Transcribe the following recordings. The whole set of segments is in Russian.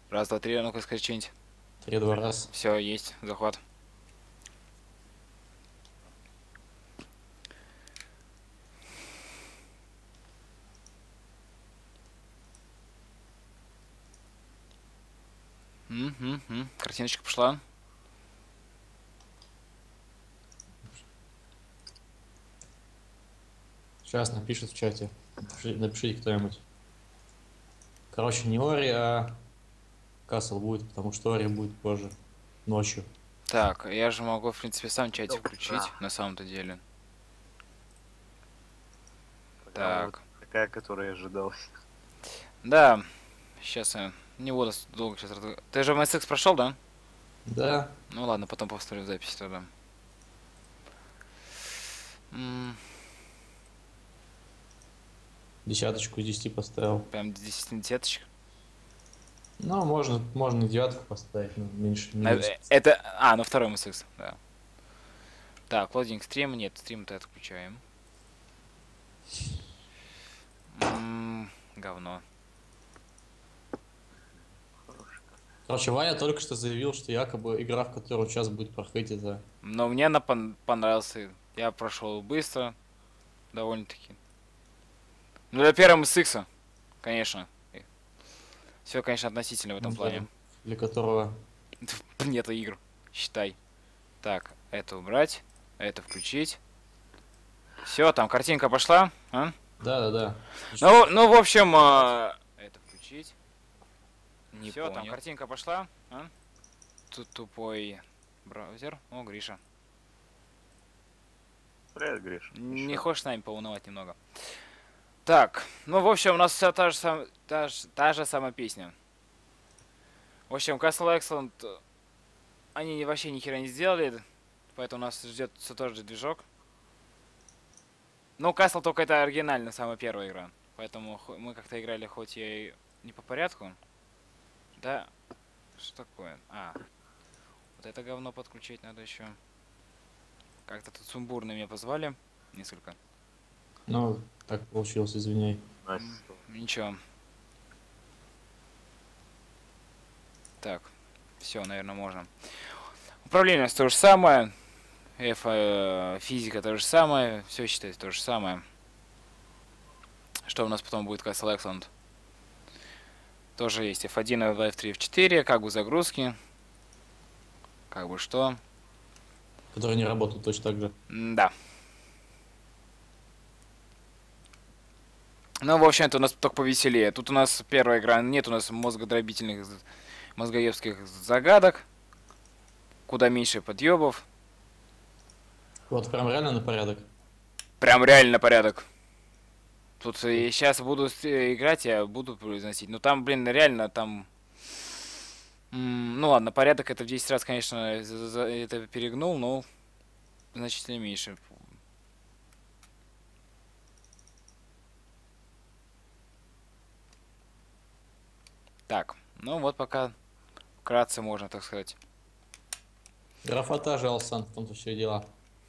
Раз, два, три, ну-ка скажи что-нибудь. 3-2 раз. Все, есть, захват. Картиночка пошла. Сейчас напишет в чате. Напишите кто-нибудь. Короче, не Ори, а Касл будет, потому что Ори будет позже. Ночью. Так, я же могу, в принципе, сам чатик До включить, утра. на самом-то деле. Программа вот Так, такая, которая ожидалась. да, сейчас я не буду долго сейчас. Ты же MSX прошел, да? Да. Ну ладно, потом повторю запись тогда. Десяточку из 10 поставил. Прям 10 десяточек. Ну, можно и девятку поставить, но меньше не будет. Это... А, на второй MSX, да. Так, лодинг стрим. Нет, стрим-то отключаем. Говно. Короче, Ваня только что заявил, что якобы игра, в которую он сейчас будет проходить, это... Но мне она понравился. Я прошел быстро. Довольно-таки. Ну, для первого MSX, конечно. Все, конечно, относительно в этом плане. Для которого... Нет игр. Считай. Так, это убрать. Это включить. Все, там картинка пошла. А? Да. Ну, в общем, это включить. Не Всё, понял. там Картинка пошла. А? Тут тупой браузер. О, Гриша. Привет, Гриш. Не хочешь с нами поунывать немного? Так, ну, в общем, у нас вся та же самая песня. В общем, Castle Excellent, они вообще ни хера не сделали, поэтому нас ждет все тот же движок. Ну, Castle только это оригинально, самая первая игра. Поэтому мы как-то играли хоть и не по порядку. Да, что такое? А, вот это говно подключить надо еще. Как-то тут сумбурно меня позвали. Несколько. Ну, так получилось, извиняй. Ничего. Так, все, наверное, можно. Управление у нас то же самое. Физика то же самое. Все считается то же самое. Что у нас потом будет Castle Excellent? Тоже есть F1, F3, F4, как бы загрузки. Как бы что. Которые не работают точно так же. Да. Ну, в общем-то, у нас только повеселее. Тут у нас первая игра, нет у нас мозгодробительных, мозгоебских загадок. Куда меньше подъебов. Вот прям реально на порядок. Прям реально порядок. Тут я сейчас буду играть, я буду произносить. Но там, блин, реально там... Ну ладно, порядок это в 10 раз, конечно, это перегнул, но значительно меньше. Так, ну вот пока вкратце можно, так сказать. Графота же, Алсан, в том-то все и дела.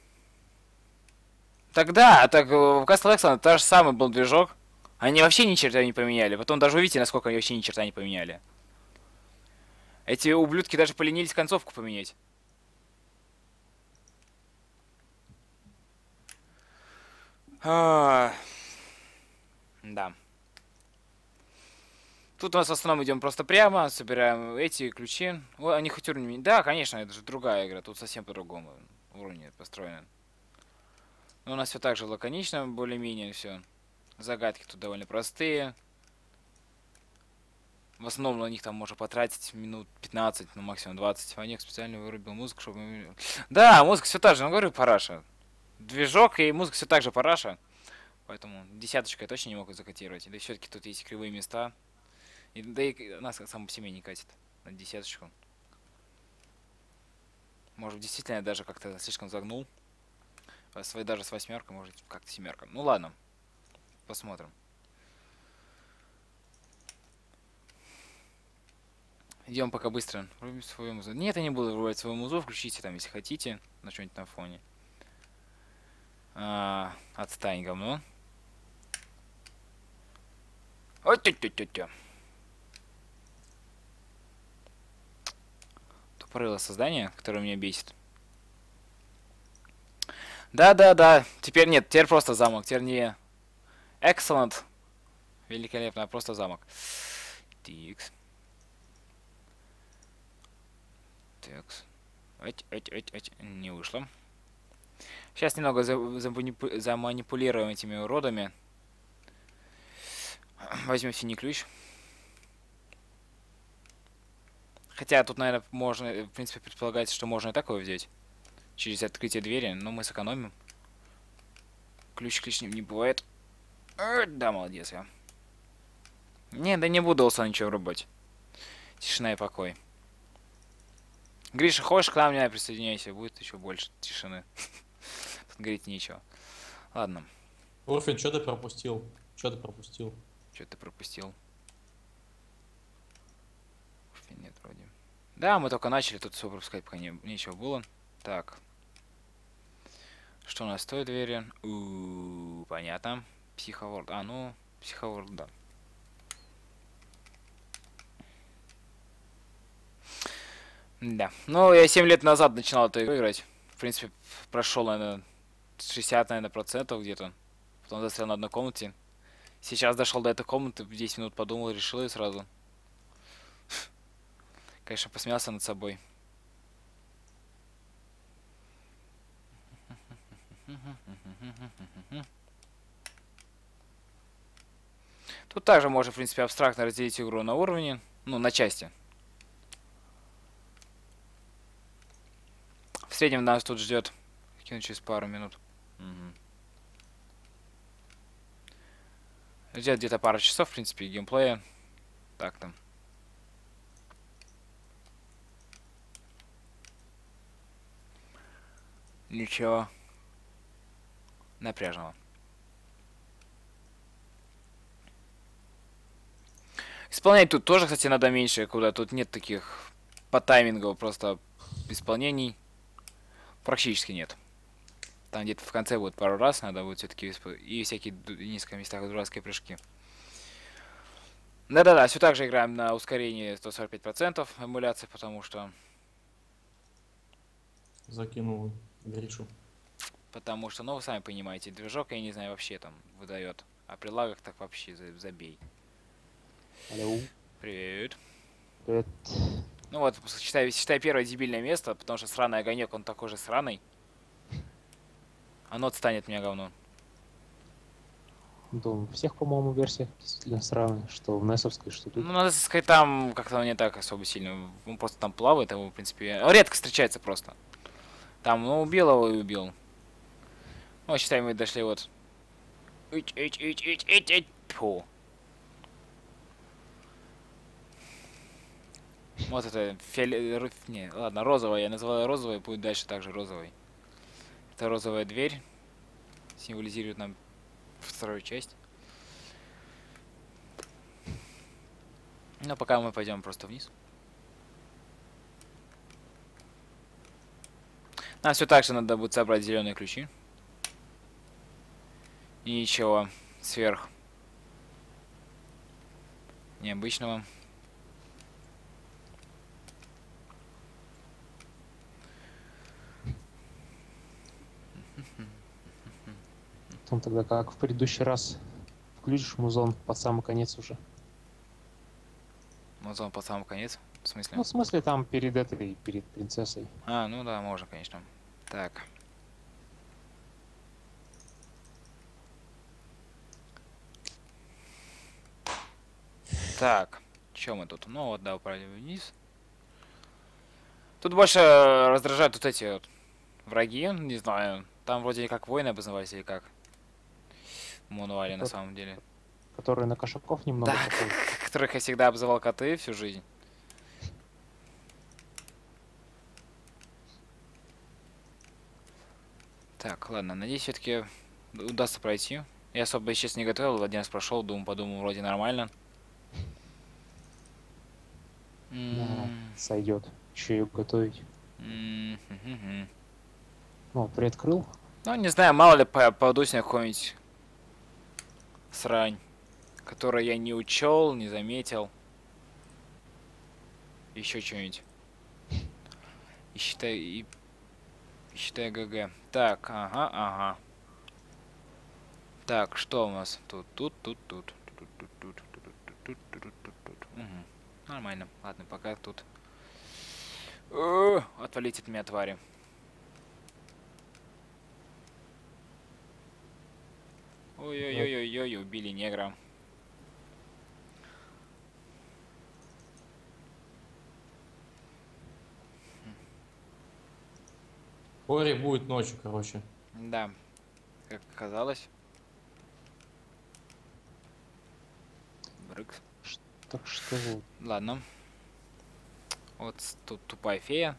Тогда, так в Castle Excellent та же самый был движок. Они вообще ни черта не поменяли. Потом даже увидите, насколько они вообще ни черта не поменяли. Эти ублюдки даже поленились концовку поменять. Да. Тут у нас в основном идем просто прямо, собираем эти ключи. О, они хоть уровень... Да, конечно, это же другая игра, тут совсем по-другому уровень построен. Но у нас все так же лаконично, более-менее все. Загадки тут довольно простые. В основном на них там можно потратить минут 15, ну максимум 20. А них специально вырубил музыку, чтобы... Да, музыка все та же, ну говорю, параша. Движок и музыка все так же параша. Поэтому десяточку я точно не могу закотировать. Да и все-таки тут есть кривые места. Да и нас само по себе не катит на десяточку. Может, действительно я даже как-то слишком загнул. Даже с восьмеркой, может, как-то семерка. Ну ладно. Посмотрим. Идем пока быстро. Врубим свою музыку. Нет, я не буду врубать свою музыку. Включите там, если хотите. На что-нибудь на фоне. Отстань, говно. Ой, тю-тю-тю-тю. правило создания, которое меня бесит. Да. Теперь нет, теперь просто замок. Теперь не excellent. Великолепно, а просто замок. Тикс. Текс. Не вышло. Сейчас немного заманипулируем этими уродами. Возьмем синий ключ. Хотя тут, наверное, можно, в принципе, предполагается, что можно и такое взять. Через открытие двери, но мы сэкономим. Ключ лишним не бывает. Да, молодец я. Не, да не буду лса ничего рубать. Тишина и покой. Гриша, хочешь к нам, не присоединяйся, будет еще больше тишины. Тут говорить нечего. Ладно. Урфин, что ты пропустил? Что ты пропустил? Что ты пропустил? Нет, вроде. Да, мы только начали, тут все пропускать пока нечего было. Так. Что у нас с той двери? Понятно. Психоворд. А, ну, психоворд, да. Да. Ну, я 7 лет назад начинал эту игру играть. В принципе, прошел, наверное, 60, наверное, процентов где-то. Потом застрял на одной комнате. Сейчас дошел до этой комнаты, 10 минут подумал, решил и сразу. Конечно, посмеялся над собой. Тут также можно, в принципе, абстрактно разделить игру на уровни, ну, на части. В среднем нас тут ждет кинуть через пару минут. Ждет где-то пару часов, в принципе, геймплея. Так там. Ничего напряжного. Исполнять тут тоже, кстати, надо меньше, куда тут нет таких по таймингу просто исполнений. Практически нет. Там где-то в конце будет пару раз, надо будет все-таки и всякие в нескольких местах дурацкие прыжки. Да-да-да, все так же играем на ускорении 145% эмуляции, потому что... Закинул Гришу. Потому что, ну, вы сами понимаете, движок, я не знаю, вообще там выдает. А при лагах так вообще забей. Алло. Привет. Привет. Ну вот, считай первое дебильное место, потому что сраный огонек, он такой же сраный. Оно отстанет меня говно. Да, у всех, по-моему, версиях действительно сравны, что в NES-овской, что тут. Ну, надо сказать, там как-то не так особо сильно. Он просто там плавает, его, в принципе, редко встречается просто. Там, ну, убил его и убил. Ну, считай, мы дошли вот. Фу. Вот это не, ладно, розовая. Я называю розовой, будет дальше также розовой. Это розовая дверь. Символизирует нам вторую часть. Но пока мы пойдем просто вниз. Нам все так же надо будет собрать зеленые ключи. И ничего сверх необычного. Потом тогда, как в предыдущий раз, включишь музон под самый конец уже. Музон под самый конец? В смысле? Ну, в смысле, там перед принцессой. А, ну да, можно, конечно. Так. Так. Чё мы тут? Ну вот, да, упали вниз. Тут больше раздражают вот эти вот враги, не знаю. Там вроде как воины обознавались или как. В мануале на самом деле. Которые на кошаков немного Да, похожи. которых я всегда обзывал коты всю жизнь. Так, ладно, надеюсь, все-таки удастся пройти. Я особо сейчас не готовил, один раз прошел, подумал, вроде нормально. Да, сойдет. Еще ее готовить. О, приоткрыл. Ну, не знаю, мало ли попадусь на какой-нибудь срань, которую я не учел, не заметил. Еще что-нибудь. И считай ГГ. Так, ага. Так, что у нас тут. Мгм. Нормально. Ладно, пока тут. Отвалите от меня, твари. Ой-ой-ой-ой-ой, убили негра. Ори будет ночью, короче. Да, как оказалось. Брыкс. Так что вот. Ладно. Вот тут тупая фея.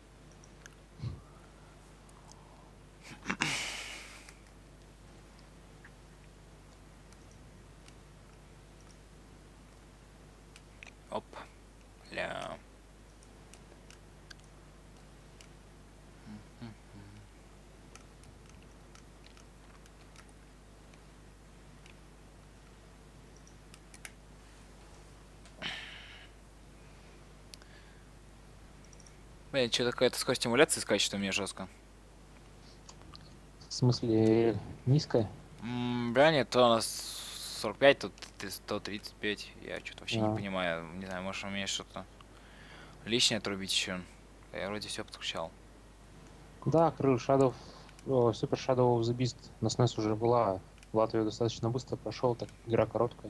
Оп. Ля. Блин, что какая-то скорость стимуляции скачет у меня жестко. В смысле, низкая? Бля, нет, то у нас 45, тут 135. Я что-то вообще не А. понимаю. Не знаю, может у меня что-то лишнее отрубить еще. Я вроде все подключал. Да, Крыл Shadow, Super Shadow of the Beast на SNES уже была. Влад ее достаточно быстро прошел, так игра короткая.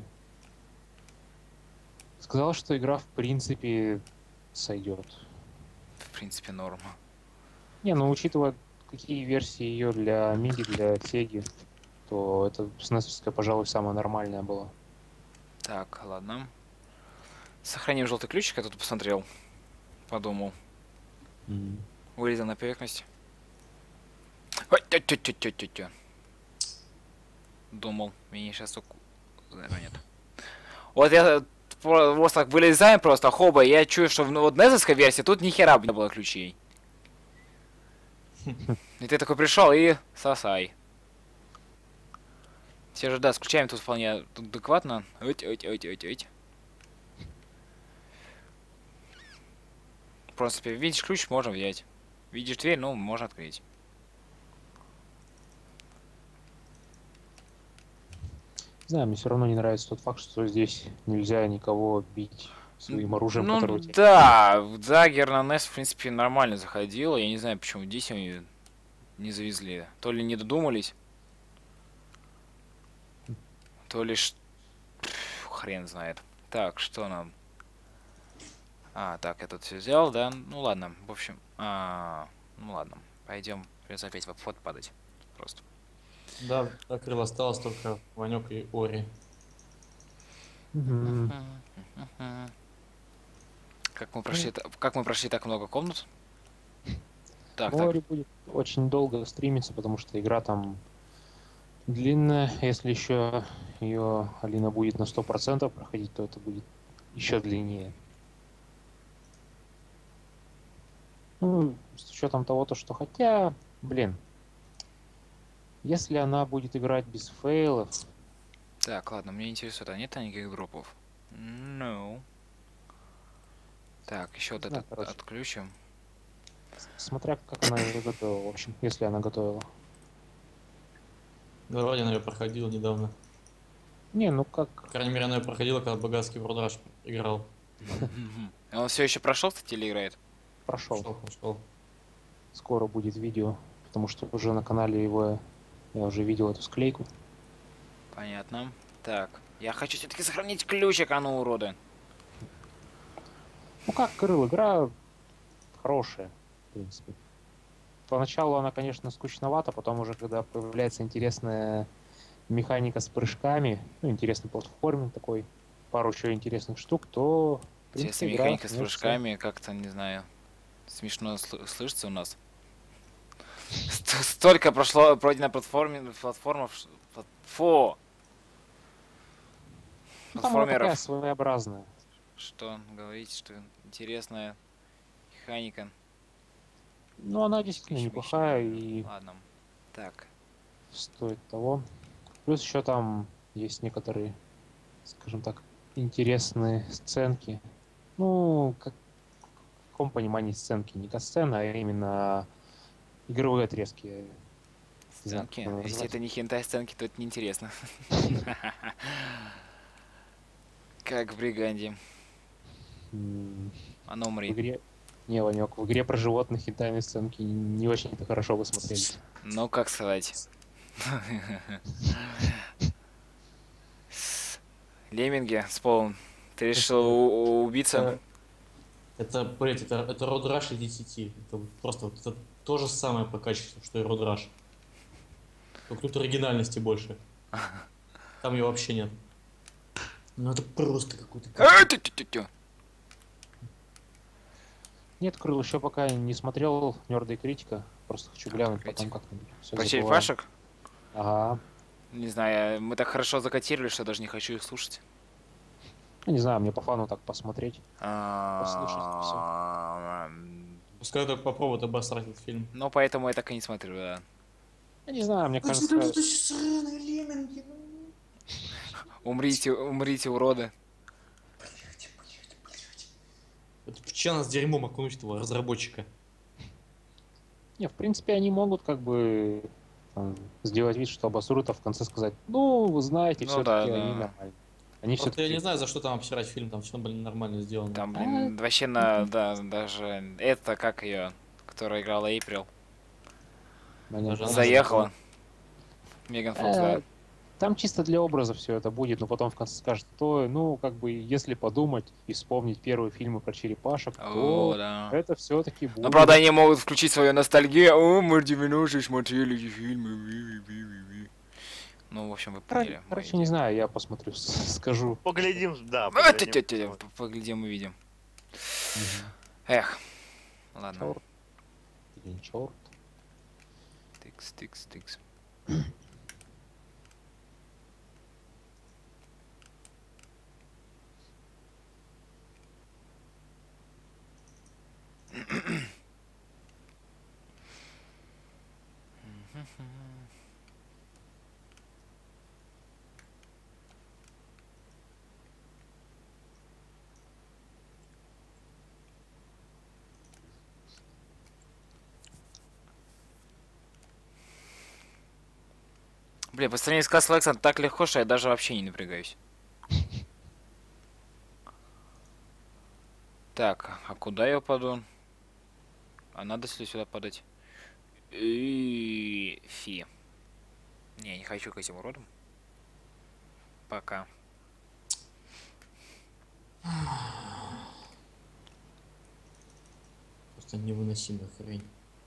Сказал, что игра в принципе сойдет. В принципе, норма. Не, ну учитывая, какие версии ее для Миги, для Сеги, то это SNES, пожалуй, самая нормальная была. Так, ладно. Сохраним желтый ключик, я тут посмотрел. Подумал. Мгм. Вылезал на поверхность. Ой, тю-тю-тю-тю-тю-тю. Думал, меня сейчас нет. Вот я вот так вылезаем просто, хоба, и я чую, что в вот незовской версии тут ни хера не было ключей. И ты такой пришел и сосай. Все же, да, с ключами тут вполне адекватно. Ить. В принципе, видишь ключ, можно взять. Видишь дверь, ну, можно открыть. Не знаю, мне все равно не нравится тот факт, что здесь нельзя никого бить своим оружием, Ну которое у тебя... да, Dagger на NES, в принципе, нормально заходила. Я не знаю, почему здесь они не завезли. То ли не додумались, то ли хрен знает. Так, что нам? Так, я тут все взял, да? Ну ладно, в общем. Ну ладно. Пойдем. Придется опять в обход падать. Просто. Да, до Крыл осталось только Ванек и Ори. Мгм. Как мы прошли так много комнат? Так. Ори будет очень долго стримиться, потому что игра там длинная. Если еще ее Алина будет на 100% проходить, то это будет еще длиннее. Ну, с учетом того, что хотя, блин, если она будет играть без фейлов, Так, ладно, мне интересует, а нет никаких дропов? No. Так, еще вот не знаю, этот короче, отключим. смотря как она ее готовила, в общем, если она готовила. Да, вроде она ее проходила недавно. Не, ну как, По крайней мере, она ее проходила, когда Багатский Бродаш играл. Он все еще прошел, кстати, или играет? прошел. Пошел. Скоро будет видео, потому что уже на канале его я уже видел эту склейку. Понятно. Так, я хочу все-таки сохранить ключик, а ну уроды. Ну как, Крыл, игра хорошая, в принципе. Поначалу она, конечно, скучновата, потом уже, когда появляется интересная механика с прыжками, ну, интересный платформинг такой, пару еще интересных штук, то, в Интересная принципе, игра механика с становится... прыжками, как-то, не знаю, смешно слышится у нас. Столько пройдено платформов. Фу! Ну, там она такая Платформеров. своеобразная. Что говорите, что интересная механика. Ну, она действительно неплохая и Ладно. Так. стоит того. Плюс еще там есть некоторые, скажем так, интересные сценки. Ну, как каком понимании сценки? Не катсцена, а именно игровые отрезки. Не знаю, как Сценки. это Если назвать. это не хентай сценки, то это неинтересно. Как в Бриганде. М, А ну В умри. игре... Не, Ванек, в игре про животных и тайные сценки не очень-то хорошо вы смотрелись. Ну, как сказать. Лемминги, Споун. Ты решил Это, убиться? блядь, это Road Rush из 10. Это вот просто вот это то же самое по качеству, что и Road Rush. Только тут оригинальности больше. Там ее вообще нет. Ну это просто какой-то кошмар. Тю-тю-тю-тю. Нет, Крыл, еще пока не смотрел Нерда и Критика. Просто хочу глянуть потом Критика. как-нибудь. Все Про забываю. черепашек? Ага. Не знаю, мы так хорошо закатировали, что я даже не хочу их слушать. Ну, не знаю, мне по фану так посмотреть. Послушать, всё. Пускай только попробуют обосрать этот фильм. Ну, поэтому я так и не смотрю, да. Я не знаю, мне Ну что кажется... тут еще сраные лемминги? Умрите, умрите, уроды. Это пчела с дерьмом окунуть этого разработчика. Не, в принципе, они могут как бы там, сделать вид, что обосрут, а в конце сказать, ну, вы знаете, Ну все-таки да, они да. нормальные. Они Просто я все-таки... не знаю, за что там обсирать фильм, там все, блин, нормально сделано. Там, блин, вообще да, даже это, как ее, которая играла Эйприл, Даже она заехала. Меган Фокс, да. Там чисто для образа все это будет, но потом в конце скажет, то, ну, как бы, если подумать и вспомнить первые фильмы про черепашек, О, то да. это все-таки Но, будет. правда, они могут включить свою ностальгию. О, мы в 90-е смотрели эти фильмы. Ну, в общем, вы поняли. Короче, не знаю, я посмотрю, скажу. Поглядим, да. Поглядим, увидим. Мгм. Эх, ладно. Черт. Или не черт. Тыкс, тыкс, тыкс. Бля, по сравнению с Castle X так легко, что я даже вообще не напрягаюсь. Так, а куда я упаду? А надо ли сюда падать? Фи. Не, не хочу к этим уродам. Пока. Просто невыносимая хрень.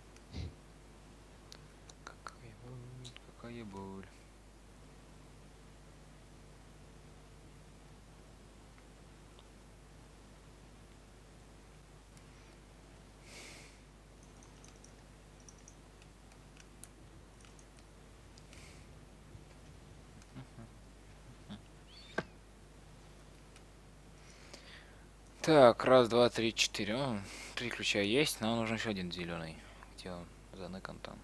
Какая боль, какая боль. Так, раз, два, три, четыре. О, 3 ключа есть, но нужен еще один зеленый. Где он? Заныкан там.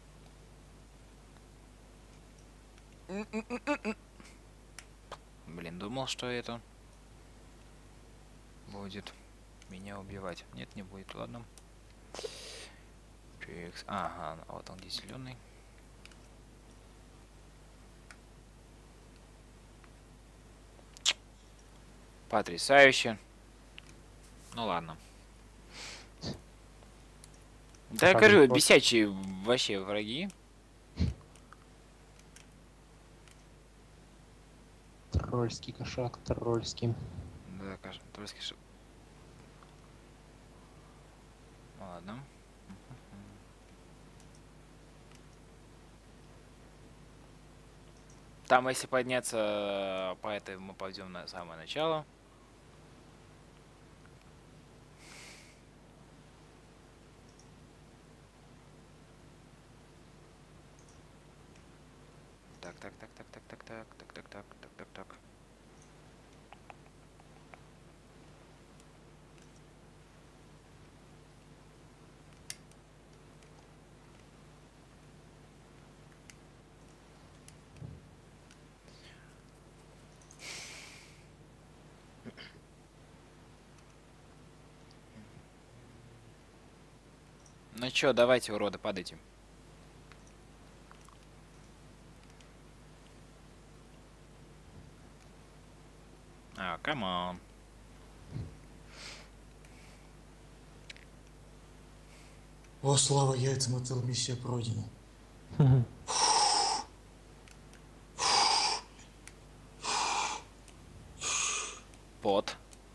Блин, думал, что это будет меня убивать. Нет, не будет, ладно. Чикс. Ага, а вот он где зеленый. Потрясающе. Ну ладно. Да я Как говорю, бы бесячие вообще враги. Тролльский кошак, тролльский. Да, кажется, тульский шип. Ладно. Там, если подняться по этой, мы пойдем на самое начало. Так, так, так, так, так, так, так, так, так, так, так, так, так. Ну чё, давайте, уроды, падайте. А, камон. О, слава яйцам, эта миссия пройдена. Пот.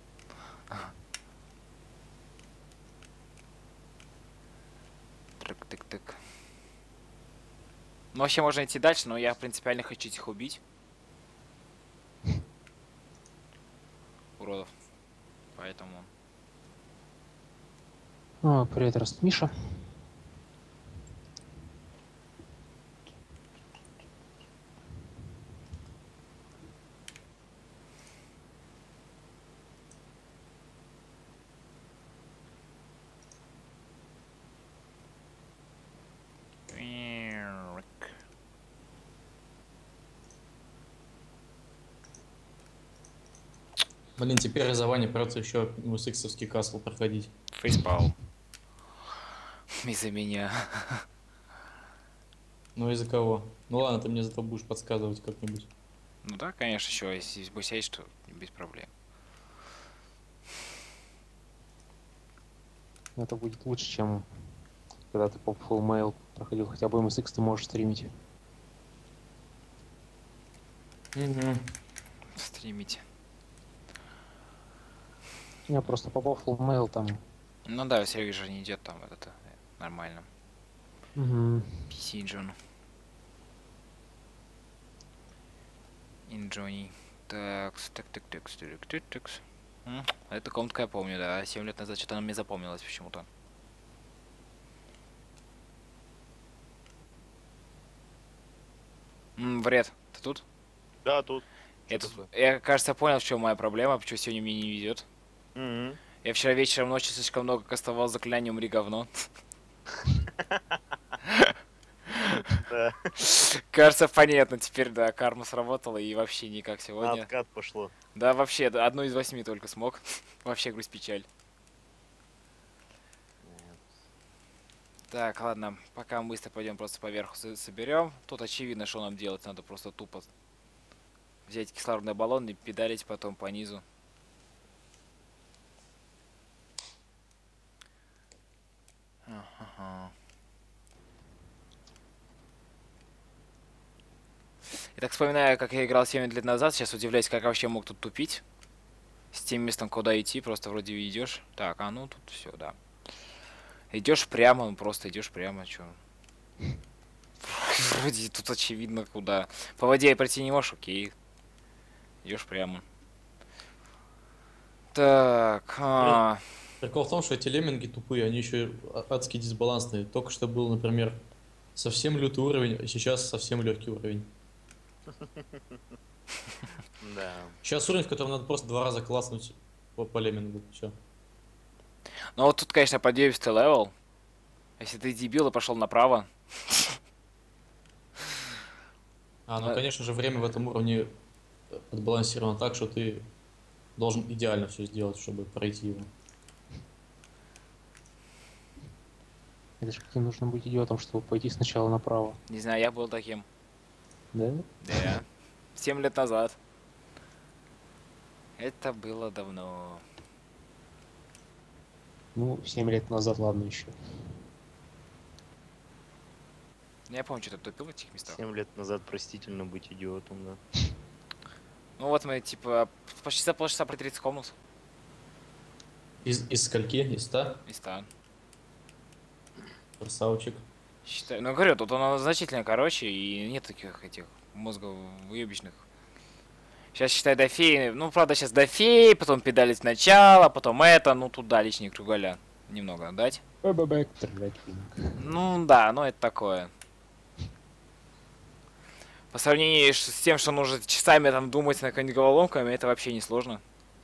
Тык-тык-тык. Ну, вообще можно идти дальше, но я принципиально хочу их убить. Уродов. Поэтому... О, привет, Раст Миша. Блин, теперь из-за Вани придется еще MSX-овский касл проходить. Фейспал. Из-за меня. Ну из-за кого? Ну ладно, ты мне зато будешь подсказывать как-нибудь. Ну да, конечно, еще, если здесь есть, что без проблем. Это будет лучше, чем когда ты по full mail проходил. Хотя бы MSX ты можешь стримить. Угу. Стримите. Я просто попал в full mail там. Ну да, Серега же не идет там, это нормально. Угу. PC Джон. Инджони. Так, так. Это комнатка я помню, да. 7 лет назад что-то она мне запомнилась почему-то. Вред, ты тут? Да, тут. Я, кажется, понял, в чем моя проблема, почему сегодня мне не везет. Мгм. Я вчера вечером ночью слишком много кастовал заклинание «Умри, говно». Да, Кажется, понятно, теперь, да, карма сработала и вообще никак на сегодня. откат пошло. Да, вообще, да, 1 из 8 только смог. Вообще грусть печаль. Так, ладно, пока мы быстро пойдем просто поверху соберем. Тут очевидно, что нам делать, надо просто тупо взять кислородный баллон и педалить потом по низу. Ага. Я так вспоминаю, как я играл 7 лет назад, сейчас удивляюсь, как я вообще мог тут тупить. С тем местом, куда идти, просто вроде идешь. Так, а ну тут все, да. Идешь прямо, ну просто идешь прямо, чё. Вроде тут очевидно куда. По воде пройти не можешь, окей. Идешь прямо. Так. Прикол в том, что эти лемминги тупые, они еще адски дисбалансные. Только что был, например, совсем лютый уровень, а сейчас совсем легкий уровень. Да. Сейчас уровень, в котором надо просто 2 раза класснуть по леммингу. Все. Ну вот тут, конечно, подъебистый левел. Если ты дебил и пошел направо. Ну конечно же, время в этом уровне подбалансировано так, что ты должен идеально все сделать, чтобы пройти его. Это же каким нужно быть идиотом, чтобы пойти сначала направо. Не знаю, я был таким. Да? Да. 7 лет назад. Это было давно. Ну, 7 лет назад, ладно еще. Я помню, что ты тупил в этих местах. 7 лет назад простительно быть идиотом, да. Ну вот мы, типа, почти за полчаса про 30 комнат. Из скольки? Из 100? И 100. Красавчик. Считаю. Ну, говорю, тут оно значительно короче, и нет таких этих мозгов выебищных. Сейчас, считай, до феи. Ну, правда, сейчас до феи, потом педалить сначала, потом это. Ну, туда лишний кругаля. Немного дать. Ну, да, ну это такое. По сравнению с тем, что нужно часами там думать над какими-нибудь головоломками, это вообще не сложно.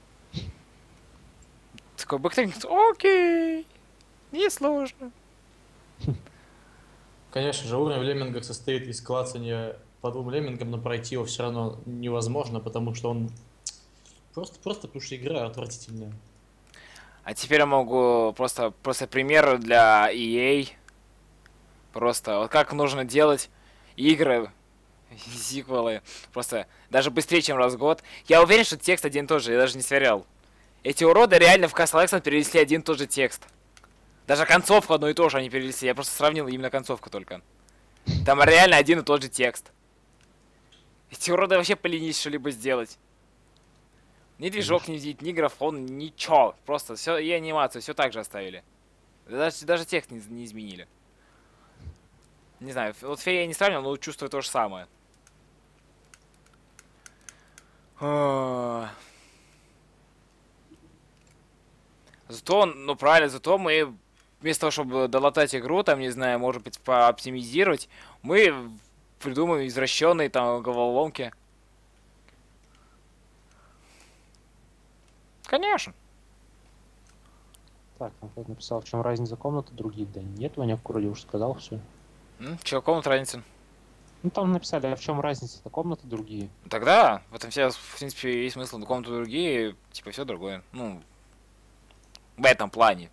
Такой бэктрекинг, окей, не сложно. Конечно же, уровень в леммингах состоит из клацания по 2 леммингам, но пройти его все равно невозможно, потому что он... Просто потому что игра отвратительная. А теперь я могу просто пример для EA. Просто вот как нужно делать игры, сиквелы. Просто даже быстрее, чем раз в год. Я уверен, что текст один и тот же, я даже не сверял. Эти уроды реально в Castle Exxon перенесли один и тот же текст. Даже концовку одно и то же они перенесли. Я просто сравнил именно концовку только. Там реально один и тот же текст. Эти уроды вообще поленились что-либо сделать. Ни движок не видеть, ни графон, ничего. Просто все и анимацию все так же оставили. Даже текст не изменили. Не знаю, вот фея я не сравнил, но чувствую то же самое. Зато, ну правильно, зато мы вместо того, чтобы долатать игру, там, не знаю, может быть, пооптимизировать, мы придумаем извращенные там головоломки. Конечно. Так, там кто-то написал, в чем разница комнаты, другие. Да нет, Ваня вроде уже сказал все. Че, комната разница? Ну там написали, а в чем разница-то, комнаты другие. Тогда в этом вся, в принципе, есть смысл. Комнаты другие, типа, все другое. Ну, в этом плане.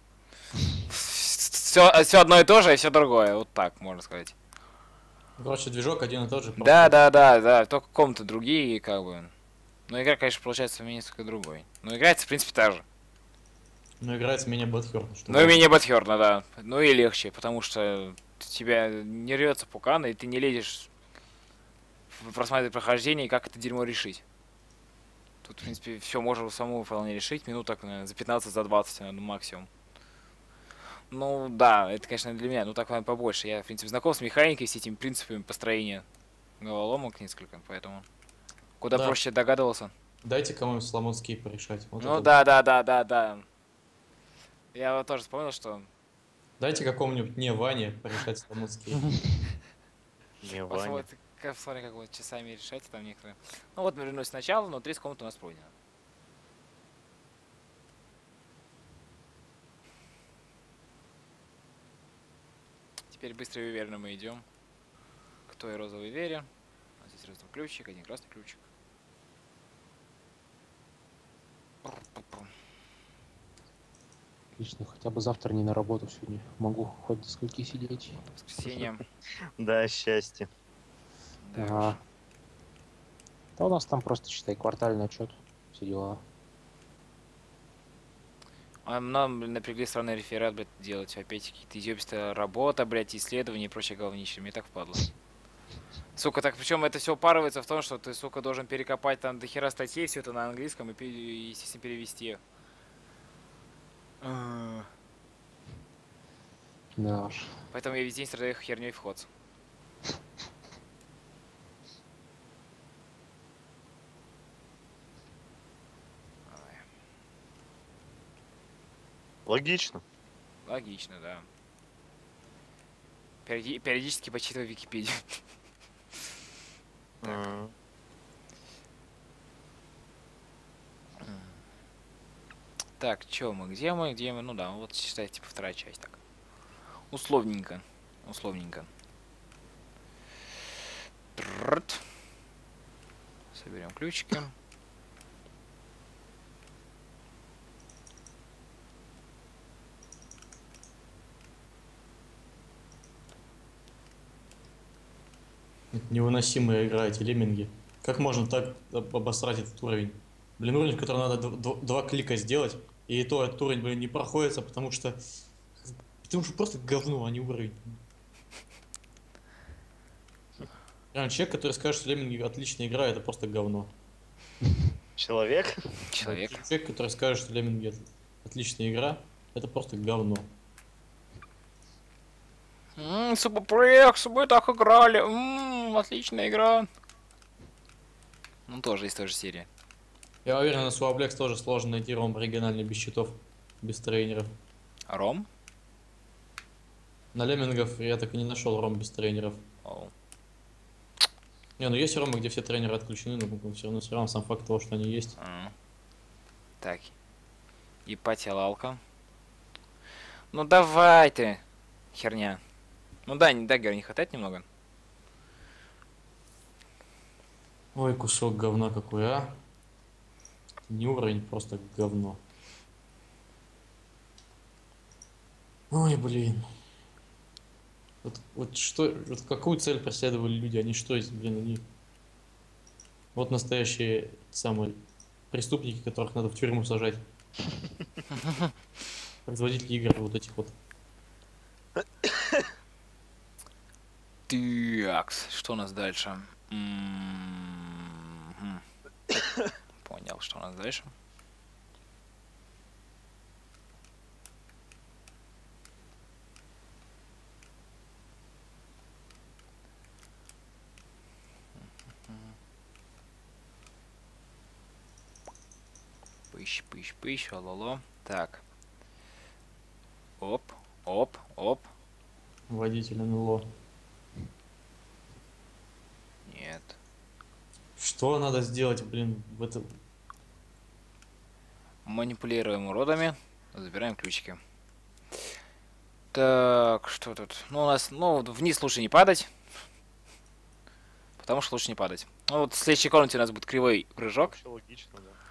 Все одно и то же, и все другое. Вот так, можно сказать. Короче, движок один и тот же. Да. Только комнаты другие, как бы. Но игра, конечно, получается несколько другой. Но играется, в принципе, та же. Но играется менее бадхёрно. Ну и менее бадхёрно, да. Ну и легче, потому что тебя не рвется пукан, и ты не лезешь в просматривать прохождение, и как это дерьмо решить. Тут, в принципе, все можно самому вполне решить. Минут так, наверное, за 15, за 20, наверное, максимум. Ну да, это, конечно, для меня, ну так, наверное, побольше. Я, в принципе, знаком с механикой, с этими принципами построения головоломок несколько, поэтому куда Да. проще догадывался. Дайте кому-нибудь сломонский порешать. Вот Ну это. да. Я вот тоже вспомнил, что Дайте какому-нибудь не Ване порешать сломонский. Не, вот, Ваня. смотри, как вот часами решать там некоторые. Ну вот мы вернулись сначала, но 30 комнат у нас пройдено. Теперь быстро и уверенно мы идем к той розовой двери. У нас здесь розовый ключик, один красный ключик. Отлично, хотя бы завтра не на работу сегодня. Могу хоть до скольки сидеть. Воскресенье. Да, счастье. Да Ага. уж. Да у нас там просто, считай, квартальный отчет. Все дела. А нам напрягли странный реферат, блядь, делать. Опять какие-то изъебистая работа, блядь, исследования и прочее говнище. Мне так впадло. Сука, так причем это все упарывается в том, что ты, сука, должен перекопать там дохера статей, все это на английском и, естественно, перевести. Да уж. Поэтому я весь день страдаю херней вход. Логично. Логично, да. Периодически почитываю Википедию. Так. М. Так, чё мы? Где мы? Где мы? Ну да, вот считай, типа вторая часть так. Условненько. Условненько. Трррт. Соберем ключики. Это невыносимая игра, эти лемминги. Как можно так обосрать этот уровень? Блин, уровень, в котором надо два клика сделать, и то этот уровень, блин, не проходится, потому что просто говно, а не уровень. Реально, человек, который скажет, что лемминги отличная игра, это просто говно. Человек? Человек. Человек, который скажет, что лемминги отличная игра, это просто говно. Супопрекс, мы так играли. Отличная игра. Ну, тоже из той же серии. Я уверен, на Суаблекс тоже сложно найти ром оригинальный без щитов, без тренеров. Ром? На леммингов я так и не нашел ром без тренеров. Оу. Не, ну есть ромы, где все тренеры отключены, но все равно сам факт того, что они есть. Так. Ипатия-лалка. Ну давай ты, херня. Ну да, даггера не хватает немного. Ой, кусок говна какой, а? Не уровень, просто говно. Ой, блин. Вот что, вот какую цель преследовали люди? Они что, блин, они... Вот настоящие самые преступники, которых надо в тюрьму сажать. Производители игр вот этих вот. Так, что у нас дальше? Мгм. Понял, что у нас дальше. Пыщ, пыщ, пыщ, алло. Так. Оп, оп, оп. Водитель НЛО. Нет. Что надо сделать, блин, в этом... Манипулируем уродами. Забираем ключики. Так, что тут? Ну, у нас, ну, вниз лучше не падать. Потому что лучше не падать. Ну, вот в следующей комнате у нас будет кривой прыжок. Вообще логично, да.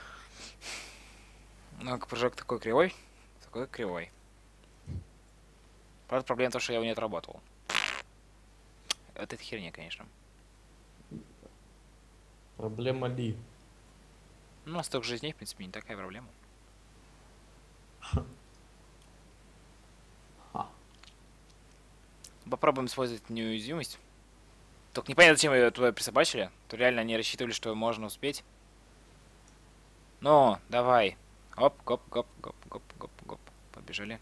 Ну, прыжок такой кривой. Такой кривой. Правда, проблема в том, что я его не отработал. Это херня, конечно. Проблема ли? Ну, у нас столько жизней, в принципе, не такая проблема. Ха. Попробуем использовать неуязвимость. Только непонятно, зачем ее туда присобачили. То реально они рассчитывали, что можно успеть. Ну, давай. Оп, гоп, гоп, гоп, гоп, гоп, гоп. Побежали.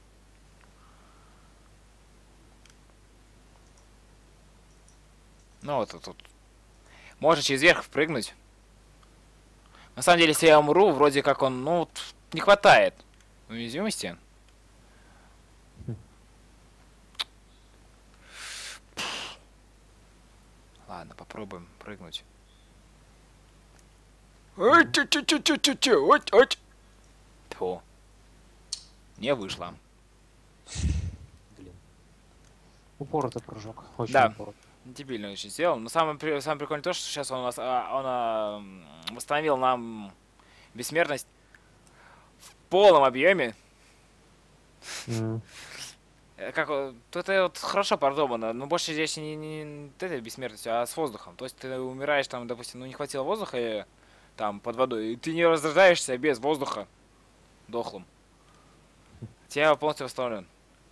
Ну, вот тут. Можно через верх впрыгнуть. На самом деле, если я умру, вроде как он, ну, не хватает уязвимости. Ладно, попробуем прыгнуть. Ой, чу-чу-чу-чу-чу, ой. Фу. Не вышло. Блин. Упоротый прыжок. Очень Да. упоротый. Дебильно очень сделал. Но самое прикольное то, что сейчас он у нас восстановил нам бессмертность в полном объеме. Как это вот хорошо продумано, но больше здесь не этой бессмертностью, а с воздухом. То есть ты умираешь там, допустим, ну не хватило воздуха и, там под водой, и ты не разрождаешься без воздуха дохлым. Тебя полностью восстановлен.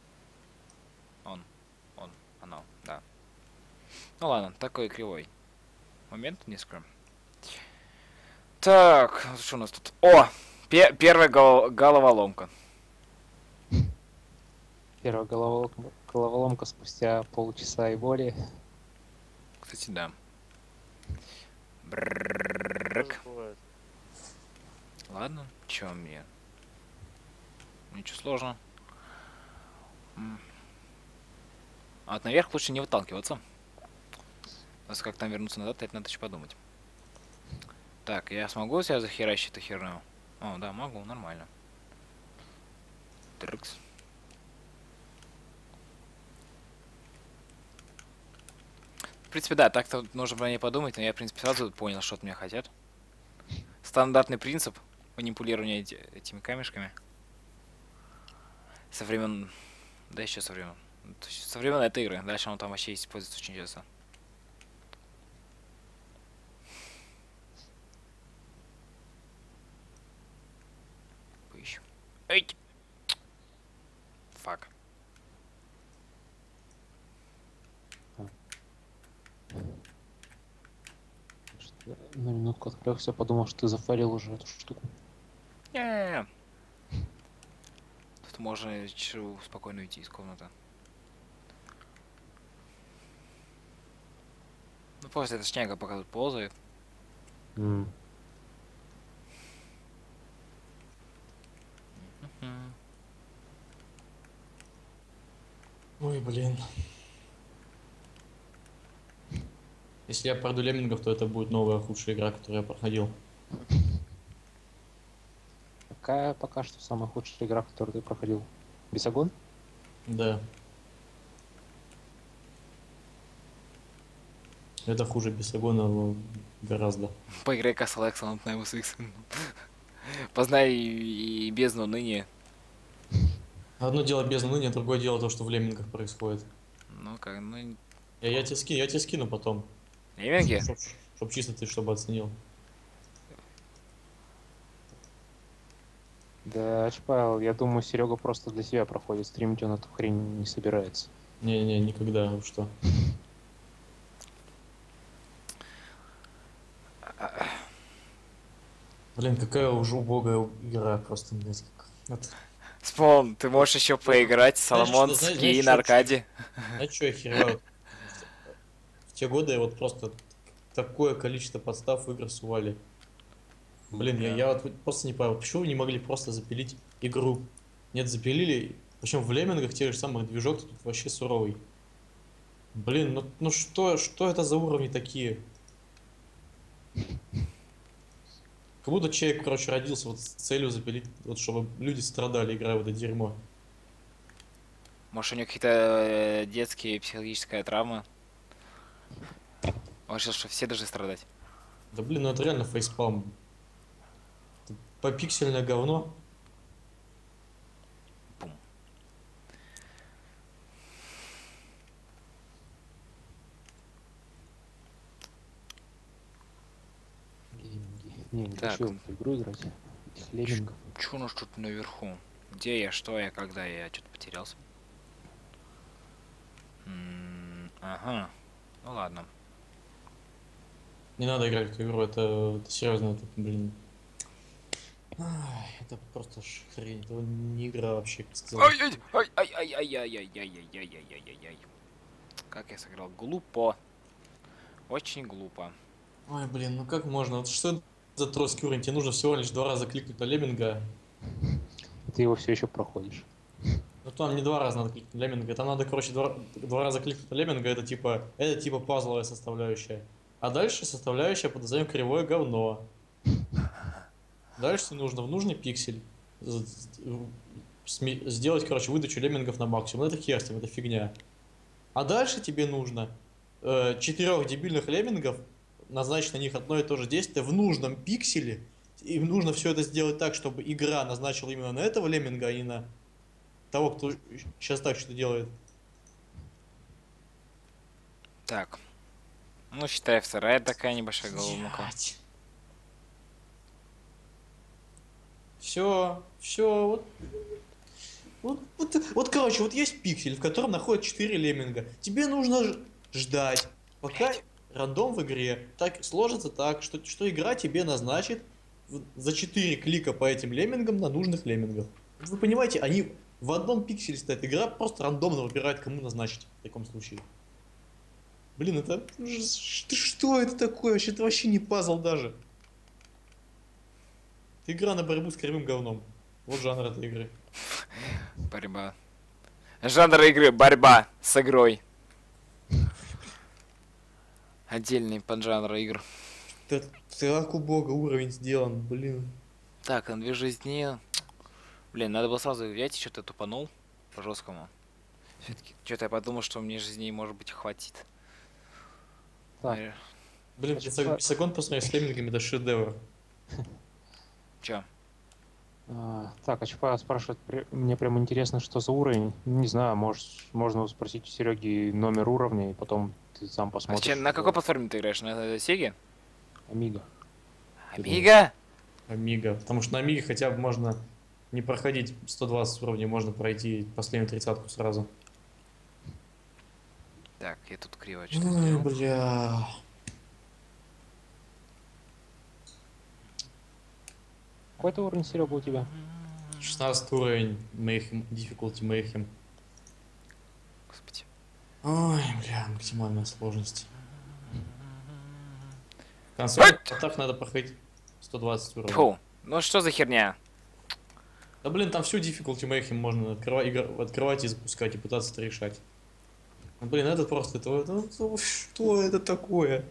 Оно, да. Ну ладно, такой кривой момент несколько. Так, что у нас тут? О! Первая головоломка. Первая головоломка спустя полчаса и более. Кстати, да. Тоже бывает. Ладно, чё мне? Ничего сложного. А вот наверх лучше не выталкиваться. Просто как там вернуться назад, это надо еще подумать. Так, я смогу себя захерачить эту херню? О, да, могу, нормально. Трикс. В принципе, да, так-то нужно про ней подумать, но я, в принципе, сразу понял, что от меня хотят. Стандартный принцип манипулирования этими камешками. Со времен... Да еще со времен. Со времен этой игры. Дальше он там вообще используется очень часто. Поищем. Эй! Фак. На минутку отвлекся, подумал, что ты зафарил уже эту штуку. Не-не-не. Тут можно спокойно уйти из комнаты. Ну просто эта шняга пока тут ползает. Ой, блин. Если я пройду леммингов, то это будет новая худшая игра, которую я проходил. Какая пока что самая худшая игра, которую ты проходил? Бесогон? Да. Это хуже Бесогона, но гораздо. Поиграй Castle Excellent на MSX. Познай и бездну ныне. Одно дело без ныне, другое дело то, что в леммингах происходит. Ну как, ну... Я тебе скину потом. Лемминги? Чтоб чисто ты чтобы оценил. Да, Чпайл, я думаю, Серега просто для себя проходит. Стримить он эту хрень не собирается. Не-не, никогда, вы что. Блин, какая уже убогая игра, просто, блядь. Вспомни, ты можешь еще поиграть в Соломон Знаешь, Скей на аркаде. знаешь, что я хереваю? В те годы вот просто такое количество подстав в игры сували. Блин, Да. я вот просто не понимаю, почему вы не могли просто запилить игру? Нет, запилили, причем в леммингах тех же самых движок тут вообще суровый. Блин, ну что это за уровни такие? Как будто человек, короче, родился вот с целью запилить, вот чтобы люди страдали, играя в это дерьмо. Может, у него какие-то детские психологическая травма? Он решил, что все должны страдать. Да блин, ну это реально фейспалм. Это попиксельное говно. Пум. Лемминги. Не Так. хочу в эту игру играть. Этих леммингов. Чё у нас тут наверху? Где я, что я, когда я? Что-то потерялся. Ага. Ну ладно. Не надо играть в эту игру, это серьезно, это, блин. Ай, это просто хрень, это не игра вообще, как сказать. Ай-яй-яй-яй-яй-яй-яй-яй-яй-яй-яй-яй-яй. Как я сыграл? Глупо. Очень глупо. Ой, блин, ну как можно? Вот что это за тройский уровень? Тебе нужно всего лишь 2 раза кликнуть на лемминга. И ты его все еще проходишь. Ну там не 2 раза надо кликнуть на лемминга, там надо, короче, два раза кликнуть на лемминга, это типа пазловая составляющая. А дальше составляющая под названием кривое говно. Дальше тебе нужно в нужный пиксель сделать, короче, выдачу леммингов на максимум. Ну, это хер с ним, это фигня. А дальше тебе нужно 4 дебильных леммингов, назначить на них одно и то же действие в нужном пикселе. И нужно все это сделать так, чтобы игра назначила именно на этого лемминга, а не на того, кто сейчас так что делает. Так. Ну, считай, вторая такая небольшая головнука. Все, вот, короче, вот есть пиксель, в котором находится 4 лемминга. Тебе нужно ждать, пока рандом в игре так сложится так, что игра тебе назначит за 4 клика по этим леммингам на нужных леммингах. Вот вы понимаете, они в одном пикселе стоят. Игра просто рандомно выбирает, кому назначить в таком случае. Блин, это... Что это такое? Это вообще не пазл даже. Это игра на борьбу с кривым говном. Вот жанр этой игры. Борьба. Жанр игры борьба с игрой. Отдельный поджанр игр. Так убого уровень сделан, блин. Так, на 2 жизни. Блин, надо было сразу взять, что-то тупанул по жесткому. Все-таки что-то я подумал, что мне жизней, может быть, хватит. Так. Блин, Писагон по сравнению с леммингами это шедевр. Чё? Так, а Чпайл спрашивает, мне прям интересно, что за уровень. Не знаю, может, можно спросить у Сереги номер уровня, и потом ты сам А посмотришь. на какой платформе ты играешь? На Сеге? Амиго. Амиго? Амиго. Потому что на Амиге хотя бы можно не проходить 120 уровней, можно пройти последнюю 30-ку сразу. Так, я тут криво что-то Ой, сделал. бля. Какой ты уровень, Серега, у тебя? 16 уровень Mayhem, difficulty Mayhem. Господи. Ой, бля, максимальная сложность. Консоль, так надо проходить 120 уровней. Фу, ну что за херня? Да блин, там всю difficulty Mayhem можно открывать и запускать, и пытаться это решать. Ну блин, это просто, что это такое?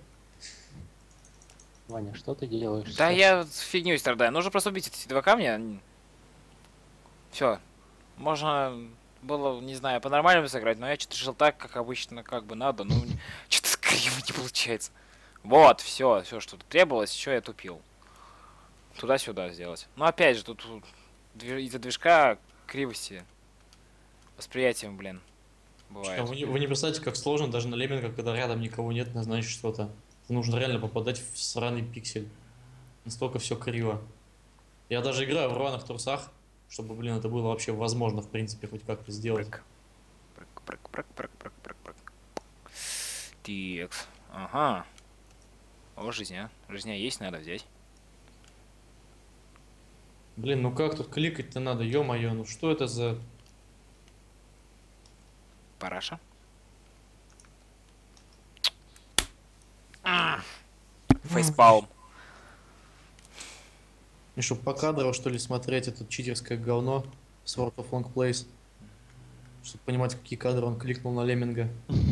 Ваня, что ты делаешь? Да сейчас? я фигней страдаю. Нужно просто убить эти 2 камня. Все. Можно было, не знаю, по-нормальному сыграть, но я что-то решил так, как обычно, как бы надо, но что-то криво не получается. Вот, все, что тут требовалось, еще я тупил. Туда-сюда сделать. Но опять же, тут из-за движка кривости восприятием, блин, А бывает. вы не представляете, как сложно даже на леммингах, когда рядом никого нет, назначить что-то. Нужно реально попадать в сраный пиксель. Настолько все криво. Я даже играю в рваных трусах, чтобы, блин, это было вообще возможно, в принципе, хоть как-то сделать. Прыг. Прыг, прыг, прыг, прыг, прыг, прыг, прыг. Тикс. Ага. О, жизня. Жизня есть, надо взять. Блин, ну как тут кликать-то надо, ё-моё, ну что это за... Параша. Фейспалм. И чтоб по кадрово, что ли, смотреть это читерское говно Sword of Long Place. Чтобы понимать, какие кадры он кликнул на лемминга.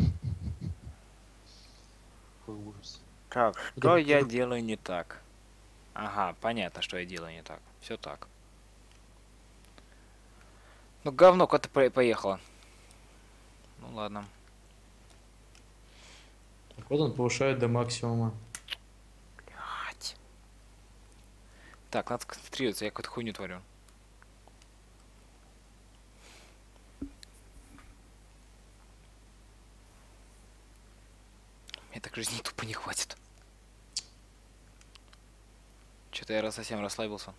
Какой ужас. Так, Это- что я это- делаю не так? Ага, понятно, что я делаю не так. Все так. Ну, говно, куда-то поехало. Ну, ладно. Так вот он повышает до максимума. Блядь. Так, надо сконцентрироваться, я какую-то хуйню творю. Мне так жизни тупо не хватит. Что-то я совсем расслабился.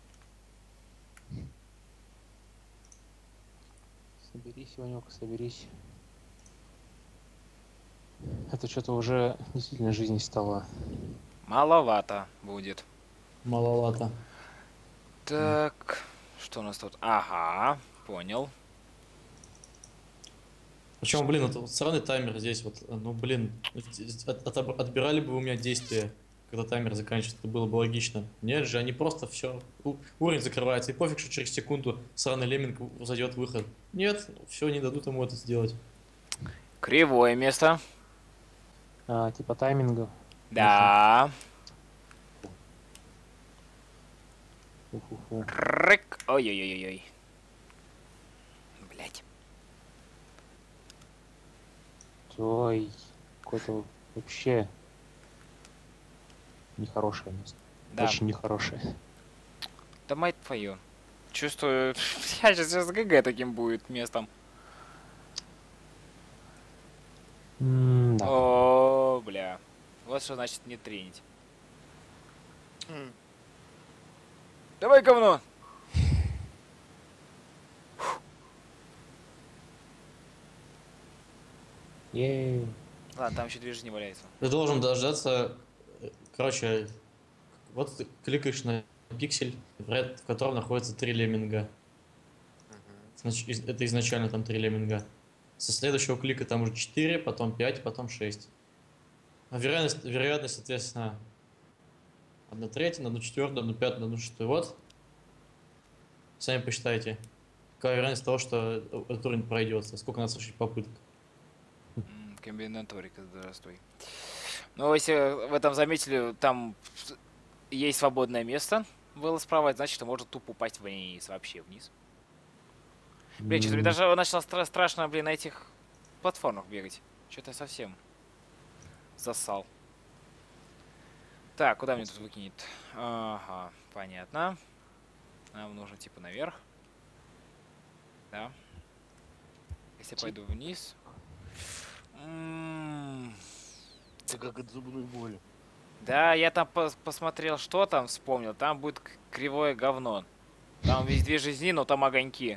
Соберись, Ванек, соберись. Это что-то уже действительно жизнь стала. Маловато будет. Маловато. Так, что у нас тут? Ага, понял. Причем, блин, вот сраный таймер здесь вот, ну, блин, отбирали бы у меня действия, когда таймер заканчивается, это было бы логично. Нет же, они просто все, уровень закрывается, и пофиг, что через секунду сраный лемминг зайдет в выход. Нет, все, не дадут ему это сделать. Кривое место. Типа тайминга. Да. Фу-фу-фу. Рык. Ой-ой-ой-ой. Блять. Ой, какое-то вообще нехорошее место. Да. Очень нехорошее. Да мать твою. Чувствую, я сейчас ГГ таким будет местом. Да. О, бля. Вот что значит не тренить. Давай говно. Ей. Ладно, там еще две жизни валяется. Ты должен дождаться, короче, вот ты кликаешь на пиксель, в котором находится 3 лемминга. Это изначально там 3 лемминга. Со следующего клика там уже 4, потом 5, потом 6. А вероятность, соответственно, 1/3, на 1/4, на 1/5, на 1/6. Вот. Сами посчитайте. Какая вероятность того, что этот уровень пройдется. Сколько надо совершить попыток. Комбинаторика, здравствуй. Ну, если в этом заметили, там есть свободное место было справа, значит, можно тупо упасть вниз, вообще вниз. Блин, что-то мне даже начало страшно, блин, на этих платформах бегать. Что-то я совсем засал. Так, куда мне тут выкинет? Ага, понятно. Нам нужно типа наверх. Да. Если я пойду вниз. Это как от зубной боли. Да, я там посмотрел, что там, вспомнил. Там будет кривое говно. Там весь две жизни, но там огоньки.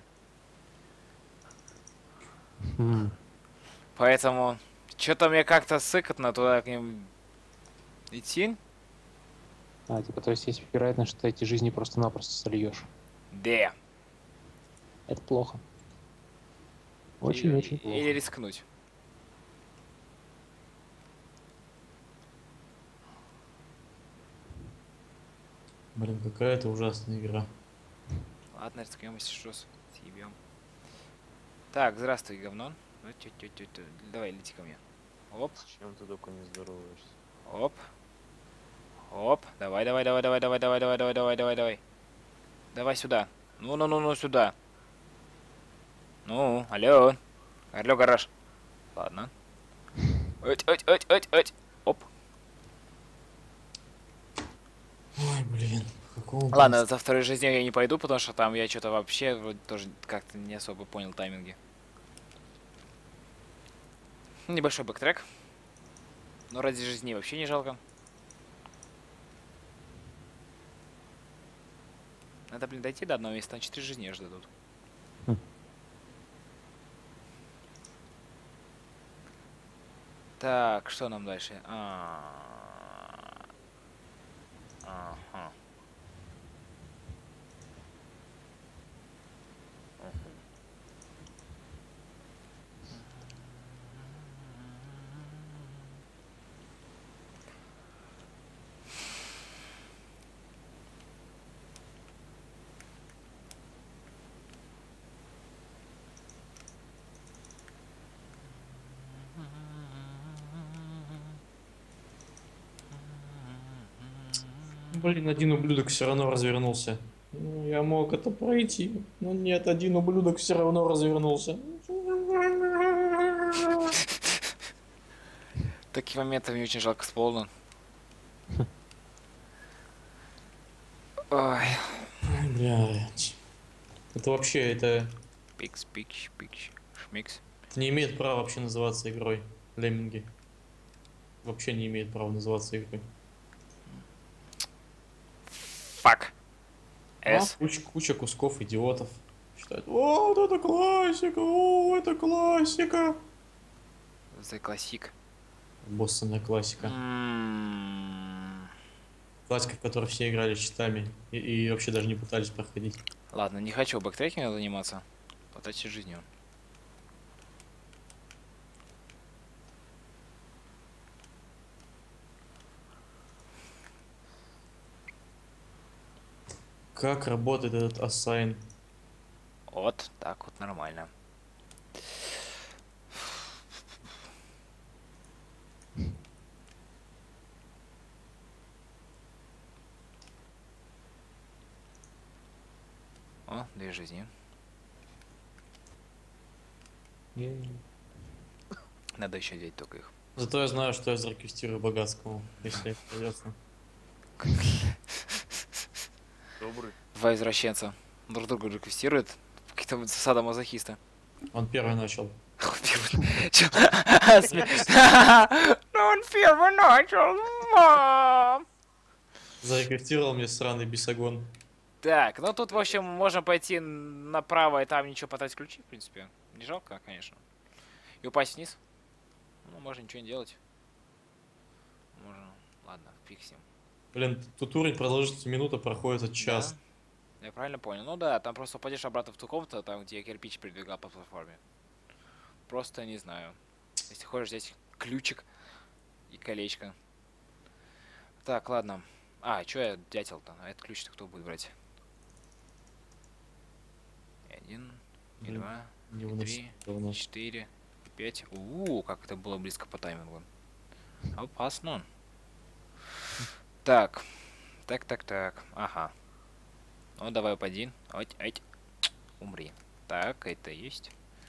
Поэтому что-то мне как-то сыкотно туда к ним идти. Типа, то есть вероятность, что ты эти жизни просто-напросто сольешь. Да. Это плохо. Очень-очень плохо. Или рискнуть. Блин, какая это ужасная игра. Ладно, рискнем, если что, съебем. Так, здравствуй, говно. Давай, лети ко мне. Оп, С чем ты только не здороваешься. оп. Оп. Давай, давай, давай, давай, давай, давай, давай, давай, давай, давай, давай. Давай сюда. Ну, сюда. Ну, алло. Алло, гараж. Ладно. Оть. Оп. Ой, блин. Какого Ладно, за второй жизнью я не пойду, потому что там я что-то вообще вроде тоже как-то не особо понял тайминги. Небольшой бэктрек. Но ради жизни вообще не жалко. Надо, блин, дойти до одного места, на 4 жизни аж дадут. Хм. Так, что нам дальше? Ага. Блин, один ублюдок все равно развернулся. Ну, я мог это пройти, но нет, один ублюдок все равно развернулся. Такие моменты мне очень жалко сполна. Ой. Блядь. Это вообще, это Пикс, пикс, пикс, шмикс. не имеет права вообще называться игрой. Лемминги. Вообще не имеет права называться игрой. Фак. А, С. куча кусков идиотов. Считают, о, вот это классика, о, это классика. The Classic. Боссовая классика. Классика, в которой все играли щитами и вообще даже не пытались проходить. Ладно, не хочу бэктрекингом заниматься. Потратить жизнью. Как работает этот assign? Вот так вот нормально. О, 2 жизни. Надо еще взять только их. Зато я знаю, что я зареквестирую Богатскому, если это придется. Добрый. Два извращенца друг друга реквестируют. Какие-то садомазохисты. Он первый начал. Чё? Ну он первый начал. Мам. Зареквестировал мне сраный бесогон. Так, ну тут, в общем, можно пойти направо и там ничего потратить ключи, в принципе. Не жалко, конечно. И упасть вниз. Ну, можно ничего не делать. Можно. Ладно, фиксим. Блин, тут уровень продолжительность минута проходит час. Да, я правильно понял. Ну да, там просто упадешь обратно в ту комнату, там, где я кирпич передвигал по платформе. Просто не знаю. Если хочешь взять ключик и колечко. Так, ладно. А, чё я дятел-то? А этот ключ-то кто будет брать? И 1, и 2, Не и выносит 3, говно. и 4, и 5. Как это было близко по таймингу. Опасно. Так. Так. Ага. Ну, давай упади. Ать. Умри. Так, это есть.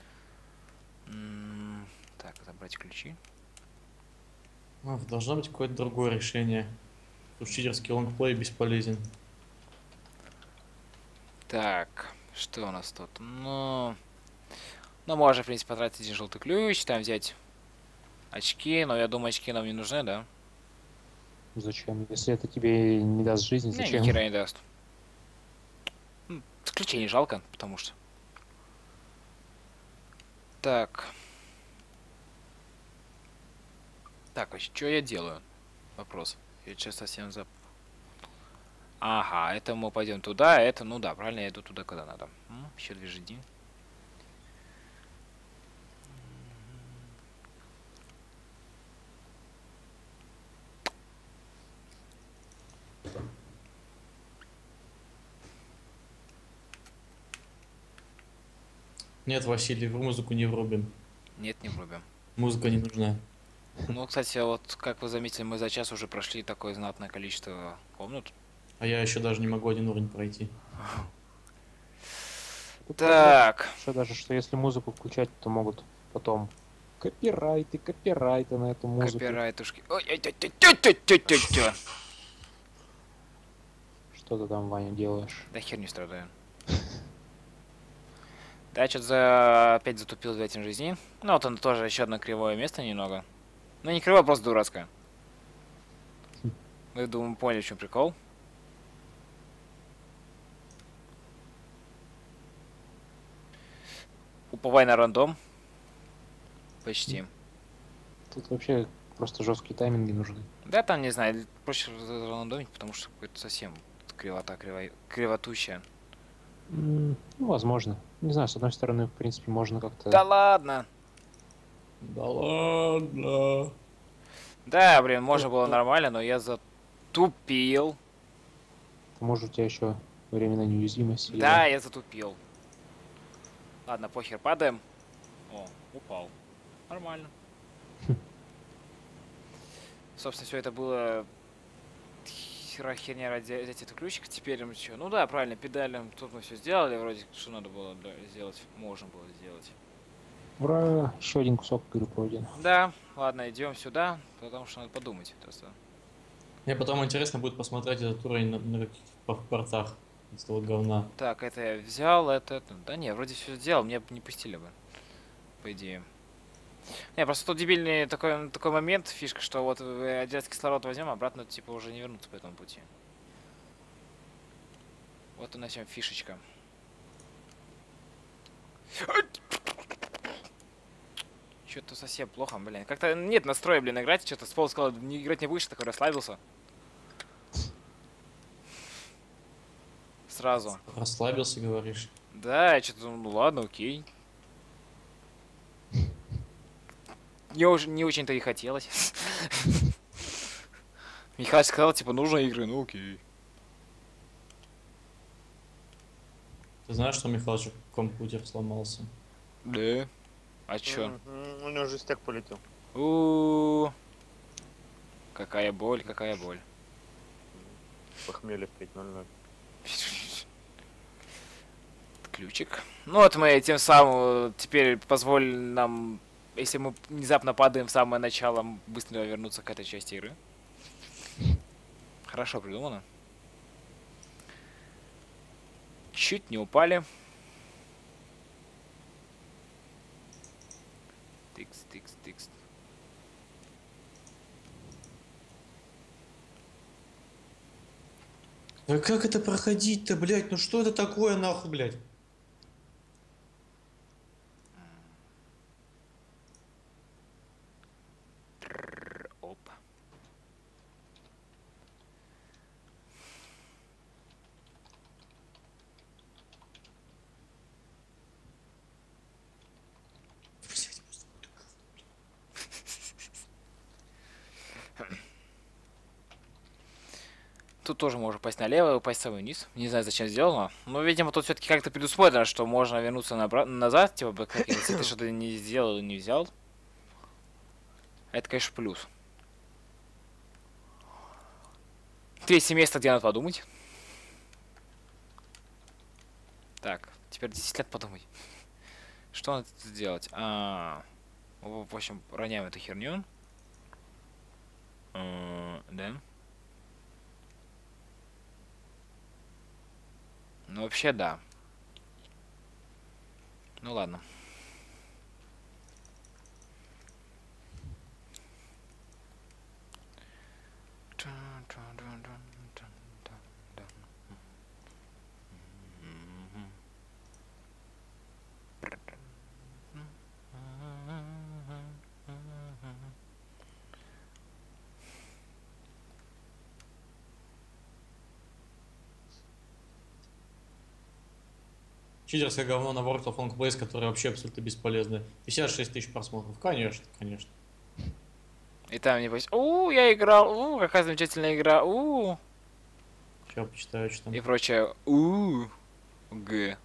Так, забрать ключи. Должно быть какое-то другое решение. Уж читерский лонгплей бесполезен. Так, что у нас тут? Ну, можно, в принципе, потратить один желтый ключ, там взять очки, но я думаю, очки нам не нужны, да? Зачем? Если это тебе не даст жизни, Не, ни зачем? хера не даст. Ключей не жалко, потому что. Так. Так, вообще, что я делаю? Вопрос. Я сейчас совсем Ага, это мы пойдем туда, это, ну да, правильно, я иду туда, куда надо. Еще 2 жди. Нет, Василий, в музыку не врубим. Нет, не врубим. Музыка не нужна. Ну, кстати, вот, как вы заметили, мы за час уже прошли такое знатное количество комнат. А я еще даже не могу один уровень пройти. Тут Так. Что даже, что если музыку включать, то могут потом копирайты на эту музыку. Копирайтушки. Ой-ой-ой-ой-ой-ой-ой-ой. Что ты там, Ваня, делаешь? Да хер не страдаю. Да, я что-то опять затупил в этим жизни. Ну, вот он тоже еще одно кривое место немного. Ну, не кривое, просто дурацкое. Мы, думаю, поняли, в чем прикол. Уповай на рандом. Почти. Тут вообще просто жесткие тайминги нужны. Да, там, не знаю, проще рандомить, потому что какой-то совсем кривота, кривотущая. Ну, возможно. Не знаю, с одной стороны, в принципе, можно как-то... Да ладно! Да ладно. Да, блин, можно было нормально, но я затупил. Может, у тебя еще временная неуязвимость. или- Да, я затупил. Ладно, похер, падаем. О, упал. Нормально. Собственно, все это было херня ради этого ключика. Теперь мы что? Ну да, правильно, педалем. Тут мы все сделали, вроде что надо было сделать. Можно было сделать. Ура! Еще один кусок игры пройден. Да, ладно, идем сюда, потому что надо подумать просто. Мне потом интересно будет посмотреть этот уровень на каких-то портах. Из того говна. Так, это я взял, это. Да не, вроде все сделал, мне бы не пустили бы. По идее. Не, просто тут дебильный такой момент, фишка, что вот один кислород возьмем, обратно типа уже не вернуться по этому пути. Вот и на всем фишечка. Что-то совсем плохо, блин. Как-то нет настроя, блин, играть. Что-то с пола сказал, не играть не будешь, такой расслабился. Сразу. Расслабился, говоришь. Да, что-то, ну ладно, окей. Мне уже не очень-то и хотелось. Михаил сказал, типа, нужно игры, ну окей. Ты знаешь, что у Михалыча компьютер сломался? Да. А чё? У него же стек полетел. У Какая боль, какая боль. Похмелье в 5:00. Ключик. Ну вот мы тем самым теперь позволили нам, если мы внезапно падаем в самое начало, быстро вернуться к этой части игры. Хорошо придумано. Чуть не упали. Тикс, тикс, тикс. Да как это проходить-то, блядь? Ну что это такое, нахуй, блядь? Оп. Блядь, Тут тоже можно упасть налево и упасть самый вниз. Не знаю, зачем сделано. Но, видимо, тут все-таки как-то предусмотрено, что можно вернуться назад, типа, если ты что-то не сделал и не взял. Это, конечно, плюс. Третье место, где надо подумать. Так, теперь 10 лет подумать. Что надо сделать? В общем, роняем эту херню. Да. Ну, вообще, да. Ну, ладно. читерское говно на World of Plays, которое вообще абсолютно бесполезно. 56 тысяч просмотров. Конечно, конечно. И там, небось, я играл, какая замечательная игра, Сейчас почитаю, что там. и прочее, г.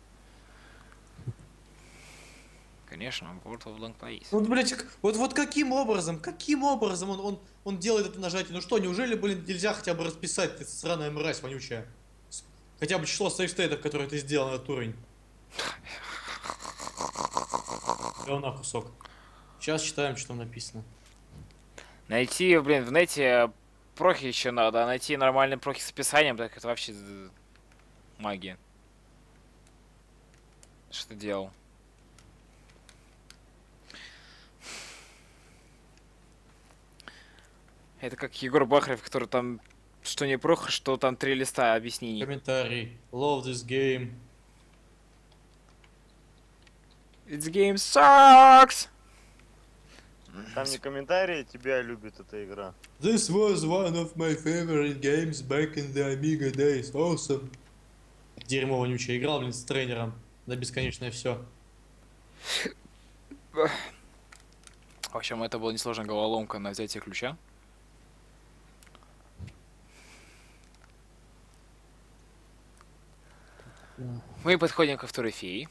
Конечно, World of Long Plays. Вот, блядь, вот каким образом он делает это нажатие? Ну что, неужели, блин, нельзя хотя бы расписать, ты сраная мразь вонючая? Хотя бы число сейфстейтов, которые ты сделал на этот уровень. Говна кусок. Сейчас читаем, что там написано. Найти, блин, в нете прохи еще надо, а найти нормальный прохи с описанием, так это вообще магия. Что ты делал? Это как Егор Бахарев, который там что не прох, что там 3 листа объяснений. Комментарий. Love this game. This game sucks! Там не комментарии, тебя любит эта игра. This was one of my favorite games back in the Amiga days. Awesome. Дерьмо вонючее. Играл, блин, с тренером. На бесконечное все. В общем, это была несложная головоломка на взятие ключа. Мы подходим ко второй фее.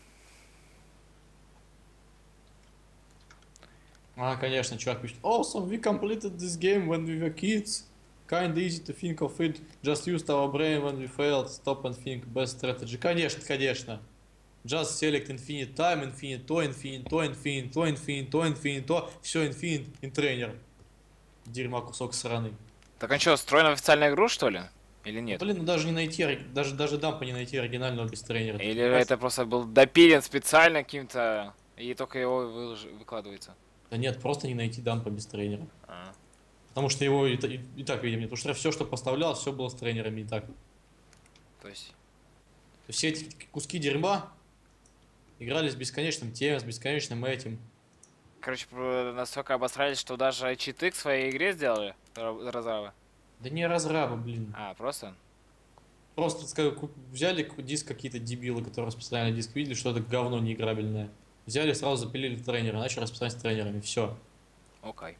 А, конечно, чувак пишет. Awesome, we completed this game when we were kids. Kinda easy to think of it. Just used our brain when we failed. Stop and think. Best strategy. Конечно, конечно. Just select infinite time, infinite to, infinite to, infinite to, infinite to, infinite to. Все infinite in trainer. Дерьма кусок сраный. Так он что, строен в официальную игру, что ли? Или нет? Блин, ну даже не найти, даже дампа не найти оригинального без тренера. Или это просто был допилен специально каким-то, и только его выкладывается? Да нет, просто не найти дампа без тренера. А. Потому что его и так видим. Потому что все, что поставлял, все было с тренерами и так. То есть... Все эти куски дерьма играли с бесконечным тем, с бесконечным этим. Короче, настолько обосрались, что даже читы к своей игре сделали, разрабы. Да не разрабы, блин. А, просто? Просто взяли диск какие-то дебилы, которые распространяли диск, видели, что это говно неиграбельное. Взяли, сразу запилили тренеры, начали распространять с тренерами. Все. Окей.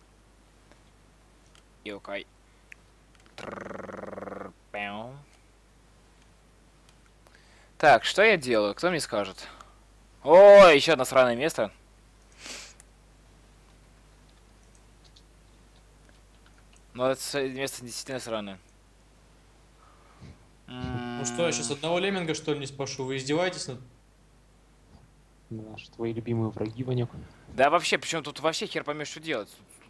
И окей. Так, что я делаю? Кто мне скажет? О, еще одно сраное место. Но это место действительно сраное. Ну что, я сейчас одного лемминга, что ли, не спрошу? Вы издеваетесь над... Наши твои любимые враги, Ванек. Да вообще, причем тут вообще хер поймешь, что делать.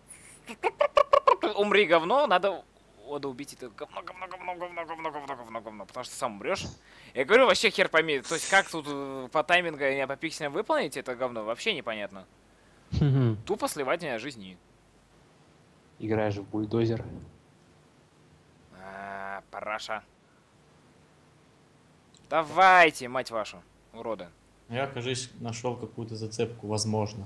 Умри, говно, надо убить это говно, потому что сам умрешь. Я говорю, вообще хер пойми, то есть как тут по таймингу и по пикселям выполнить это говно, вообще непонятно. Тупо сливать меня жизни. Играешь в бульдозер. Параша. Давайте, мать вашу, уроды. Я, кажись, нашел какую-то зацепку, возможно.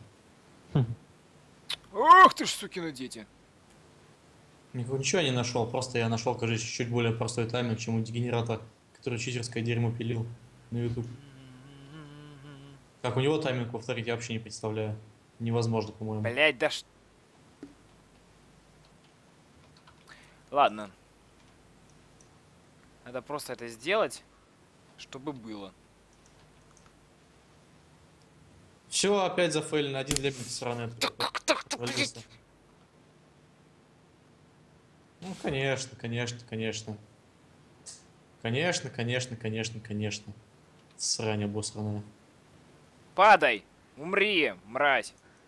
Ох ты ж, сукины дети. Ничего не нашел, просто я нашел, кажись, чуть более простой тайминг, чем у дегенерата, который читерское дерьмо пилил на YouTube. Как у него тайминг повторить, я вообще не представляю. Невозможно, по-моему. Блять, да ш... Ладно. Надо просто это сделать, чтобы было. Все, опять зафейлено, один лемминг сраный. Ну, конечно, конечно, конечно. Конечно, конечно, конечно, конечно. Срань обосранная. Падай! Умри, мразь!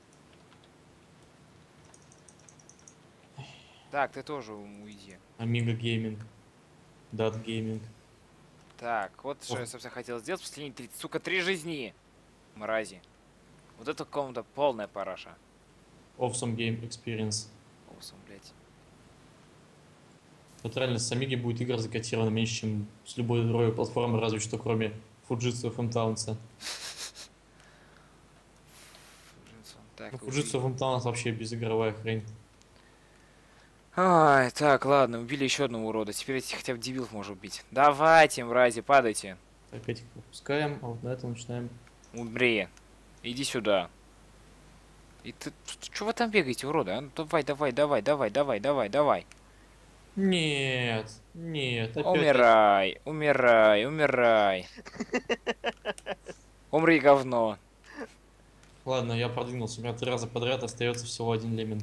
Так, ты тоже уйди. Amiga Gaming. Dot Gaming. Так, вот что я, собственно, хотел сделать. Последние 30, сука, 3 жизни. Мрази. Вот это комната полная параша. Awesome Game Experience. Awesome, блядь. Вот реально с Amiga будет игра закодирована меньше, чем с любой другой платформы, разве что кроме Fujitsu Фэмтаунса. Так, Fujitsu Фэмтаунс вообще безигровая хрень. Ай, так, ладно, убили еще одного урода. Теперь этих хотя бы дебилов можно убить. Давайте, мрази, падайте. Так, этих выпускаем, а вот на этом начинаем. Умри. Иди сюда. И ты... Чё вы там бегаете, уроды? А? Давай, давай, давай, давай, давай, давай, давай. Нет, нет, опять... Умирай, умирай, умирай. Умри, говно. Ладно, я продвинулся, у меня 3 раза подряд остается всего один лемминг.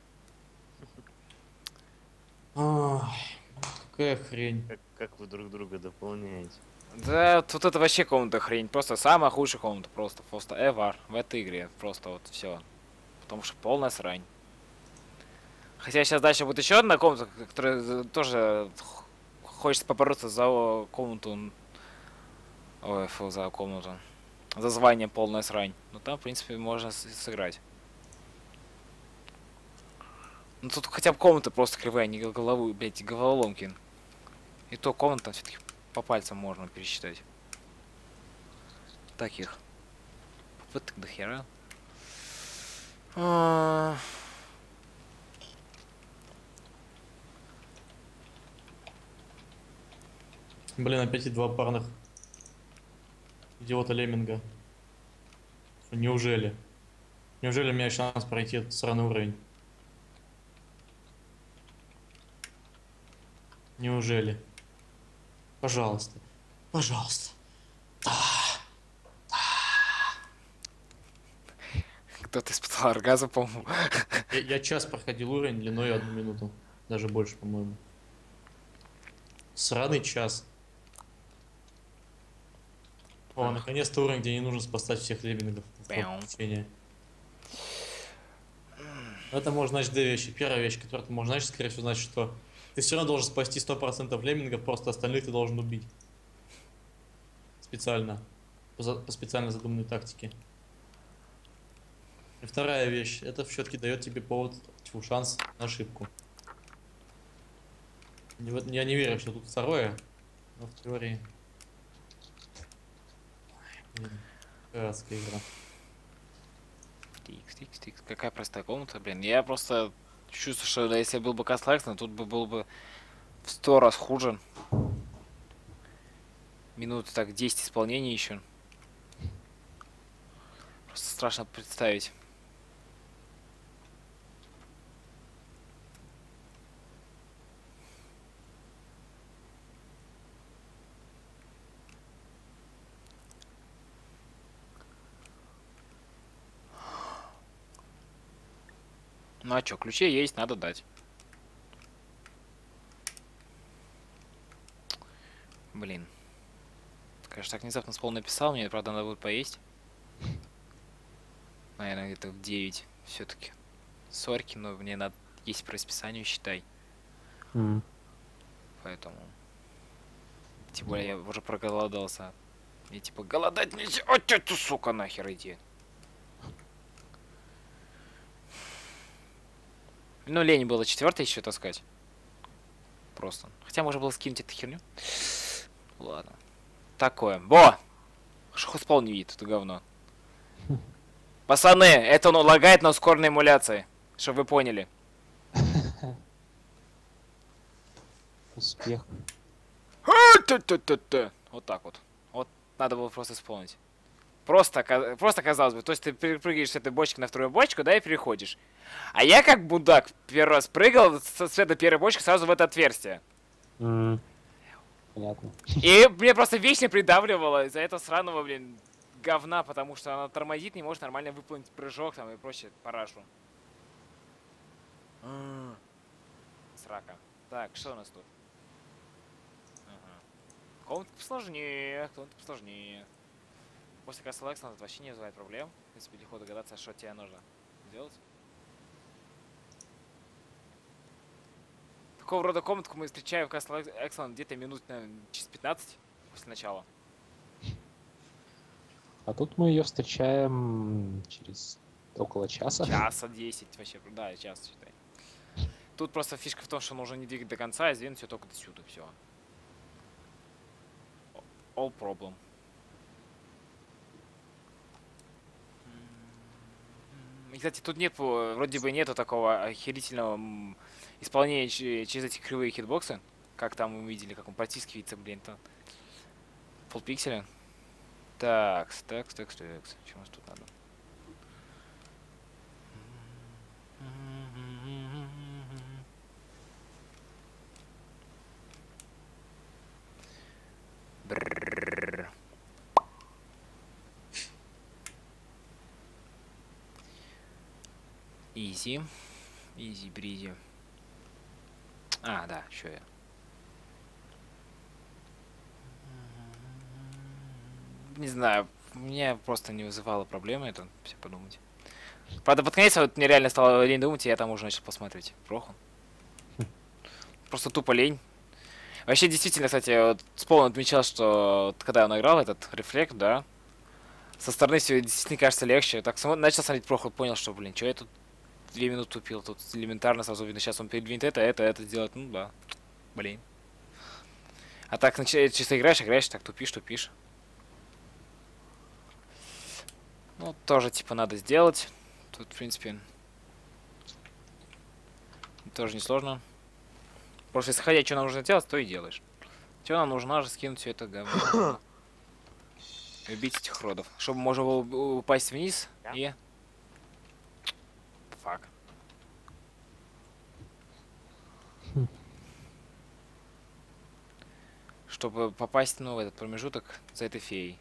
Ах, какая хрень. Как вы друг друга дополняете? Да, вот это вообще комната хрень. Просто самая худшая комната. Просто ever в этой игре. Просто вот все. Потому что полная срань. Хотя сейчас дальше будет еще одна комната, которая тоже хочется побороться за комнату. Ой, фу, за комнату. За звание полная срань. Но там, в принципе, можно сыграть. Ну тут хотя бы комната просто кривая, не голову, блядь, головоломки. И то комната все-таки по пальцам можно пересчитать. Таких попыток до хера. Блин, опять и два парных идиота Лемминга. Неужели? Неужели у меня есть шанс пройти этот сраный уровень? Неужели? Пожалуйста. Пожалуйста. Кто-то испытал оргазм, по-моему. Я час проходил уровень длиной 1 минуту. Даже больше, по-моему. Сраный час. О, наконец-то уровень, где не нужно спасать всех леммингов. Это может значить две вещи. Первая вещь, которая ты можешь значить, скорее всего, значит, что ты все равно должен спасти 100% леммингов, просто остальных ты должен убить. Специально. По специально задуманной тактике. И вторая вещь, это все-таки дает тебе повод, шанс на ошибку. Я не верю, что тут второе, но в теории... Блин, адская игра. Тикс. Какая простая комната, блин. Я просто чувствую, что да, если был бы Кастлайкс, тут бы был бы в 100 раз хуже. Минут так 10 исполнения еще. Просто страшно представить. Ну а чё, ключи есть, надо дать. Блин. Конечно, так внезапно с полу написал, мне, правда, надо будет поесть. Наверное, где-то в 9 все-таки. Сорки, но мне надо есть по расписанию, считай. Поэтому... Тем более я уже проголодался. Я типа голодать нельзя. О, ты, сука, нахер иди. Ну, лень было четвертое еще таскать. Просто. Хотя можно было скинуть эту херню. Ладно. Такое. Во! Шахоспол не видит, это говно. Пацаны, это он лагает на ускоренной эмуляции. Чтобы вы поняли. Успех. Вот так вот. Вот надо было просто исполнить. Просто казалось бы. То есть ты перепрыгиваешь с этой бочки на вторую бочку, да, и переходишь. А я как будак первый раз прыгал с этой первой бочки сразу в это отверстие. Понятно. И мне просто вечно придавливало из-за этого сраного, блин, говна, потому что она тормозит, не может нормально выполнить прыжок там и прочее парашу. Срака. Так, что у нас тут? Ага. Комната посложнее, После Castle X это вообще не вызывает проблем. В принципе, легко догадаться, что тебе нужно делать. Такого рода комнатку мы встречаем в Castle Excellent где-то минут, наверное, через 15 после начала. А тут мы ее встречаем через около часа. Часа 10 вообще, да, час считай. Тут просто фишка в том, что нужно не двигать до конца, а сдвинуть все только до сюда, все. All problem. И, кстати, тут нет, вроде бы нету такого охерительного исполнения через эти кривые хитбоксы, как там мы видели, как он протискивается, блин, там. Полпикселя. Так. Что у нас тут надо? Брррррр. Изи бризи. А, да, что я. Не знаю, меня просто не вызывало проблемы это, все подумать. Правда, под конец вот мне реально стало лень думать, и я там уже начал посмотреть. Проху. Просто тупо лень. Вообще, действительно, кстати, вот Спол отмечал, что вот, когда он играл этот рефлект, да, со стороны все действительно кажется легче. Так начал смотреть Проху, понял, что, блин, что я тут 2 минуты тупил, тут элементарно сразу видно, сейчас он передвинет это сделать, ну да, блин. А так чисто играешь, так тупишь. Ну, тоже, типа, надо сделать. Тут, в принципе, тоже несложно. Просто если хотеть, что нам нужно делать, то и делаешь. Что нам нужно же скинуть все это говно. И убить этих родов. Чтобы можно было упасть вниз и... Фак. Чтобы попасть, ну, в этот промежуток за этой феей.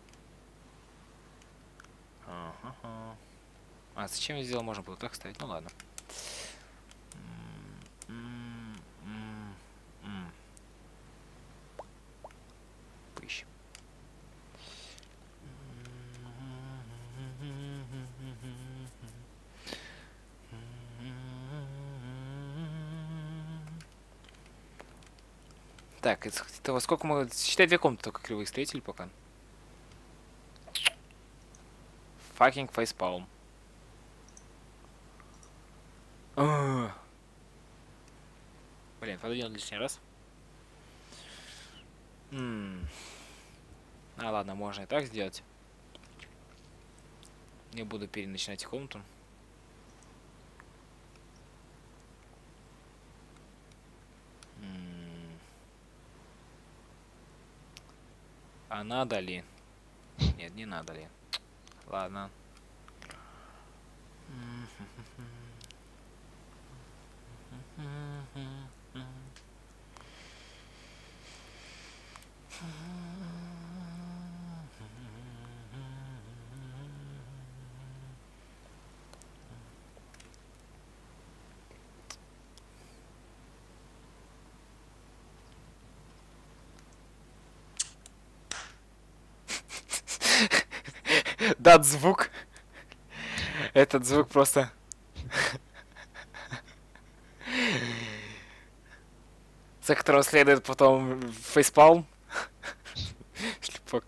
Ага. А зачем я сделал? Можно было так ставить. Ну ладно. Поищем. Так, это во сколько мы... Считай, 2 комнаты только кривых встретили пока. Fucking facepalm. Блин, подойдем лишний раз. А, ладно, можно и так сделать. Не буду переначинать комнату. А надо ли? Нет, не надо ли. Ладно. Да, звук. Этот звук просто... За которым следует потом фейспалм. Шлепок.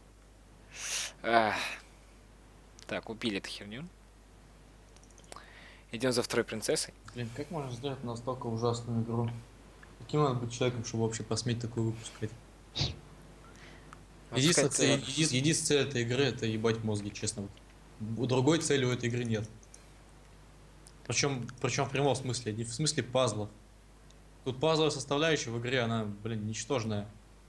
Так, убили эту херню. Идем за второй принцессой. Блин, как можно сделать настолько ужасную игру? Каким надо быть человеком, чтобы вообще посметь такую выпускать? Единственная цель этой игры — это ебать мозги, честно. Другой цели у этой игры нет. Причем в прямом смысле, не в смысле пазлов. Тут пазловая составляющая в игре, она, блин, ничтожная.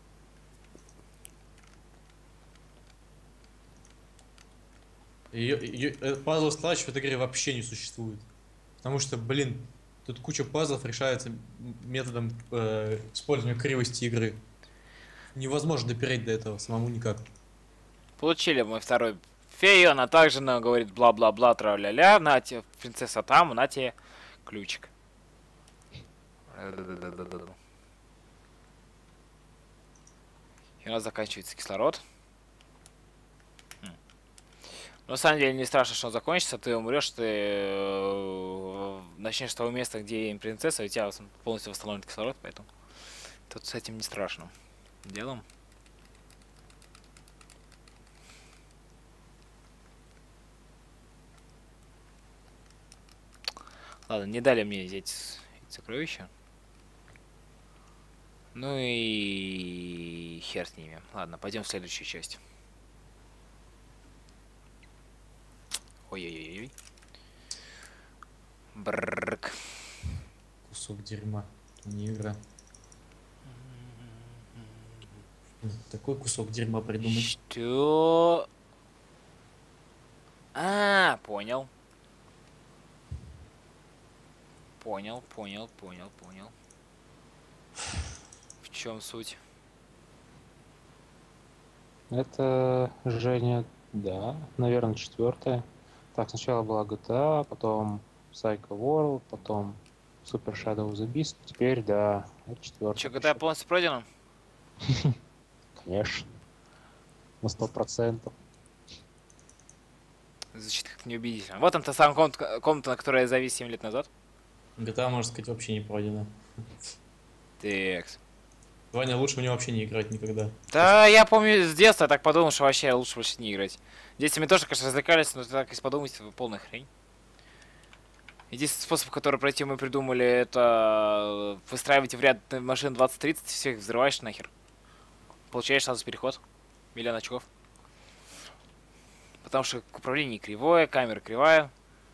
Пазловая составляющая в этой игре вообще не существует. Потому что, блин, тут куча пазлов решается методом использования кривости игры. Невозможно допереть до этого самому никак. Получили мы второй фею, она также нам говорит бла-бла-бла, тра-ля-ля. На тебе, принцесса там, на тебе ключик. И у нас заканчивается кислород. Но на самом деле не страшно, что он закончится, ты умрешь, ты начнешь с того места, где принцесса, и у тебя полностью восстановит кислород, поэтому тут с этим не страшно. Делом. Ладно, не дали мне взять сокровища. Ну и хер с ними. Ладно, пойдем в следующую часть. Ой-ой-ой-ой. Брррк. Кусок дерьма, не игра. Такой кусок дерьма придумать. Что? А, понял. Понял. В чем суть? Это Женя, да, наверное, 4-я. Так, сначала была GTA, потом Psycho World, потом Super Shadow of the Beast, теперь, да, это 4-я. Че, GTA полностью пройдено? Конечно. На 100%. Звучит как неубедительно. Вот он та самая комната, на которой я завис 7 лет назад. GTA, можно сказать, вообще не пройдена. Текс. Ваня, лучше в нее вообще не играть никогда. Да, я помню с детства, я так подумал, что вообще лучше больше не играть. Детьми тоже, конечно, развлекались, но так если подумать, это полная хрень. Единственный способ, который пройти мы придумали, это выстраивайте в ряд машин 20-30, всех взрываешь нахер. Получаешь сразу переход. Миллион очков. Потому что управление кривое, камера кривая.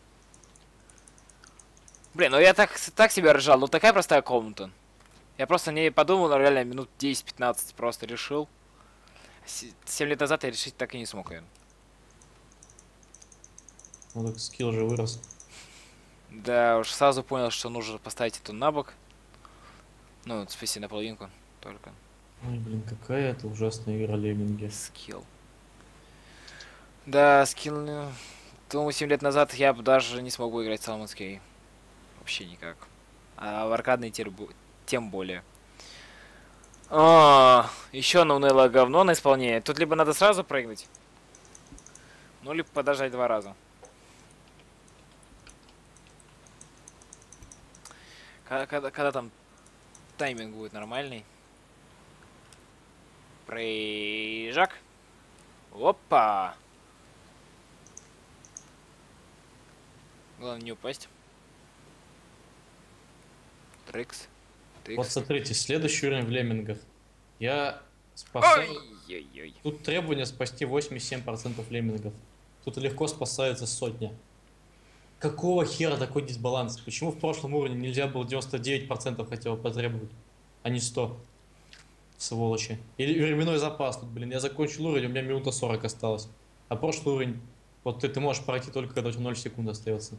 Блин, ну я так себя ржал, ну такая простая комната. Я просто не подумал, но реально минут 10-15 просто решил. 7 лет назад я решить так и не смог, наверное. Ну так скилл же вырос. Да, уж сразу понял, что нужно поставить эту на бок. Ну, спаси на половинку только. Ой, блин, какая это ужасная игра Лемминги. Скилл. Да, скилл... Думаю, 7 лет назад я бы даже не смог бы играть в Salmon Skate. Вообще никак. А в аркадной тем более. Еще на унылое говно на исполнение. Тут либо надо сразу прыгнуть, ну либо подождать 2 раза. Когда там тайминг будет нормальный. Прыжок. Опа! Главное не упасть. Трикс. Вот смотрите, следующий уровень в Леммингах. Я спасаю... Ой-ой-ой. Тут требование спасти 87% леммингов. Тут легко спасается сотня. Какого хера такой дисбаланс? Почему в прошлом уровне нельзя было 99% хотя бы потребовать, а не 100? Сволочи. Или временной запас тут, блин. Я закончил уровень, у меня минута 40 осталось. А прошлый уровень, вот ты можешь пройти только когда у тебя 0 секунд остается.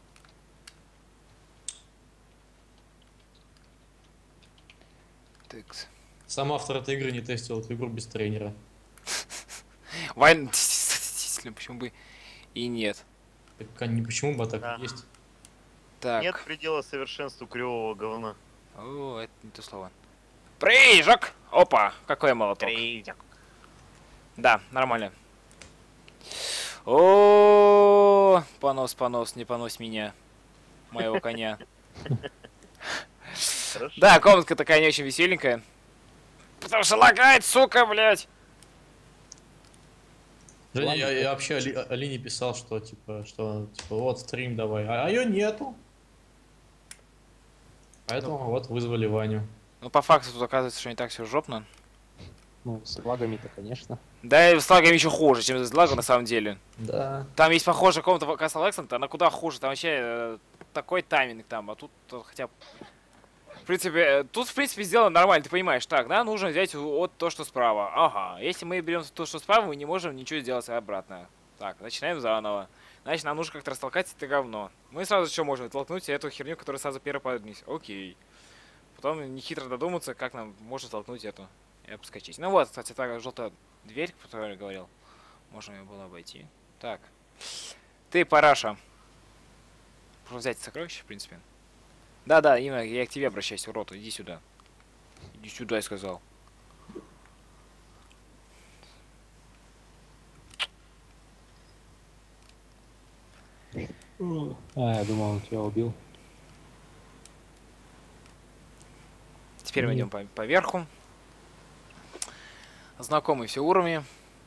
Тыкс. Сам автор этой игры не тестил эту игру без тренера. Вайн, действительно, почему бы и нет. Так почему бы так Да. есть? Так. Нет предела совершенству кривого говна. О, это не то слово. Прыжок! Опа, какой молоток. Да, нормально. О, понос, не понось меня. Моего коня. Хорошо. Да, комнатка такая не очень веселенькая. Потому что лагает, сука, блядь. Женя, я вообще Алине писал, что типа вот стрим давай, а ее нету. Поэтому вот вызвали Ваню. Ну, по факту тут оказывается, что не так все жопно. Ну, с лагами-то, конечно. Да и с лагами еще хуже, чем с лагом на самом деле. Да. Там есть похожая комната в Castle Extant, она куда хуже, там вообще такой тайминг там, а тут хотя бы... В принципе, тут в принципе сделано нормально, ты понимаешь, так, да, нужно взять вот то, что справа. Ага, если мы берем то, что справа, мы не можем ничего сделать обратно. Так, начинаем заново. Значит, нам нужно как-то растолкать это говно. Мы сразу что можем? Толкнуть эту херню, которая сразу первая падает вниз. Окей. Потом нехитро додуматься, как нам можно толкнуть эту и обскочить. Ну вот, кстати, та желтая дверь, про которую я говорил. Можно ее было обойти. Так. Ты, параша. Можно взять сокровище, в принципе. Да, именно, я к тебе обращаюсь, урод, иди сюда. Иди сюда, я сказал. Я думал, он тебя убил. Теперь мы идем по верху. Знакомые все уровни.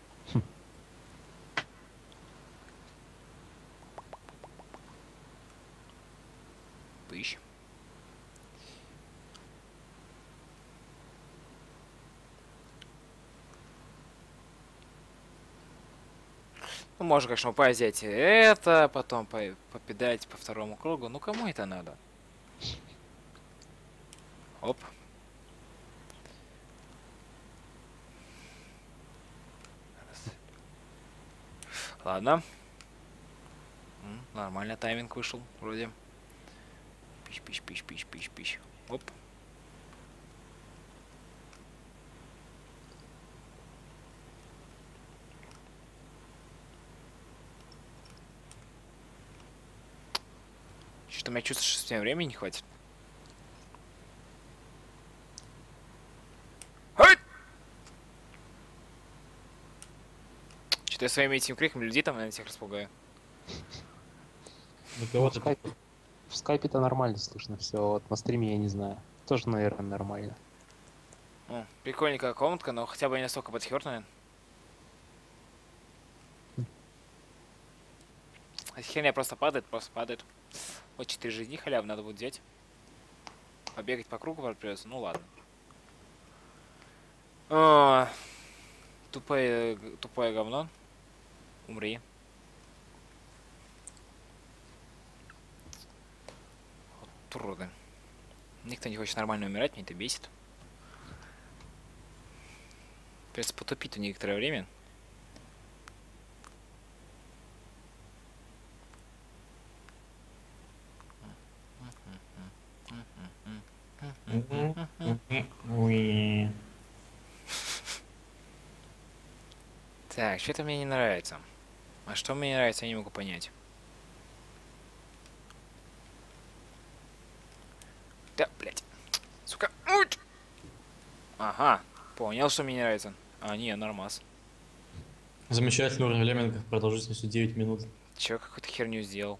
Пыщ. Ну, можно, конечно, взять это, потом попедать по второму кругу. Ну, кому это надо? Оп. Ладно. Нормально тайминг вышел, вроде. Пищ. Оп. Что-то у меня чувствую, что с времени не хватит. Что-то я своими этим криком людей там, наверное, всех распугаю. В скайпе-то нормально слышно все, вот на стриме я не знаю. Тоже, наверное, нормально. Прикольненькая комнатка, но хотя бы не настолько подхёртная. Херня просто падает, просто падает. Вот 4 жизни халявы надо будет взять. Побегать по кругу придется, ну ладно. О, тупое говно. Умри. Вот уроды. Никто не хочет нормально умирать, меня это бесит. Придется потупить на некоторое время. Так, что-то мне не нравится. А что мне не нравится, я не могу понять. Да, блядь. Сука. Уть! Ага, понял, что мне не нравится. А, не, нормас. Замечательный уровень леммингов, продолжительностью 9 минут. Чё, какую-то херню сделал?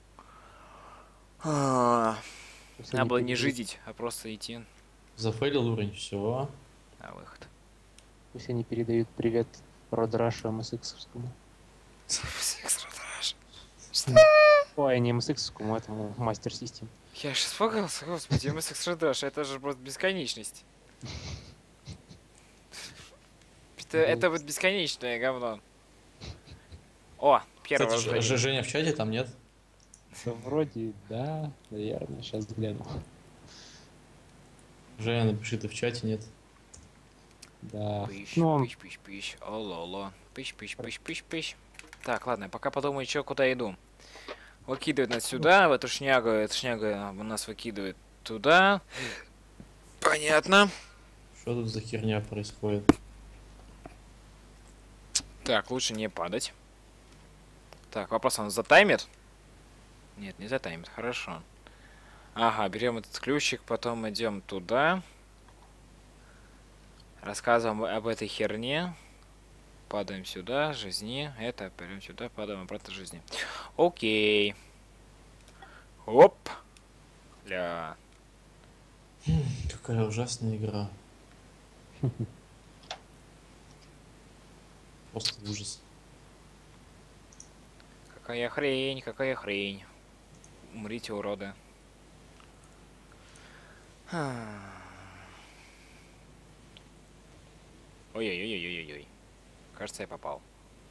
Пусть Надо они было не передают- жидить, а просто идти Зафейлил уровень, все. на выход. Пусть они передают привет Родрашу MSX-овскому. Ой, не MSX-овскому, этому Мастер Систем. Я ж испугался, господи, MSX Redash, это же просто бесконечность. Это вот бесконечное говно. О, первое Кстати, рождение. Женя в чате там нет? Да, вроде, да, наверное, сейчас гляну. Женя, напиши, ты в чате нет. Да. Пыщ, Ну, он пыщ, пыщ, пыщ, ололо. Пыщ, пыщ, пыщ, пыщ, пыщ. Так, ладно, я пока подумаю, чё, куда иду. Выкидывает нас сюда, в эту шнягу, эта шняга у нас выкидывает туда. Понятно. Что тут за херня происходит? Так, лучше не падать. Так, вопрос, он затаймит? Нет, не затаймит, хорошо. Ага, берем этот ключик, потом идем туда. Рассказываем об этой херне. Падаем сюда, жизни. Это, берем сюда, падаем обратно жизни. Окей. Оп. Ля. Какая ужасная игра. Просто ужас. Какая хрень, какая хрень. Умрите, уроды. Ой-ой-ой-ой-ой-ой. Кажется, я попал.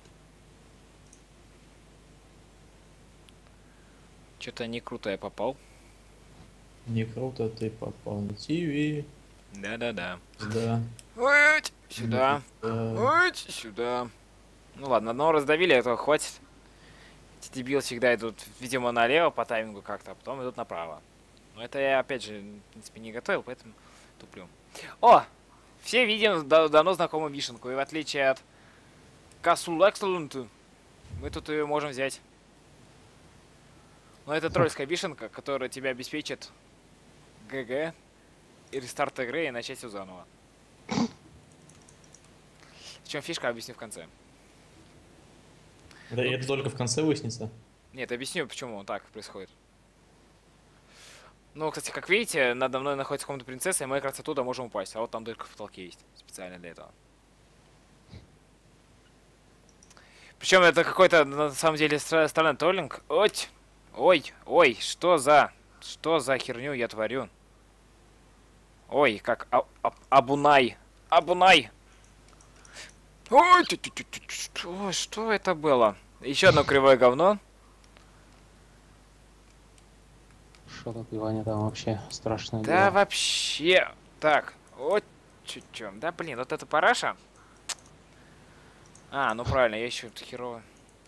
Что-то не круто я попал. Не круто, ты попал на ТВ. Да-да-да. Да. Ой, сюда. Да. Ой, сюда. Ну ладно, одного раздавили, этого хватит. Эти дебилы всегда идут, видимо, налево по таймингу как-то, а потом идут направо. Но это я, опять же, в принципе, не готовил, поэтому туплю. О! Все видим давно знакомую вишенку, и в отличие от Castle Excellent, мы тут ее можем взять. Но это тролльская вишенка, которая тебя обеспечит ГГ и рестарт игры и начать все заново. В чем фишка, объясню в конце. Это только в конце выяснится. Нет, объясню, почему так происходит. Ну, кстати, как видите, надо мной находится комната принцессы, и мы как раз оттуда можем упасть. А вот там дырка в потолке есть, специально для этого. Причем это какой-то, на самом деле, странный троллинг. Ой, ой, ой, что за херню я творю? Ой, как абунай, абунай. Ой, что это было? Еще одно кривое говно. что тут, Иваня, там вообще страшное Да дело. вообще. Так, вот чуть-чуть. Да блин, вот это параша. А, ну правильно, я еще херово.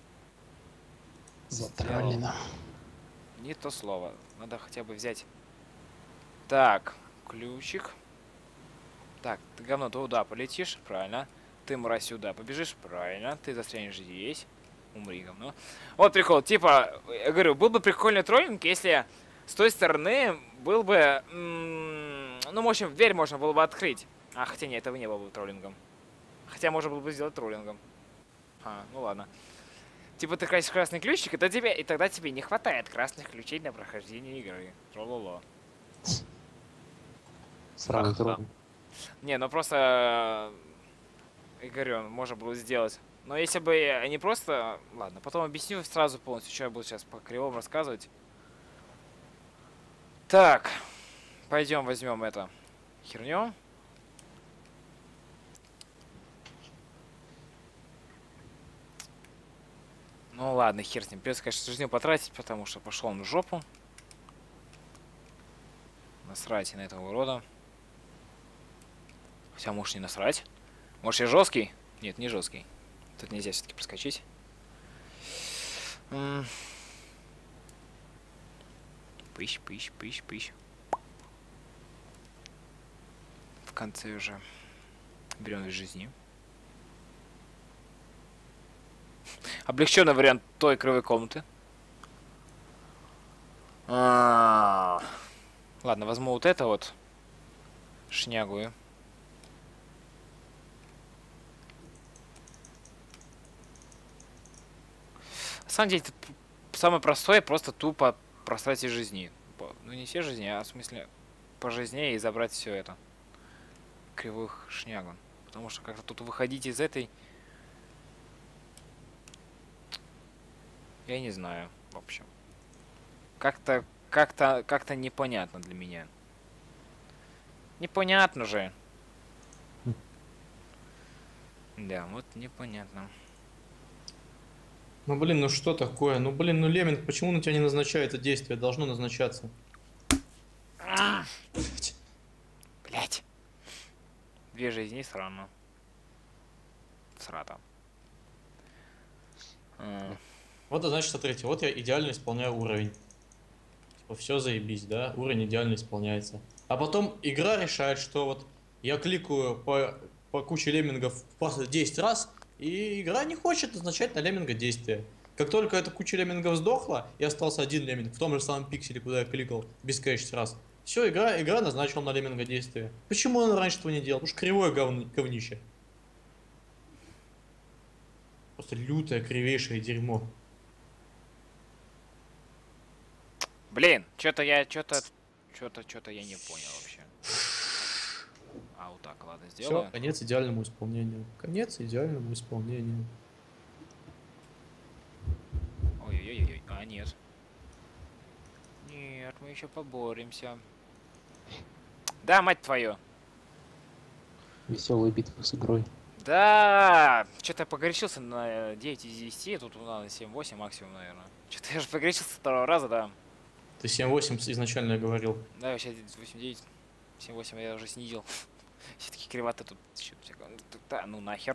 Затроллено. Не то слово. Надо хотя бы взять. Так, ключик. Так, ты говно туда полетишь, правильно. Ты, мразь, сюда побежишь, правильно. Ты застрянешь здесь. Умри, говно. Вот прикол, типа, я говорю, был бы прикольный троллинг, если с той стороны был бы... ну, в общем, дверь можно было бы открыть. А, хотя нет, этого не было бы троллингом. Хотя можно было бы сделать троллингом. А, ну ладно. Типа ты красишь красный ключик, и тогда тебе не хватает красных ключей для прохождения игры. Трололо. Сразу Ха-ха. трудно. Не, ну просто... Я говорю, можно было сделать Но если бы я не просто... Ладно, потом объясню сразу полностью, что я буду сейчас по кривому рассказывать. Так, пойдем возьмем это херню. Ну ладно, хер с ним. Придется, конечно, жизнь потратить, потому что пошел он в жопу. Насрать на этого урода. Хотя, может, не насрать. Может, я жесткий? Нет, не жесткий. Тут нельзя все-таки проскочить. Пыщ, пыщ, пыщ, пыщ. В конце уже берем из жизни. Облегченный вариант той кривой комнаты. Ладно, возьму вот это вот. Шнягую. На самом деле, это самое простое, просто тупо просрать из жизни. Ну, не все жизни, а в смысле по жизни и забрать все это. Кривых шнягу. Потому что как-то тут выходить из этой... Я не знаю, в общем. Как-то непонятно для меня. Непонятно же. Да, вот непонятно. Ну блин, ну что такое? Ну блин, ну Леминг, почему на тебя не назначается действие? Должно назначаться. Блять. 2 жизни срано. Срата. Вот, значит, смотрите, вот я идеально исполняю уровень. Типа, все заебись, да? Уровень идеально исполняется. А потом игра решает, что вот я кликаю по куче леммингов 10 раз, и игра не хочет назначать на лемминга действия. Как только эта куча леммингов сдохла, и остался один лемминг в том же самом пикселе, куда я кликал бесконечно раз. Все, игра назначила на лемминга действия. Почему он раньше этого не делал? Потому что кривое говнище. Просто лютое, кривейшее дерьмо. Блин, что-то я не понял вообще. А, вот так, ладно, сделаю. Все, конец идеальному исполнению. Конец идеальному исполнению. Ой-ой-ой, а нет. Нет, мы еще поборемся. Да, мать твою. Веселые битвы с игрой. Да, что-то я погорячился на 9 из 10, тут надо 7-8 максимум, наверное. Что-то я же погорячился с 2-го раза, да. Ты 7-8 изначально говорил. Да, вообще 8-9, 7-8 я уже снизил. Все-таки кривато тут. Да, ну нахер.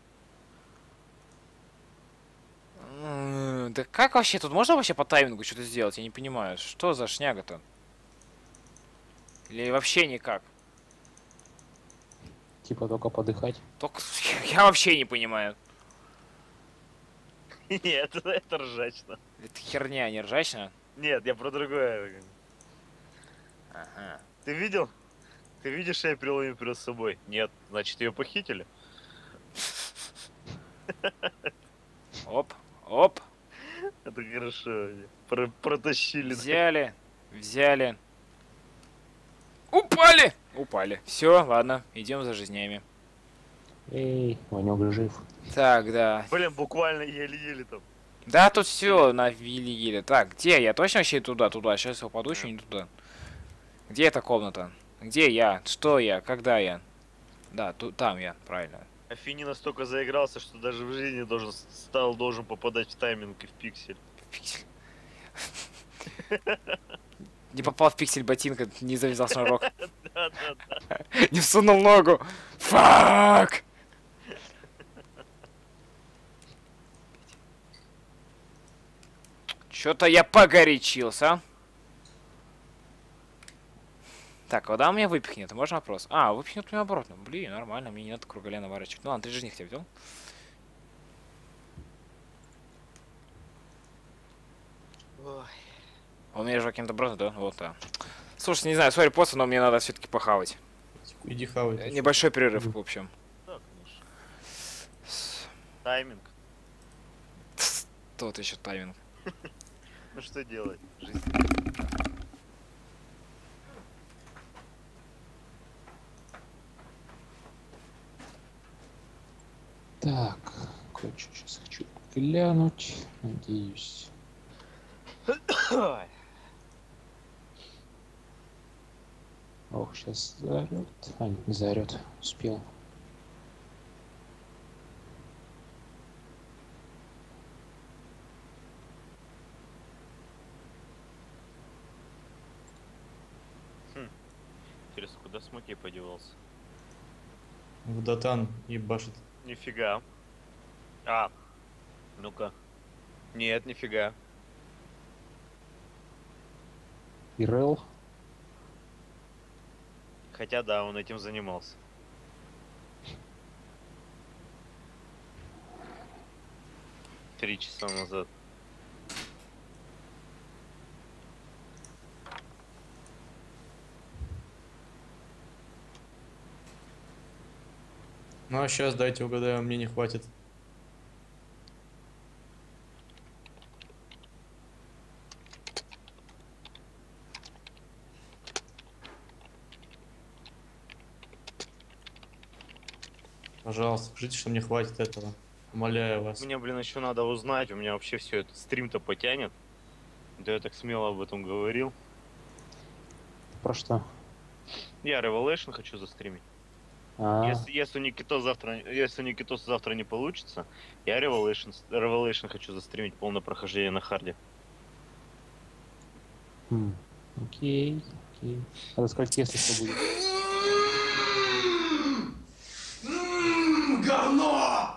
Да как вообще? Тут можно вообще по таймингу что-то сделать? Я не понимаю. Что за шняга-то? Или вообще никак? Типа только подыхать. Только я вообще не понимаю. Нет, это ржачно. Это херня, не ржачно? Нет, я про другое. Ага. Ты видел? Ты видишь, я привел ее перед собой? Нет, значит ее похитили. Оп, оп. Это хорошо. Протащили. Взяли. Упали. Все, ладно, идем за жизнями. Эй, Ванёк жив. Так, да. Блин, буквально еле-еле там. Да, тут все на еле-еле. Так, где я? Точно вообще туда? Сейчас я упаду еще не туда. Где эта комната? Где я? Что я? Когда я? Да, там я, правильно. Афини настолько заигрался, что даже в жизни должен попадать в тайминг и в пиксель. Пиксель. Не попал в пиксель ботинка, не завязал шнурок. Да. Не всунул ногу. Фак! Что-то я погорячился. Так, куда меня выпихнет? Можно вопрос? А, выпихнет меня обратно. Блин, нормально, мне не надо кругаля наворачивать. Ну ладно, 3 жизни хотя бы взял. Ой. У меня же каким-то обратно, да? Вот, да. Слушай, не знаю, сори, после, но мне надо все-таки похавать. Иди хавай. Небольшой перерыв, в общем. Да, конечно. Тайминг. Тот еще тайминг. Ну что делать? Жизнь. Так, Короче, сейчас хочу глянуть. Надеюсь. Ох, сейчас заорет. А, нет, не заорет. Успел. Интересно, куда Смокей подевался? В датан ебашит. Нифига. А, ну-ка. Нет, нифига. Ирел. Хотя да, он этим занимался. Три часа назад. Ну а сейчас дайте угадаю, мне не хватит. Пожалуйста, скажите, что мне хватит этого. Умоляю вас. Мне, блин, еще надо узнать, у меня вообще все это стрим-то потянет. Да я так смело об этом говорил. Про что? Я Revelation хочу застримить. А, Если у Никитоса завтра не получится, я Revelation хочу застримить полное прохождение на харде. окей, окей. А до скольки, если что будет? Говно!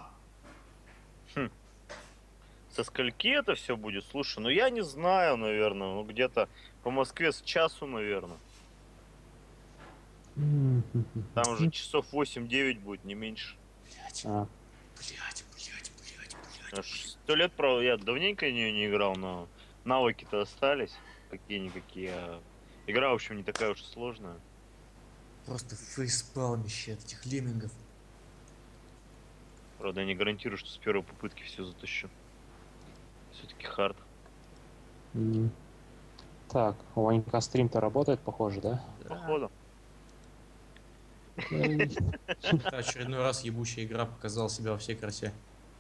Со скольки это все будет? Слушай, ну я не знаю, наверное. Ну где-то по Москве с часу, наверное. Там уже часов 8-9 будет, не меньше. А, Аж 100 лет, правда, я давненько не играл, но навыки-то остались. Какие-никакие. Игра, в общем, не такая уж и сложная. Просто фейспалмище от этих леммингов. Правда, я не гарантирую, что с первой попытки все затащу. Все-таки хард. Так, у Ванька стрим-то работает, похоже, да? Походу. Очередной раз ебучая игра показала себя во всей красе.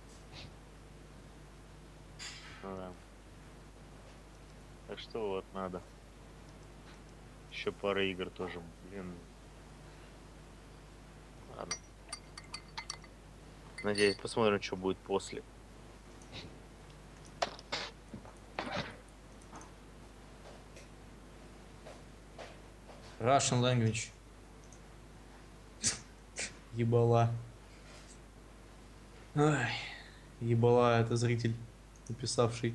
Ну да. Так что вот, надо. Еще пара игр тоже, блин. Ладно. Надеюсь, посмотрим, что будет после. Russian language. Ебала. Ай, ебала, это зритель, написавший.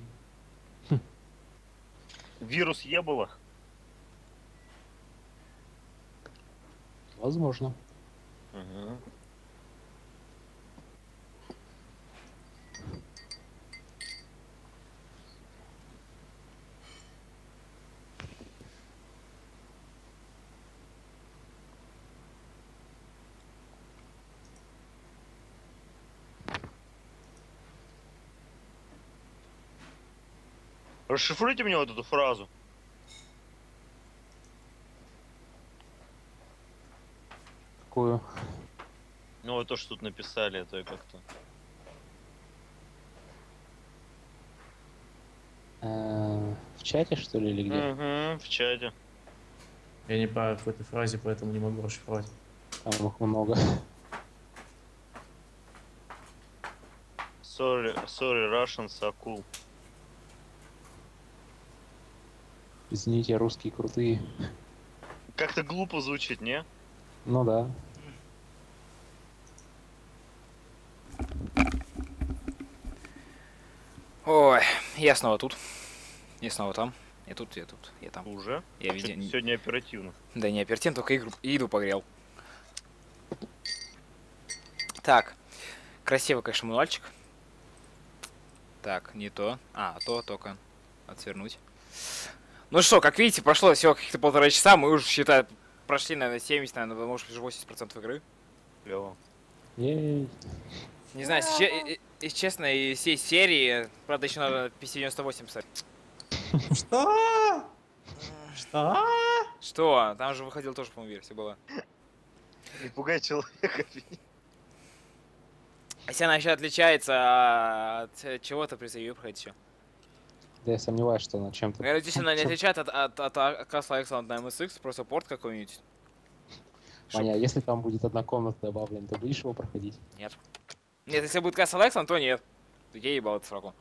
Вирус ебало. Возможно. Угу. Расшифруйте мне вот эту фразу. Какую? Ну, вот то, что тут написали, это я как-то... В чате, что ли, или где? Угу, в чате. Я не пара в этой фразе, поэтому не могу расшифровать. Там их много. Sorry, Russians are cool. Извините, русские крутые. Как-то глупо звучит, не? Ну да. Ой, я снова тут. Я снова там. Я тут, я там. Уже? Я везде. Сегодня оперативно. Да не оперативно, только еду погрел. Так. Красивый, конечно, мануальчик. Так, не то. А, то только. Отвернуть. Ну что, как видите, прошло всего каких-то 1,5 часа. Мы уже, считай, прошли, наверное, 70, наверное, может, уже 80% игры. Клево. Ей. Не знаю, если честно, из всей серии, правда, еще надо PC-98 писать. Что? Что? Что? Там же выходил тоже, по-моему, версия была. Не пугай человека. Если она еще отличается от чего-то при ее проходить еще. Да я сомневаюсь, что она чем-то... Говорят, если она не отличается от Castle Excellent на MSX, просто порт какой-нибудь. Маня, а если там будет одна комната добавлена, ты будешь его проходить? Нет. Нет, если будет Castle Excellent, то нет. Я ебал эту сроку.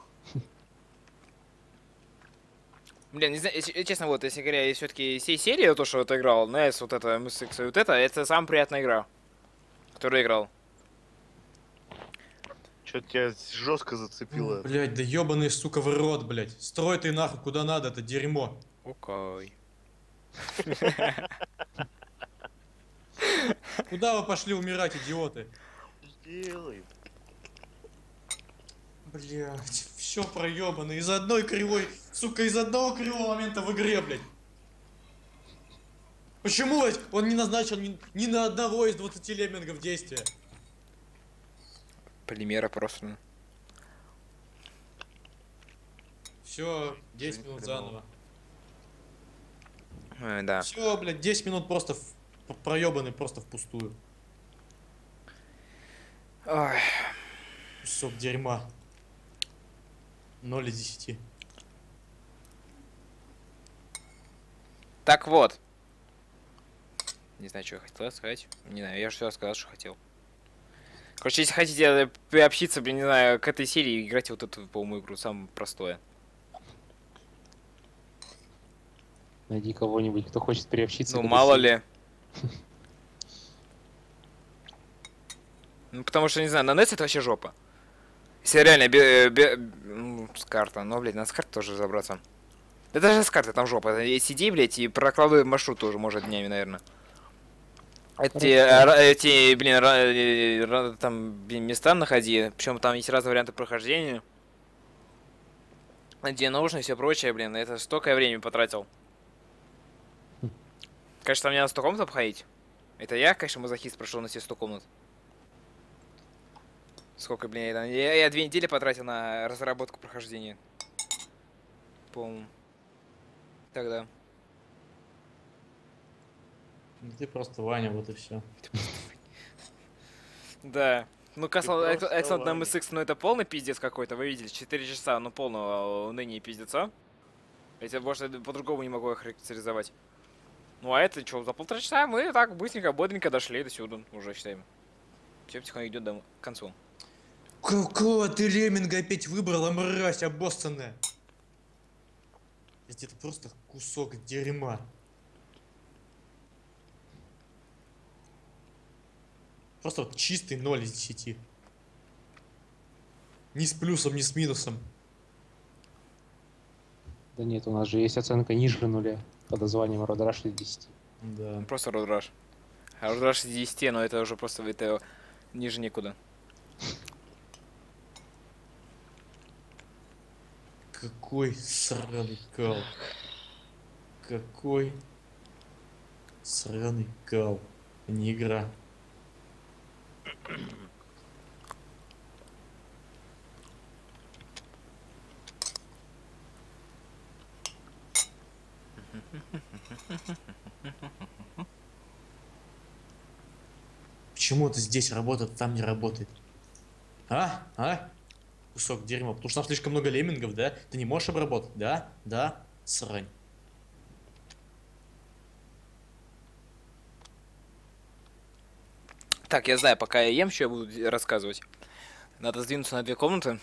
Блин, не знаю, честно, вот, если говоря, все-таки всей серии, то, что ты играл, NES, вот это, MSX и вот это самая приятная игра, которую я играл. Что-то тебя жестко зацепило. Блять, да ебаный, сука, в рот, блять. Строй ты нахуй куда надо, это дерьмо. Окей. Куда вы пошли умирать, идиоты? Делай. Блять, все проебано. Из одной кривой, сука, из одного кривого момента в игре, блять. Почему, блять, он не назначен ни на одного из 20 леммингов действия? Полимера просто. Все, 10 минут заново. Да. Все, блядь, 10 минут просто проебаны, просто впустую. Ой. Кусок дерьма. 0 из 10. Так вот. Не знаю, что я хотел сказать. Не знаю, я же все сказал, что хотел. Короче, если хотите приобщиться, блин, не знаю, к этой серии, играйте вот эту, по-моему, игру, самое простое. Найди кого-нибудь, кто хочет приобщиться Ну, к этой мало серии. ли. Ну, потому что, не знаю, на NES это вообще жопа. Если реально с карта, ну, блядь, надо с карты тоже разобраться. Да даже с карты там жопа. Сиди, блядь, и прокладывай маршрут тоже, может, днями, наверное. Эти, блин, там блин, места находи, причем там есть разные варианты прохождения. Где нужно и все прочее, блин, это столько я времени потратил. Конечно, там не надо 100 комнат обходить. Это я, конечно, мазохист, прошел на все 100 комнат. Сколько, блин, я 2 недели потратил на разработку прохождения. По-моему. Тогда. Ты просто Ваня, вот и все. Да. Ну, Castle просто Excellent на Ваня. MSX, ну это полный пиздец какой-то, вы видели, 4 часа, ну полного уныния и пиздеца. Я тебе больше по-другому не могу их характеризовать. Ну а это что, за 1,5 часа мы так быстренько, бодренько дошли до сюда, уже считаем. Все потихоньку идет к концу. Какого ты лемминга опять выбрала, мразь обоссанная? Ведь это просто кусок дерьма. Просто вот чистый 0 из 10. Ни с плюсом, ни с минусом. Да нет, у нас же есть оценка ниже нуля под названием Road Rush из 10. Да. Просто Road Rush. А Road Rush из 10, но это уже просто это ниже некуда. Какой сраный кал. Какой сраный кал. А не игра. Почему это здесь работает, там не работает? А? А? Кусок дерьма. Потому что там слишком много леммингов, да? Ты не можешь обработать, да? Да? Срань. Так, я знаю, пока я ем, что я буду рассказывать. Надо сдвинуться на 2 комнаты.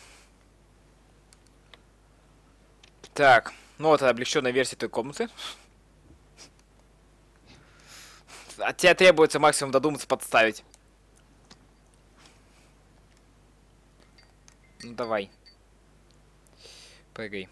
Так, ну вот облегченная версия той комнаты. От тебя требуется максимум додуматься подставить. Ну давай. Прыгай.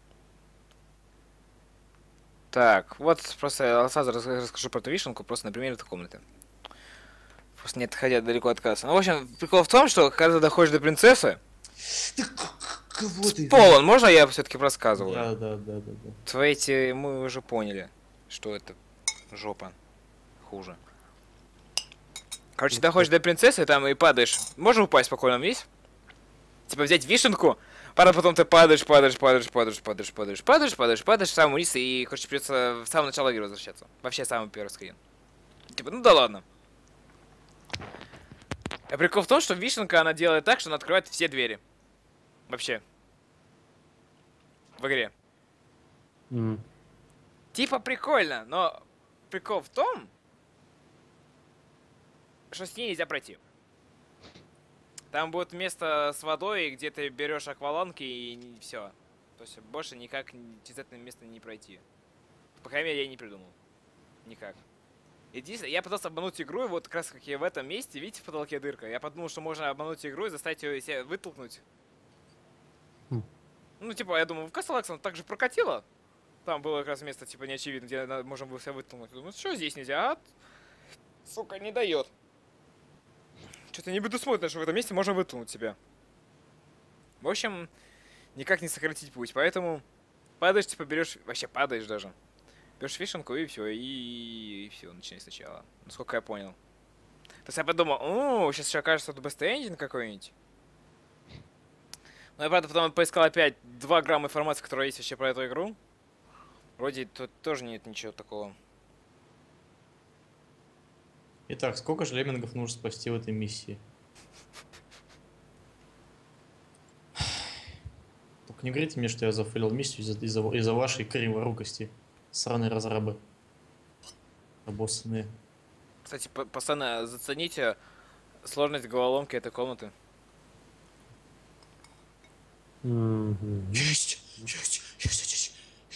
Так, вот просто я сразу расскажу про эту вишенку, просто на примере этой комнаты. Просто не отходя далеко от кассы. Ну, в общем, прикол в том, что когда ты доходишь до принцессы... Кого ты? Полон, можно я все-таки рассказываю? Да. Твои эти, мы уже поняли, что это жопа. Хуже. Короче, доходишь до принцессы, там и падаешь. Можно упасть спокойно вниз? Типа взять вишенку, потом ты падаешь в самый вниз, и, короче, придется в самое начало игры возвращаться. Вообще самый первый скрин. Типа, ну да ладно. А прикол в том, что вишенка, она делает так, что она открывает все двери. Вообще. В игре. М. Типа прикольно, но прикол в том, что с ней нельзя пройти. Там будет место с водой, где ты берешь акваланги и все. То есть больше никак через это место не пройти. По крайней мере, я не придумал. Никак. Единственное, я пытался обмануть игру, и вот как раз как я в этом месте, видите, в потолке дырка. Я подумал, что можно обмануть игру и заставить ее себя вытолкнуть. Хм. Ну, типа, я думаю, в Castle Action так же прокатило. Там было как раз место, типа, неочевидно, где можем было себя вытолкнуть. Я думаю, что здесь нельзя? А, сука, не дает. Что-то не предусмотрено, что в этом месте можно вытолкнуть себя. В общем, никак не сократить путь, поэтому падаешь, типа, берешь, вообще падаешь даже. Берешь вишенку и все, и все, начинай сначала. Насколько я понял. То есть я подумал, сейчас еще окажется тут best engine какой-нибудь. Но я, правда, потом поискал опять 2 грамма информации, которая есть вообще про эту игру. Вроде тут тоже нет ничего такого. Итак, сколько же леммингов нужно спасти в этой миссии? Только не говорите мне, что я зафейлил миссию из-за вашей криворукости. Сраные разрабы. Обоссанные. Кстати, пацаны, зацените сложность головоломки этой комнаты. Мгм. Есть! Есть! Есть!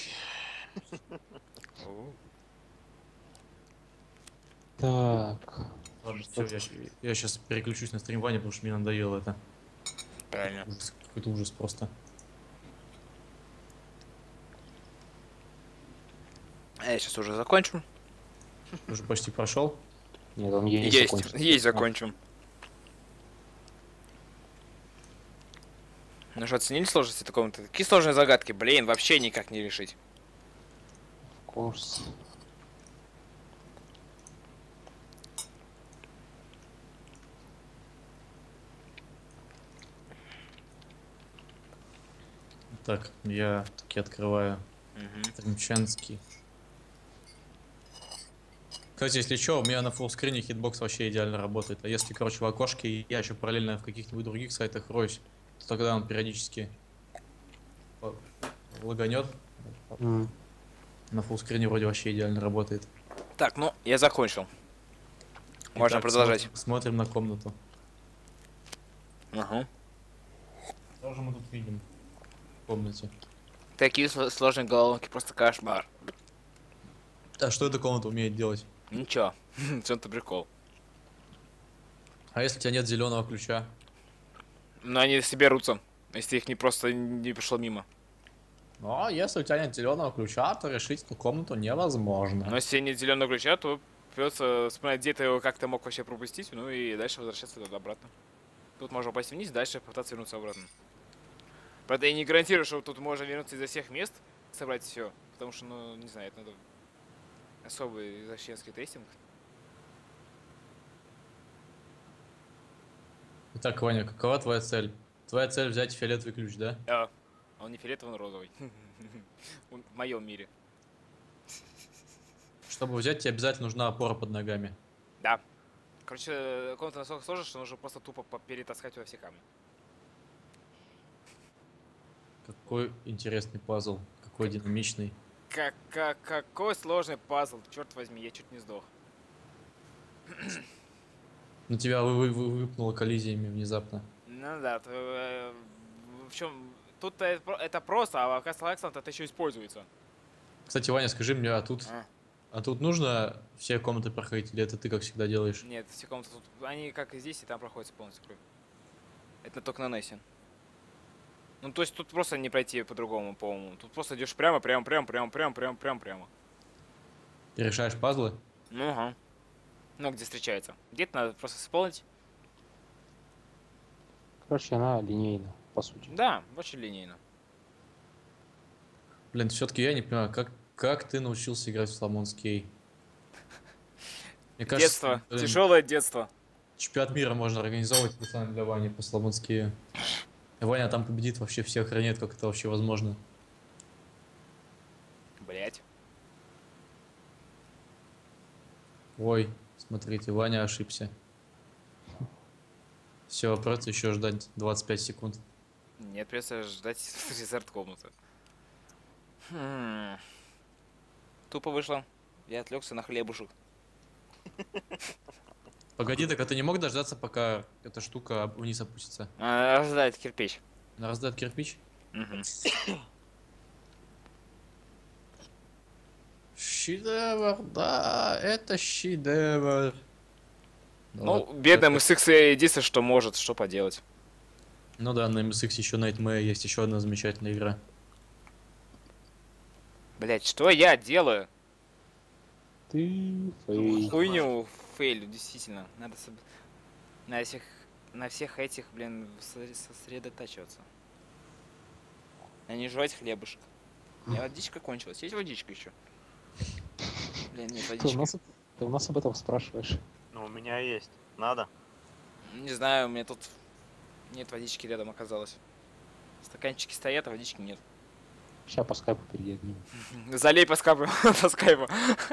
Так. Ладно, все, я сейчас переключусь на стрим Вани, потому что мне надоело это. Правильно. Какой-то ужас просто. А я сейчас уже закончу. Уже почти прошел. Нет, он ей не Есть, закончил. есть, закончим. Ну что, оценили сложности этой комнаты? Такие сложные загадки, блин, вообще никак не решить. Курс. Так, я таки открываю Тремчанский. Кстати, если что, у меня на фуллскрине хитбокс вообще идеально работает. А если, короче, в окошке я еще параллельно в каких-нибудь других сайтах роюсь, то тогда он периодически лаганет. М. На фуллскрине вроде вообще идеально работает. Так, ну, я закончил. Можно Итак, продолжать. Смотрим на комнату. Ага. Что же мы тут видим в комнате? Такие сложные головоломки, просто кошмар. А что эта комната умеет делать? Ничего, в чем-то прикол. А если у тебя нет зеленого ключа? Но они соберутся, если их не просто не пришло мимо. Ну, а если у тебя нет зеленого ключа, то решить эту комнату невозможно. Но если нет зеленого ключа, то придется вспоминать, где ты его как-то мог вообще пропустить, ну и дальше возвращаться туда обратно. Тут можно упасть вниз, дальше попытаться вернуться обратно. Правда, я не гарантирую, что тут можно вернуться изо всех мест, собрать все. Потому что, ну, не знаю, это надо особый извращенский тестинг. Итак, Ваня, какова твоя цель? Твоя цель взять фиолетовый ключ, да? А он не фиолетовый, он розовый. В моем мире. Чтобы взять, тебе обязательно нужна опора под ногами. Да. Короче, комната настолько сложная, что нужно просто тупо перетаскать во все камни. Какой интересный пазл, какой динамичный. Какой сложный пазл, черт возьми, я чуть не сдох. Ну тебя выпнуло коллизиями внезапно. Ну да, в чем... Тут это просто, а в Castle Action это еще используется. Кстати, Ваня, скажи мне, А. а тут нужно все комнаты проходить, или это ты как всегда делаешь? Нет, все комнаты тут, они как и здесь, и там проходятся полностью кровь. Это только на Нессе. Ну, то есть тут просто не пройти по-другому, по-моему. Тут просто идешь прямо. Ты решаешь пазлы? Ну, ага. Ну, где встречается. Где-то надо просто исполнить. Короче, она линейна, по сути. Да, очень линейно. Блин, все-таки я не понимаю, как ты научился играть в Соломонский? Мне Детство. блин, Тяжелое детство. чемпионат мира можно организовывать специально для Вани по Соломонски. И Ваня там победит, вообще всех охраняет, как это вообще возможно. Блять. Ой, смотрите, Ваня ошибся. Все, просто еще ждать 25 секунд. Нет, придется ждать резерт комнаты. Тупо вышло. Я отвлекся на хлебушек. Погоди, так а ты не мог дождаться, пока эта штука вниз опустится? Раздать кирпич. Раздать кирпич? Мгм. Шедевр, да, это шедевр. Ну, бедный MSX единственное, что может, что поделать. Ну да, на MSX еще Nightmare есть еще одна замечательная игра. Блять, что я делаю? Ты фейк. Хуйню фейлю, действительно. Надо на всех этих, блин, сосредотачиваться. А не жевать хлебушек. У меня водичка кончилась. Есть водичка еще? Блин, нет Ты водички. у нас об этом спрашиваешь. Ну, у меня есть. Надо? Не знаю, у меня тут нет водички рядом оказалось. Стаканчики стоят, а водички нет. Сейчас по скайпу переедем. Залей по скайпу. По скайпу.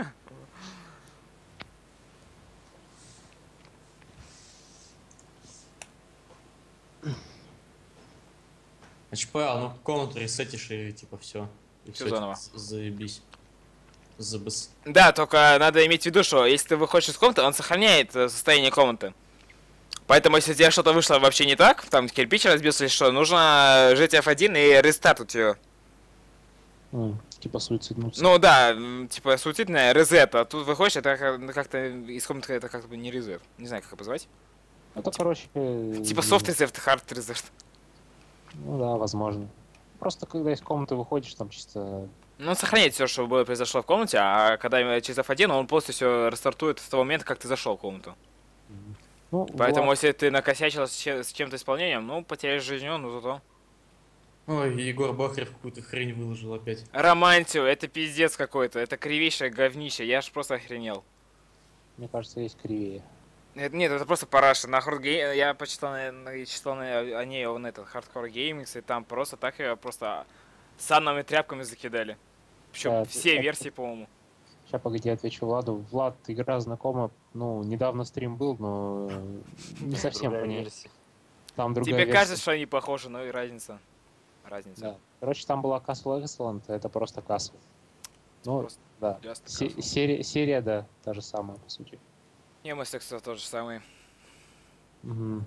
HPA, ну комнату ресетишь и типа все. И Всё заново. Заебись. Забыс. Да, только надо иметь в виду, что если ты выходишь из комнаты, он сохраняет состояние комнаты. Поэтому, если у тебя что-то вышло вообще не так, там кирпич разбился или что, нужно жать F1 и рестартнуть ее. Типа суициднуться. Ну да, типа суицидная резет, а тут выходишь, это как-то из комнаты это как бы не резет. Не знаю, как это позвать. Это, короче... Типа soft reset, hard reset. Ну да, возможно. Просто когда из комнаты выходишь, там чисто... Ну, он сохраняет все, что было произошло в комнате, а когда через F1, он полностью все рестартует с того момента, как ты зашел в комнату. Ну, Поэтому, Влад, если ты накосячил с чем-то исполнением, ну, потеряешь жизнью, ну, зато. Ой, Егор Бахарев какую-то хрень выложил опять. Романтию, это пиздец какой-то, это кривейшее говнище, я аж просто охренел. мне кажется, есть кривее. Нет, это просто параша. На хардгейм я почитал, читал о ней, он этот хардкор геймингс, и там просто так ее просто санными тряпками закидали. Причем Да, все версии, по-моему. Сейчас, погоди, отвечу Владу. Влад, игра знакома. Ну, недавно стрим был, но не совсем Другая понятно. версия. Там другая Тебе версия. кажется, что они похожи, но и разница. Разница. Да. Короче, там была Castle Excellent, это просто Castle. Ну, Просто да. just Castle. Серия, да, та же самая, по сути. И MSX тот же самый. Мгм.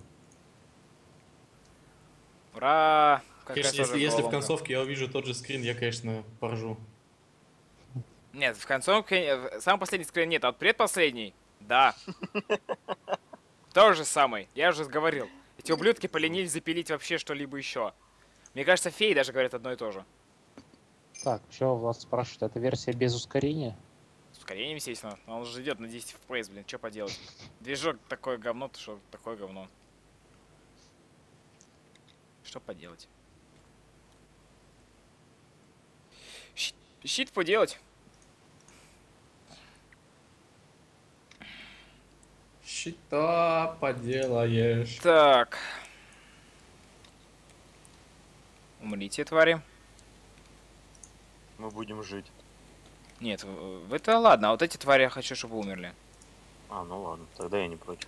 Ура! Какая Конечно, тоже если в головоломка. концовке я увижу тот же скрин, я, конечно, поржу. Нет, в концовке... Самый последний скрин нет, а вот предпоследний... Да. Тот же самый. Я уже говорил. Эти ублюдки поленились запилить вообще что-либо еще. Мне кажется, феи даже говорят одно и то же. Так, еще Влад спрашивает, это версия без ускорения? С ускорением, естественно. Он же идет на 10 FPS, блин, что поделать. Движок такое говно, то что такое говно. Что поделать? Щит поделать. Что поделаешь? Так. Умрите, твари. Мы будем жить. Нет, это ладно, а вот эти твари я хочу, чтобы умерли. А, ну ладно, тогда я не против.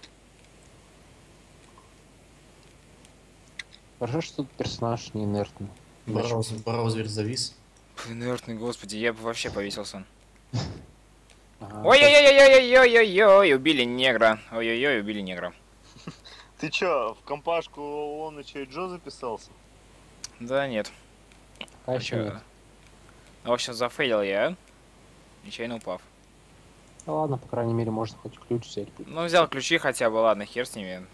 Хорошо, что тут персонаж не инертный. Браузер завис. Инертный, господи, я бы вообще повесился. Ага, Ой-ой-ой-ой-ой-ой-ой, убили негра. Ой-ой-ой, убили негра. Ты чё, в компашку он еще и Джо записался? Да нет. пока еще нет. В общем, зафейлил я, нечаянно упав. Ну ладно, по крайней мере, можно хоть ключ взять. будет. Ну, взял ключи хотя бы, ладно, хер с ними.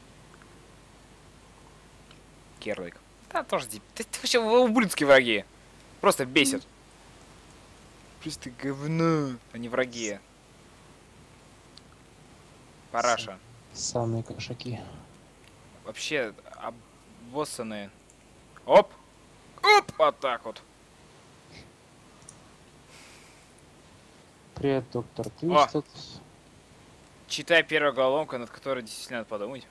Керлик. Да, тоже ты вообще ублюдские враги. Просто бесит. Просто говно, а не враги. Параша. Самые кошаки. Вообще, обоссанные. Оп! Оп! Вот так вот. Привет, доктор. Ты О! что-то... Читай первую головоломку, над которой действительно надо подумать.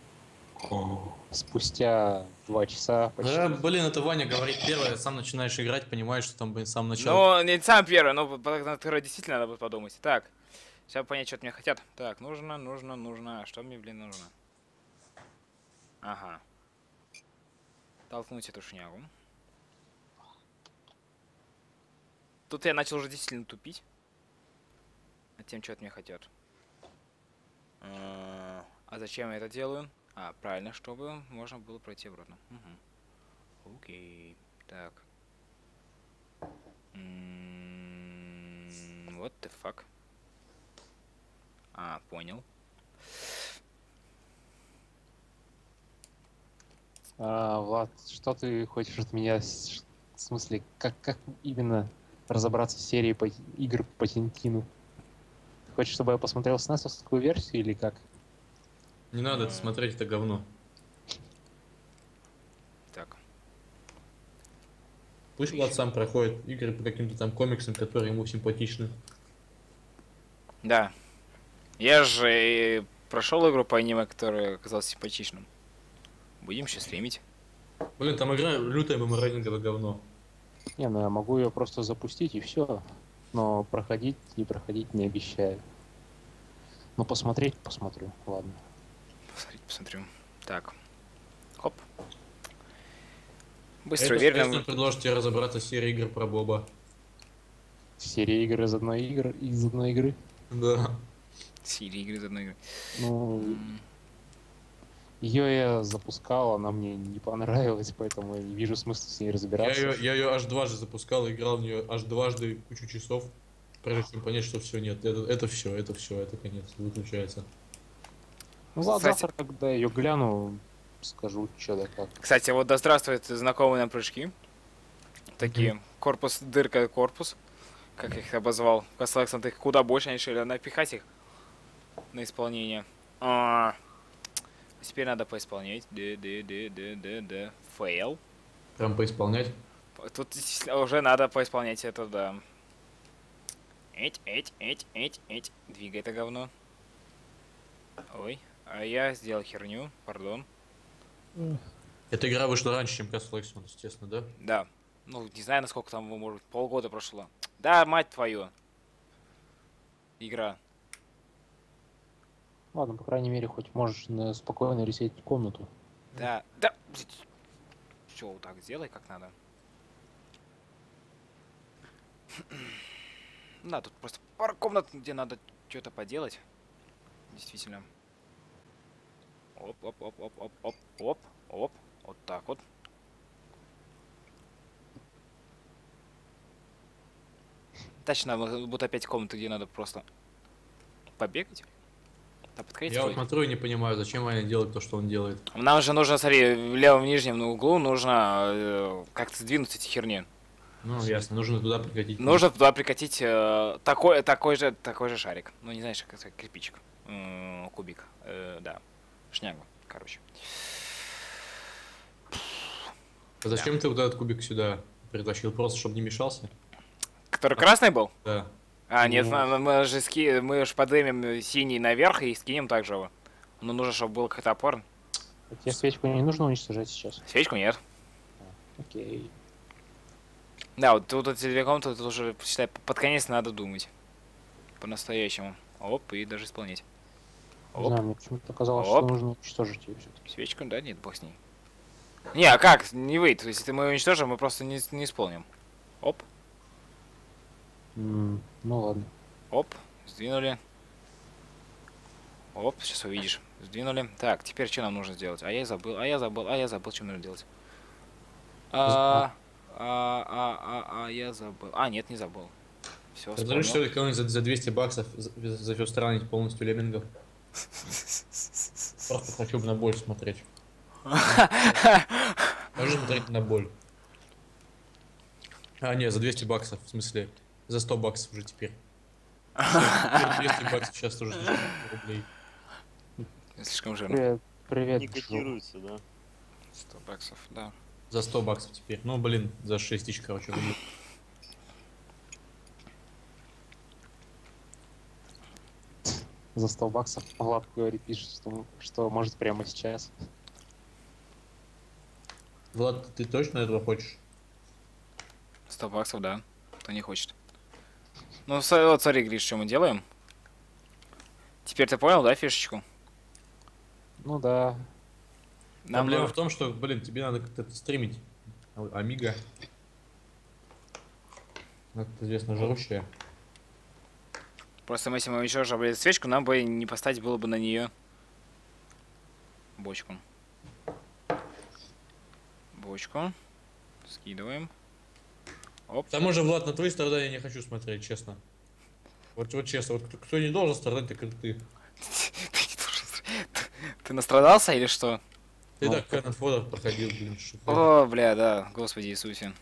Спустя 2 часа почти. Да, блин, это Ваня говорит первое, сам начинаешь играть, понимаешь, что там, блин, с самого начала. Ну, не сам первый, но над которой действительно надо будет подумать. Так, сейчас понять, что от меня хотят. Так, нужно. А что мне, блин, нужно? Ага. Толкнуть эту шнягу. Тут я начал уже действительно тупить. Над тем, что от меня хотят. А зачем я это делаю? А, правильно, чтобы можно было пройти обратно. Угу. Окей. Так. What the fuck? А, понял. Влад, что ты хочешь от меня? В смысле, как именно разобраться в серии игр по Тинтину? Ты хочешь, чтобы я посмотрел снесовскую версию или как? Не надо это смотреть, это говно. Так. Пусть Влад сам проходит игры по каким-то там комиксам, которые ему симпатичны. Да. Я же прошел игру по аниме, которая оказалась симпатичным. Будем сейчас стримить. Блин, там игра лютое бумеранговое говно. Не, ну я могу ее просто запустить и все. Но проходить и проходить не обещаю. Ну посмотреть посмотрю, ладно. Посмотрю. Так. Хоп. Быстро, Это, уверенно. соответственно, предложит тебе разобраться с серией игр про Боба. Серия игр из одной игры. Да. Серия игры из одной игры. Ну, ее я запускал, она мне не понравилась, поэтому я не вижу смысла с ней разбираться. Я ее аж дважды запускал, играл в нее аж дважды кучу часов, прежде чем понять, что все нет. Это все, это конец, выключается. Ну ладно, Кстати- завтра, когда ее гляну, скажу, что да как. Кстати, вот да здравствуют знакомые нам прыжки. Такие. Корпус, дырка, корпус. Как я их обозвал. Касается их куда больше, они решили напихать их на исполнение. Теперь надо поисполнять. Да. Фейл. Прям поисполнять. Тут уже надо поисполнять это, да. Эть. Двигай это говно. Ой. А я сделал херню, пардон. Эта игра вышла раньше, чем Castle Exxon, естественно, да? Да. Ну, не знаю, насколько там, может, полгода прошло. Да, мать твою. Игра. Ладно, по крайней мере, хоть можешь спокойно ресетить комнату. Да. Все, вот так сделай, как надо. Да, тут просто пара комнат, где надо что-то поделать. Действительно. Оп. Вот так вот. Точно, будут опять комнаты, где надо просто побегать. Да, подходите. Я вот смотрю и не понимаю, зачем Ваня делает то, что он делает. Нам же нужно, смотри, в левом нижнем углу нужно как-то сдвинуть эти херни. Ну, ясно, нужно туда прикатить. Нужно туда прикатить такой же шарик. Ну, не знаешь, как это, кирпичик. Кубик. Да. Шнягу, короче. А зачем ты вот этот кубик сюда притащил? Просто, чтобы не мешался? Который красный был? Да. А, нет, Ну. мы же поднимем синий наверх и скинем также его. Но нужно, чтобы был какой-то опор. А тебе свечку не нужно уничтожать сейчас? Свечку нет. Окей. Да, вот тут эти две комнаты, тут уже, считай, под конец надо думать. По-настоящему. Оп, и даже исполнять. Не Оп. знаю, мне почему-то казалось, Оп. что нужно уничтожить ее все-таки. Свечку, да, нет, бог с ней. Не, а как? Не выйдет. Если мы ее уничтожим, мы просто не исполним. Оп, Ну ладно. оп, сдвинули. Оп, сейчас увидишь. Сдвинули. Так, теперь что нам нужно сделать? А я забыл, что нужно делать. Я забыл. А, нет, не забыл. Все, Предложи, что вспомнил. ли, кого-нибудь за 200 баксов зафестранить полностью леммингов. Просто хочу на боль смотреть. Хочу смотреть на боль. А, не, за 200 баксов, в смысле, за 100 баксов уже теперь. Теперь 200 баксов сейчас тоже слишком рублей. Слишком жирно. Привет, Не Джо. котируется, да? 100 баксов, да. За 100 баксов теперь. Ну, блин, за 6 тысяч, короче, рублей. За 100 баксов. Влад говорит, пишет, что может прямо сейчас. Влад, ты точно этого хочешь? 100 баксов, да. Кто не хочет. Ну, вот смотри, Гриш, что мы делаем. Теперь ты понял, да, фишечку? Ну да. Нам Проблема нужно... в том, что, блин, тебе надо как-то это стримить. Амига. Как известно, жрущая. Просто если мы еще же свечку, нам бы не поставить было бы на нее бочку. Бочку. Скидываем. Оп. К тому же, Влад, на твои страдания не хочу смотреть, честно. Вот честно, вот кто не должен страдать, так это ты. Ты настрадался или что? Ты Ну, так Каннон Фодор проходил, блин, что ты. О, бля, да. Господи Иисусе.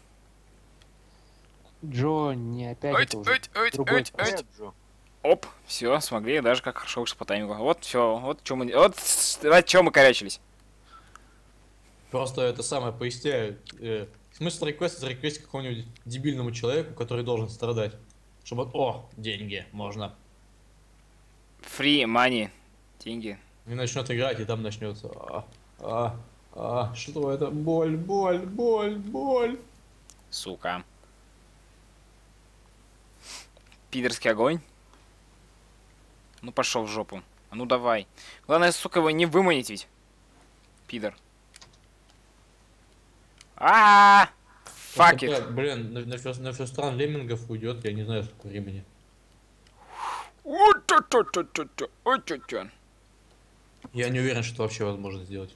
Джо, не опять это уже другой. Нет, Джо. Оп, все, смогли, даже как хорошо вышли по таймингу. Вот, все, вот чем мы, вот ради чего мы корячились. Просто это самое поясняю. Смысл реквеста зареквестить какому-нибудь дебильному человеку, который должен страдать. Чтобы, о, деньги, можно. Free money. Деньги. И начнет играть, и там начнется. Что это? Боль, боль, боль, боль. Сука. Пидорский огонь. Ну пошел в жопу. А ну давай. Главное, сука, его не выманить ведь. Пидор. Fuck Просто, it. блин, на все стран леммингов уйдет, я не знаю, сколько времени. Я не уверен, что это вообще возможно сделать.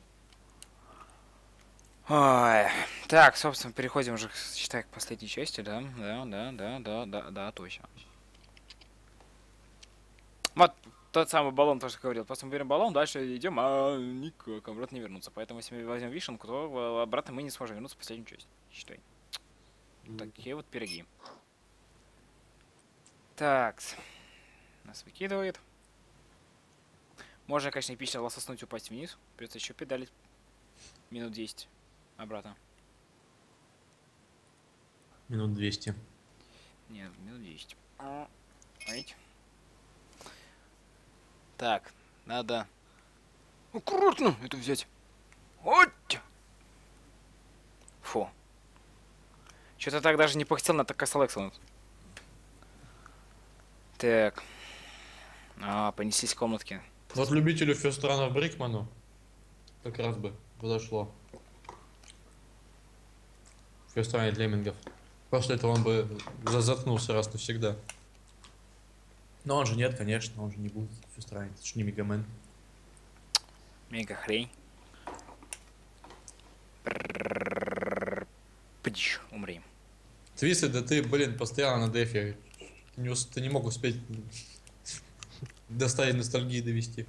Ой. Так, собственно, переходим уже, считай, к последней части, да? Да, точно. Вот тот самый баллон, то, что говорил. Просто мы берем баллон, дальше идем, а никак, обратно не вернуться. Поэтому, если мы возьмем вишенку, то обратно мы не сможем вернуться в последнюю часть. Считай. Такие вот пироги. Так. Нас выкидывает. Можно, конечно, эпично лососнуть, упасть вниз. Придется еще педалить. Минут 10. Обратно. Минут 200. Нет, минут 10. Видите? Так, надо аккуратно это взять. Вот. Фу. Что-то так даже не похотел на так селекцию. Так. Понеслись комнатки. Вот любителю Фестрана Брикману как раз бы подошло. Фестране леммингов. После этого он бы заткнулся раз навсегда. Но он же нет, конечно, он же не будет Фестране, это же не Мегамен. Мега хрень. Пдищ, умри. Твисты, да ты, блин, постоянно на дефе. Ты не мог успеть до стадии ностальгии довести.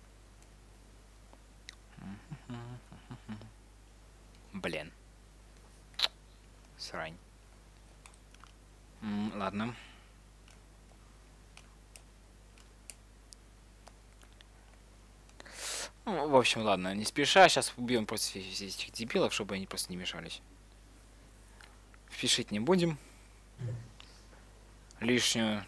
Блин. Срань. Ладно. Ну, в общем, ладно, не спеша. Сейчас убьем просто всех этих дебилов, чтобы они просто не мешались. Спешить не будем. Лишнюю.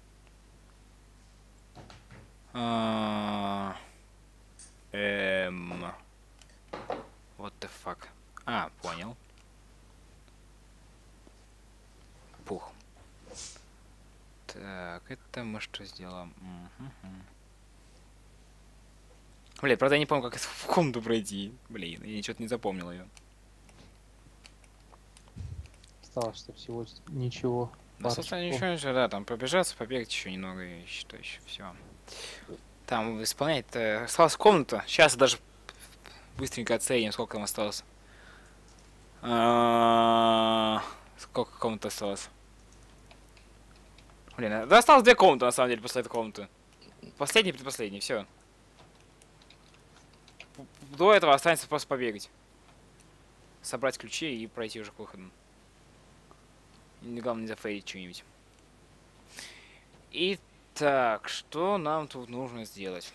What the fuck? Понял. Пух. Так, это мы что сделаем? Блин, правда я не помню, как это в комнату пройти. Блин, я что-то не запомнил ее. Осталось-то всего ничего. Да, собственно, ничего, да, там пробежаться, побегать еще немного, и что еще, все. Там исполнять осталась комната. Сейчас даже быстренько оценим, сколько там осталось. Сколько комнат осталось? Блин, да осталось 2 комнаты, на самом деле, после этой комнаты. Последний, предпоследний, все. До этого останется просто побегать. Собрать ключи и пройти уже к выходу. И главное не зафейлить что-нибудь. Итак, что нам тут нужно сделать?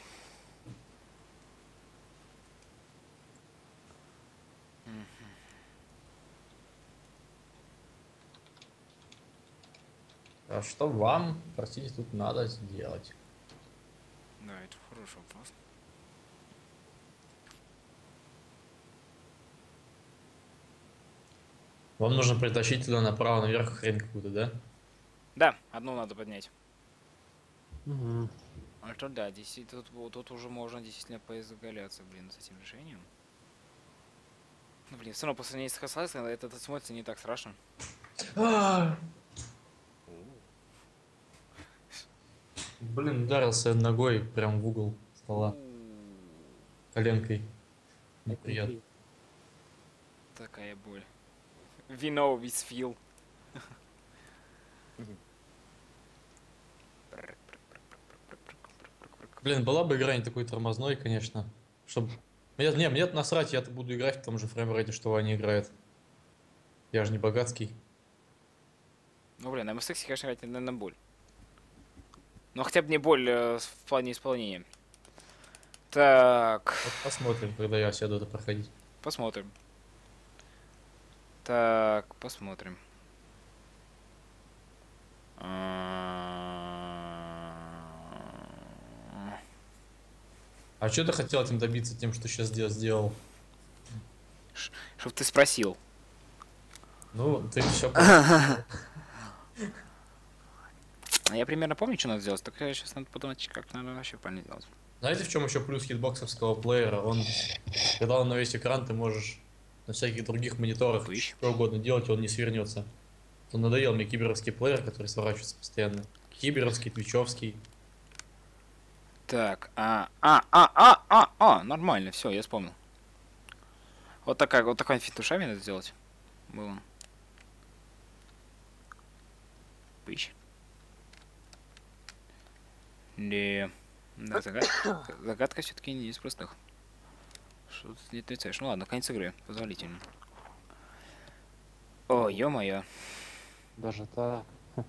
А что вам, простите, тут надо сделать? Да, это хороший вопрос. Вам нужно притащить туда направо наверх хрень какую-то, да? Да, одну надо поднять. Угу. А что да, тут уже можно действительно поизгаляться, блин, с этим решением. Ну, блин, все равно по сравнению с Half-Life это смотрится не так страшно. Блин, ударился ногой прям в угол стола. Коленкой. Это Неприятно. неприятно. Такая боль. We know this feel. Блин, была бы игра не такой тормозной, конечно. Чтоб... Мне насрать, я буду играть в том же фреймрейте, что они играют. Я же не богатский. Ну, блин, на MSX, конечно, играть на боль. Но хотя бы не боль в плане исполнения. Так, Вот посмотрим, когда я сяду это проходить. посмотрим. Так, посмотрим. А что ты хотел этим добиться, тем, что сейчас сделал? Чтоб ты спросил. Ну, ты все понял. Я примерно помню, что надо сделать, только сейчас надо подумать, как надо вообще правильно делать. Знаете, в чем еще плюс хитбоксовского плеера? Когда он на весь экран, ты можешь на всяких других мониторах Пыщ. что угодно делать, он не свернется. То надоел мне киберовский плеер, который сворачивается постоянно. Киберовский, твичевский. Так, нормально, все, я вспомнил. Вот такой финт ушами надо сделать. Было. Пыщ. Да, загадка все-таки не из простых. Что ты не отрицаешь? Ну ладно, конец игры, позволительно. О, ё-моё. Даже так.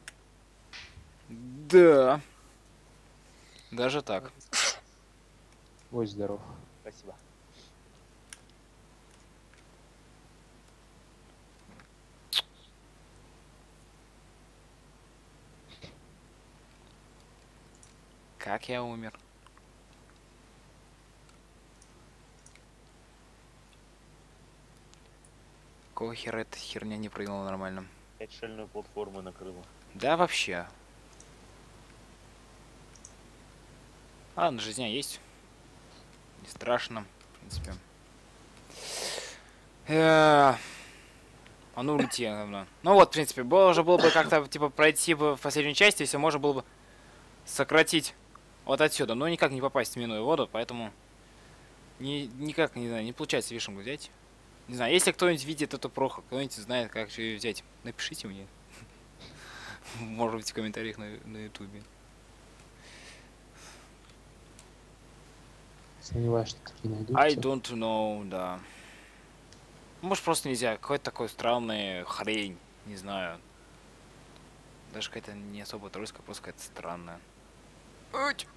Да. Даже так. Будь здоров. Спасибо. Как я умер? Какого хера эта херня не прыгнула нормально? Опять шальную платформу накрыла. Да вообще. Ладно, жизнь есть. Не страшно, в принципе. А ну улети, говно. Ну вот, в принципе, уже было бы как-то типа пройти бы в последнюю часть, если можно было бы сократить вот отсюда. Но никак не попасть в минную воду, поэтому никак, не знаю, не получается вишенку взять. Не знаю, если кто-нибудь видит эту проху, кто-нибудь знает, как же ее взять, напишите мне. Может быть, в комментариях на ютубе. Сомневаюсь, что такие найдутся. I don't know, да. Может, просто нельзя. Какой-то такой странный хрень. Не знаю. Даже какая-то не особо тройская, просто какая-то странная. Вот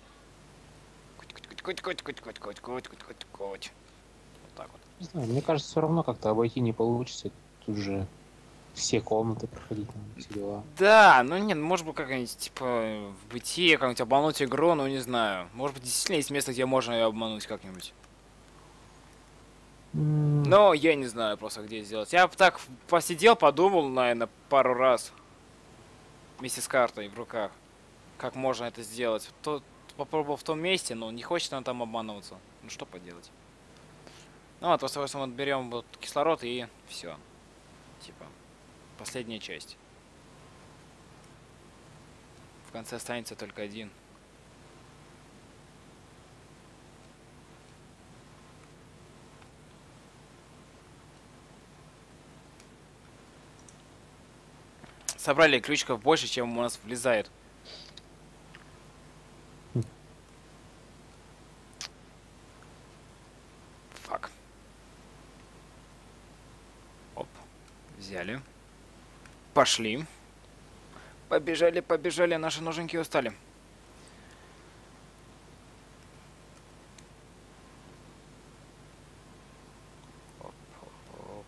так вот. Не знаю, мне кажется, все равно как-то обойти не получится. Тут же все комнаты проходить надо, все дела. Да, ну нет, может быть как-нибудь, типа, в бытие, как-нибудь обмануть игру, ну не знаю. Может быть, действительно есть место, где можно ее обмануть как-нибудь. Но я не знаю просто, где сделать. Я так посидел, подумал, наверное, пару раз. Вместе с картой в руках. Как можно это сделать. Попробовал в том месте, но не хочет она там обманываться. Ну что поделать. Ну вот, просто вот берем вот кислород и все. Типа, последняя часть. В конце останется только один. Собрали ключиков больше, чем у нас влезает. Фак. Оп. Взяли. Пошли. Побежали, побежали, наши ноженьки устали. Оп, оп, оп.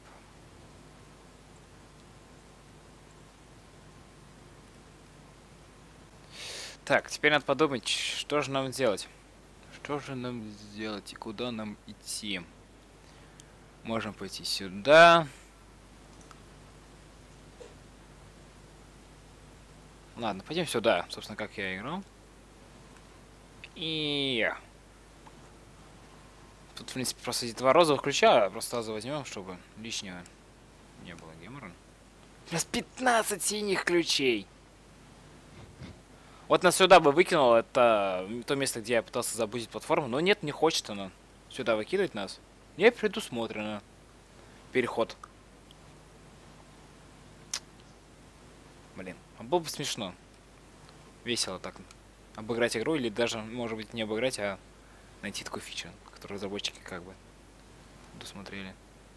Так, теперь надо подумать, что же нам сделать. Что же нам сделать и куда нам идти? Можем пойти сюда. Ладно, пойдем сюда, собственно, как я играл. И Тут, в принципе, просто эти два розовых ключа просто сразу возьмем, чтобы лишнего не было гемора. У нас 15 синих ключей. Вот нас сюда бы выкинуло, это то место, где я пытался забудить платформу, но нет, не хочет она сюда выкидывать нас. Не предусмотрено. Переход. Блин, а было бы смешно. Весело так. Обыграть игру, или даже, может быть, не обыграть, а найти такую фичу, которую разработчики как бы предусмотрели.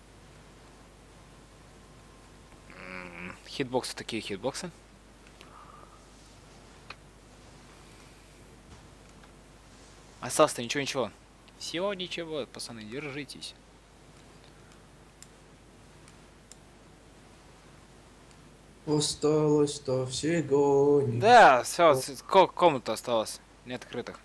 Хитбоксы такие хитбоксы. Осталось-то ничего. Всего ничего, пацаны, держитесь. Осталось-то всего. Да, все, сколько комнат осталось? Не открытых.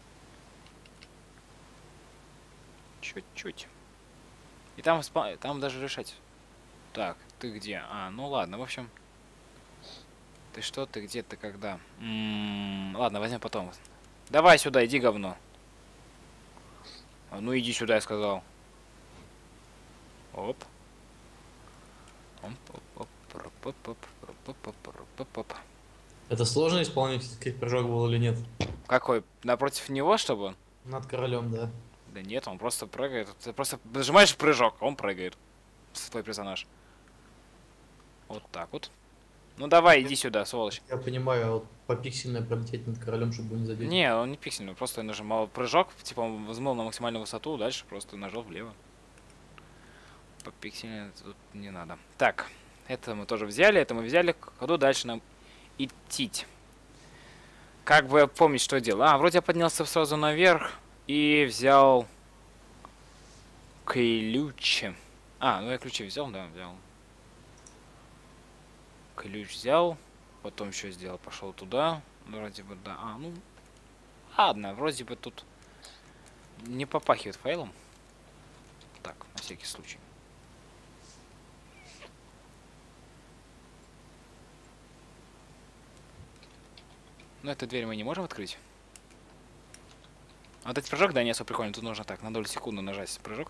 Чуть-чуть. И там, там даже решать. Так, ты где? А, ну ладно, в общем. Ты что, ты где, ты когда? Ладно, возьмем потом. Давай сюда, иди, говно. А ну иди сюда, я сказал. Оп. Это сложно исполнительский прыжок был или нет? Какой? Напротив него, чтобы? Над королем, да. Да нет, он просто прыгает. Ты просто нажимаешь прыжок, он прыгает. Твой персонаж. Вот так вот. Ну давай, иди сюда, сволочь. Я понимаю, а вот по пиксельной пролететь над королем, чтобы не задеть. Не, он не пиксельный, просто я нажимал прыжок, типа он взмыл на максимальную высоту, дальше просто нажал влево. По пиксельной тут не надо. Так, это мы тоже взяли, это мы взяли. Куда дальше нам идти? Как бы помнить, что я делал? А, вроде я поднялся сразу наверх и взял ключи. А, ну я ключи взял, да, взял. Ключ взял, потом еще сделал, пошел туда. Вроде бы, да. А, ну, ладно, вроде бы тут не попахивает файлом. Так, на всякий случай. Но эту дверь мы не можем открыть. А вот этот прыжок, да, не особо прикольный. Тут нужно так, на долю секунды нажать прыжок.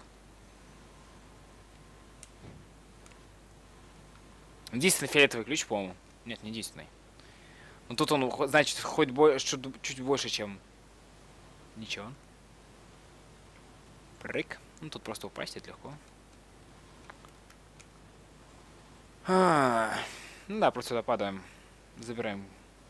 Единственный фиолетовый ключ, по-моему. Нет, не единственный. Но тут он, значит, хоть чуть больше, чем... Ничего. Прыг. Ну, тут просто упасть, это легко. Ну да, просто сюда падаем. Забираем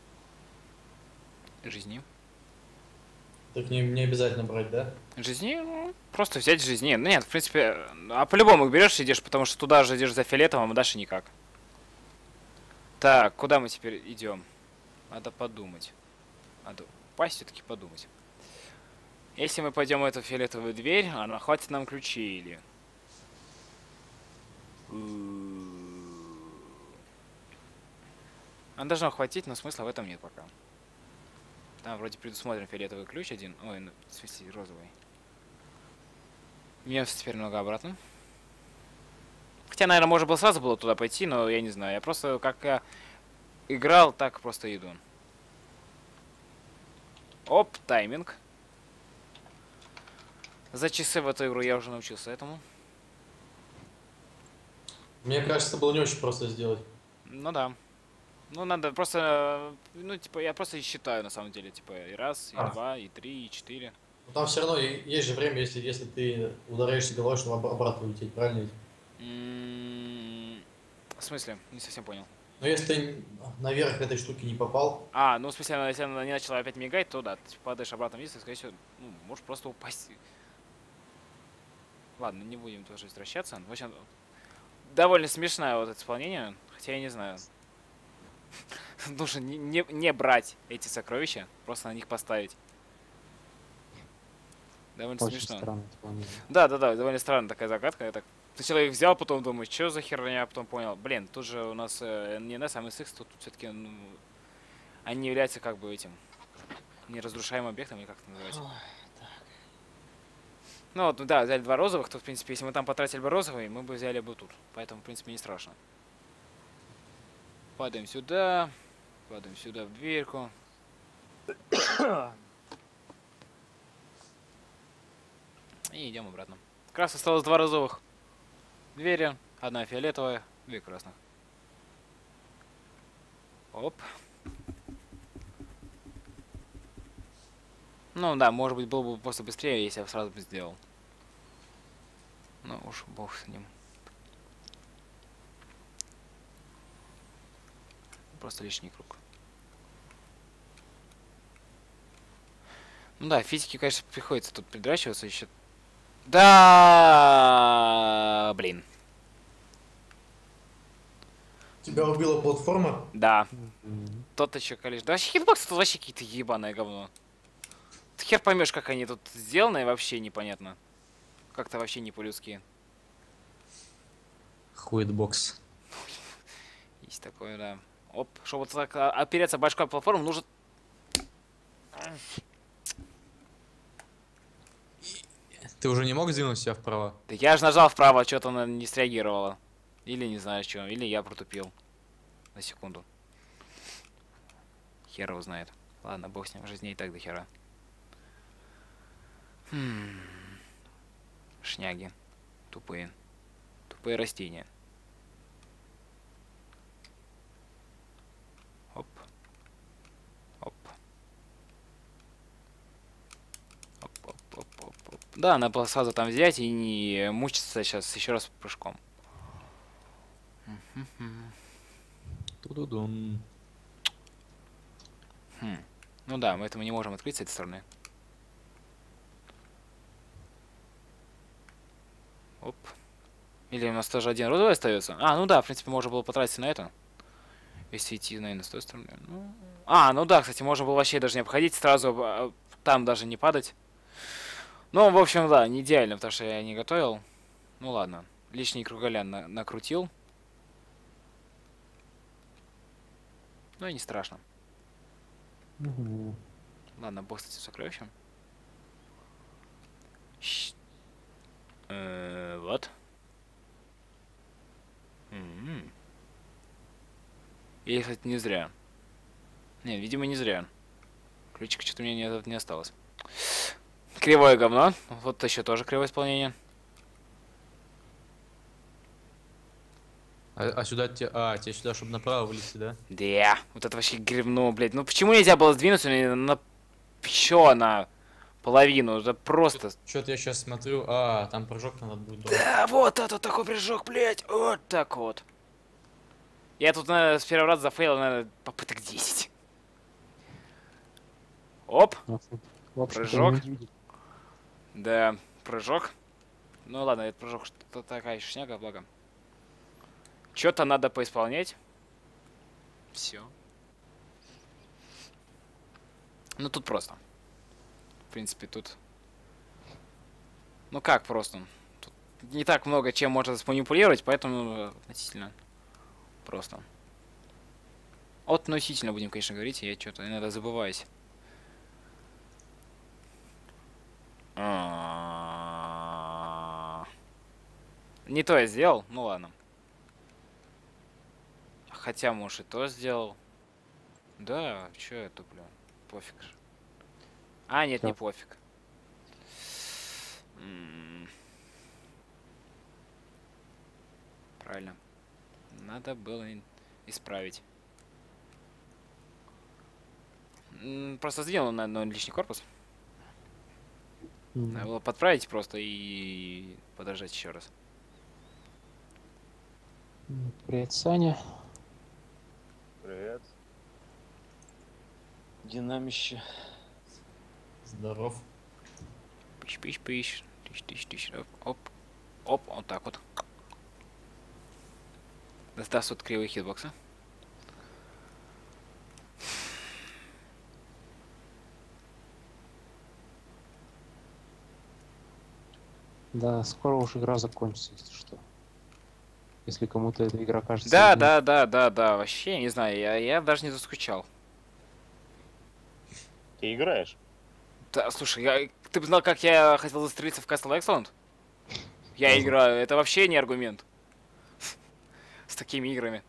жизни. Так не обязательно брать, да? Жизни? Ну, просто взять жизни. Ну, нет, в принципе... А по-любому их берешь и идешь, потому что туда же идешь за фиолетовым, а дальше никак. Так, куда мы теперь идем? Надо подумать. Надо упасть все-таки подумать. Если мы пойдем в эту фиолетовую дверь, она хватит нам ключи или... Она должна хватить, но смысла в этом нет пока. Там вроде предусмотрен фиолетовый ключ один. Ой, ну, в смысле розовый. Вернемся теперь немного обратно. Хотя, наверное, можно было сразу было туда пойти, но я не знаю. Я просто, как я играл, так просто иду. Оп, тайминг. За часы в эту игру я уже научился этому. Мне кажется, было не очень просто сделать. Ну да. Ну надо просто, ну типа я просто считаю на самом деле, типа и раз, и два, и три, и четыре. Но там все равно есть же время, если ты ударяешься головой, чтобы обратно улететь, правильно? В смысле? Не совсем понял. Но если ты наверх этой штуки не попал... А, ну в смысле, если она не начала опять мигать, то да, ты падаешь обратно вниз, и, скорее всего, ну, можешь просто упасть. Ладно, не будем тоже возвращаться. В общем, довольно смешное вот это исполнение, хотя я не знаю. Нужно не брать эти сокровища, просто на них поставить. Довольно Очень смешно. странно исполнение. Да, довольно странная такая загадка. Я так сначала их взял, потом думаю, что за херня, а потом понял. Блин, тут же у нас не NS, а MSX, тут все-таки ну, они являются как бы этим неразрушаемым объектом, или как это называется. Ну вот, да, взяли два розовых, то в принципе, если мы там потратили бы розовый, мы бы взяли бы тут. Поэтому, в принципе, не страшно. Падаем сюда в дверьку. И идем обратно. Как раз осталось 2 розовых двери. Одна фиолетовая, 2 красных. Оп. Ну да, может быть, было бы просто быстрее, если я сразу бы сделал. Ну уж бог с ним. Просто лишний круг. Ну да, физики, конечно, приходится тут придрачиваться еще. Да, блин. Тебя убила платформа? Да. Мгм. Тот еще коллеж. Да вообще хитбоксы тут вообще какие-то ебаное говно. Ты хер поймешь, как они тут сделаны, вообще непонятно. Как-то вообще не по-людски. Хуитбокс. Есть такое, да. Оп, чтобы вот так опереться башкой об платформу, нужно... Ты уже не мог сдвинуть себя вправо? Да я же нажал вправо, что-то она не среагировала. Или не знаю что, или я протупил. На секунду. Хер его знает. Ладно, бог с ним, жизни и так до хера. Шняги. Тупые. Тупые растения. Оп. Оп. Оп, оп, оп, оп, оп. Да, надо было сразу там взять и не мучиться сейчас еще раз прыжком. Ту-ду-дун. Ну да, мы этого не можем открыть с этой стороны. Оп. Или у нас тоже один розовый остается? А, ну да, в принципе, можно было потратиться на это. Если идти, наверное, с той стороны. Ну... А, ну да, кстати, можно было вообще даже не обходить, сразу там даже не падать. Ну, в общем, да, не идеально, потому что я не готовил. Ну ладно, лишний круголян накрутил. Ну и не страшно. Мгм. Ладно, бог с этим сокровищем. Вот. И, кстати, не зря. Не, видимо, не зря. Ключика что-то у меня не осталось. Кривое говно. Вот еще тоже кривое исполнение. А сюда тебе... А, тебе сюда, чтобы направо вылезти, да? Да, вот это вообще гребно, блядь. Ну почему нельзя было сдвинуться на еще на половину? Это просто... Что-то я сейчас смотрю... А, там прыжок надо будет. Да, вот это такой прыжок, блядь. Вот так вот. Я тут, наверное, с первого раза зафейлил, наверное, попыток 10. Оп, В общем-то, прыжок. неудивительно. Да, прыжок. Ну ладно, это прыжок, что-то такая еще шняга, благо. Что-то надо поисполнять. Все. Ну тут просто. В принципе, тут... Ну как просто? Тут не так много чем можно сманипулировать, поэтому относительно просто. Относительно будем, конечно, говорить, я что-то иногда забываюсь. Не то я сделал, ну ладно. Хотя, может, и то сделал. Да, чё я туплю? Пофиг же. А, нет, не Чё? пофиг. Правильно. Надо было исправить. Просто сделал, наверное, лишний корпус. Надо было подправить просто и подождать еще раз. Привет, Саня. Привет. Динамище. Здоров. Пищ-пищ-пищ. Тыщ-тыщ-тыщ. Оп. Оп, вот так вот. Даст вот кривые хитбоксы. Да, скоро уж игра закончится, если что. Если кому-то эта игра кажется... Да, длинной. да. Вообще, не знаю, я даже не заскучал. Ты играешь? Да, слушай, ты бы знал, как я хотел застрелиться в Castle Excellent? Я играю, это вообще не аргумент. С такими играми.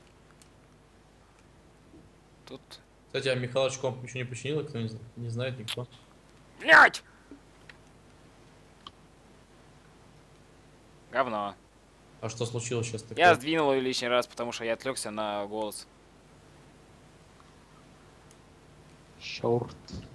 Тут... Кстати, а Михалыч комп еще не починил, кто не знает никто. Блять! Говно. А что случилось сейчас Я такое? сдвинул ее лишний раз, потому что я отвлекся на голос. Черт.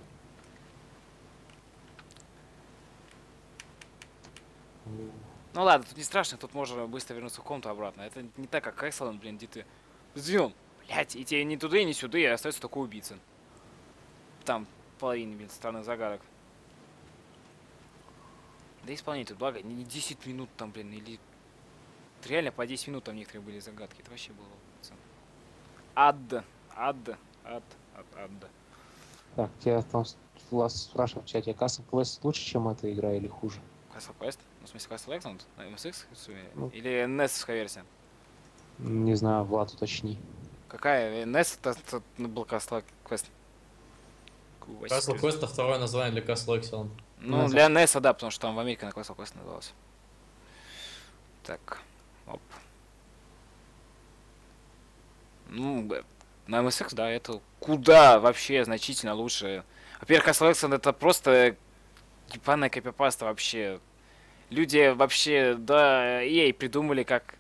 Ну ладно, тут не страшно, тут можно быстро вернуться в комнату обратно. Это не так, как Excellent, блин, где ты сдвинул. Блять, и тебе ни туда, ни сюда, и остается только убийца. Там половина, блин, странных загадок. Да исполнение тут, благо, не 10 минут там, блин, или... Реально по 10 минут там некоторые были загадки. Это вообще было, пацан. Ад, ад, ад, ад, ад. Так, тебя там Влад спрашивал в чате, Castle Quest лучше, чем эта игра или хуже? Castle Quest? Ну, в смысле, Castle Excellent? На MSX? Ну. Или NES-овская версия? Не знаю, Влад, уточни. Какая? NES это был Castle Quest. Castle Quest — это второе название для Castle Excellent. Ну, для NES, да, потому что там в Америке на Castle Quest называлось. Так, оп. Ну, на MSX, да, это куда вообще значительно лучше. Во-первых, Castle Excellent это просто ебаная копипаста вообще. Люди вообще, да, EA придумали, как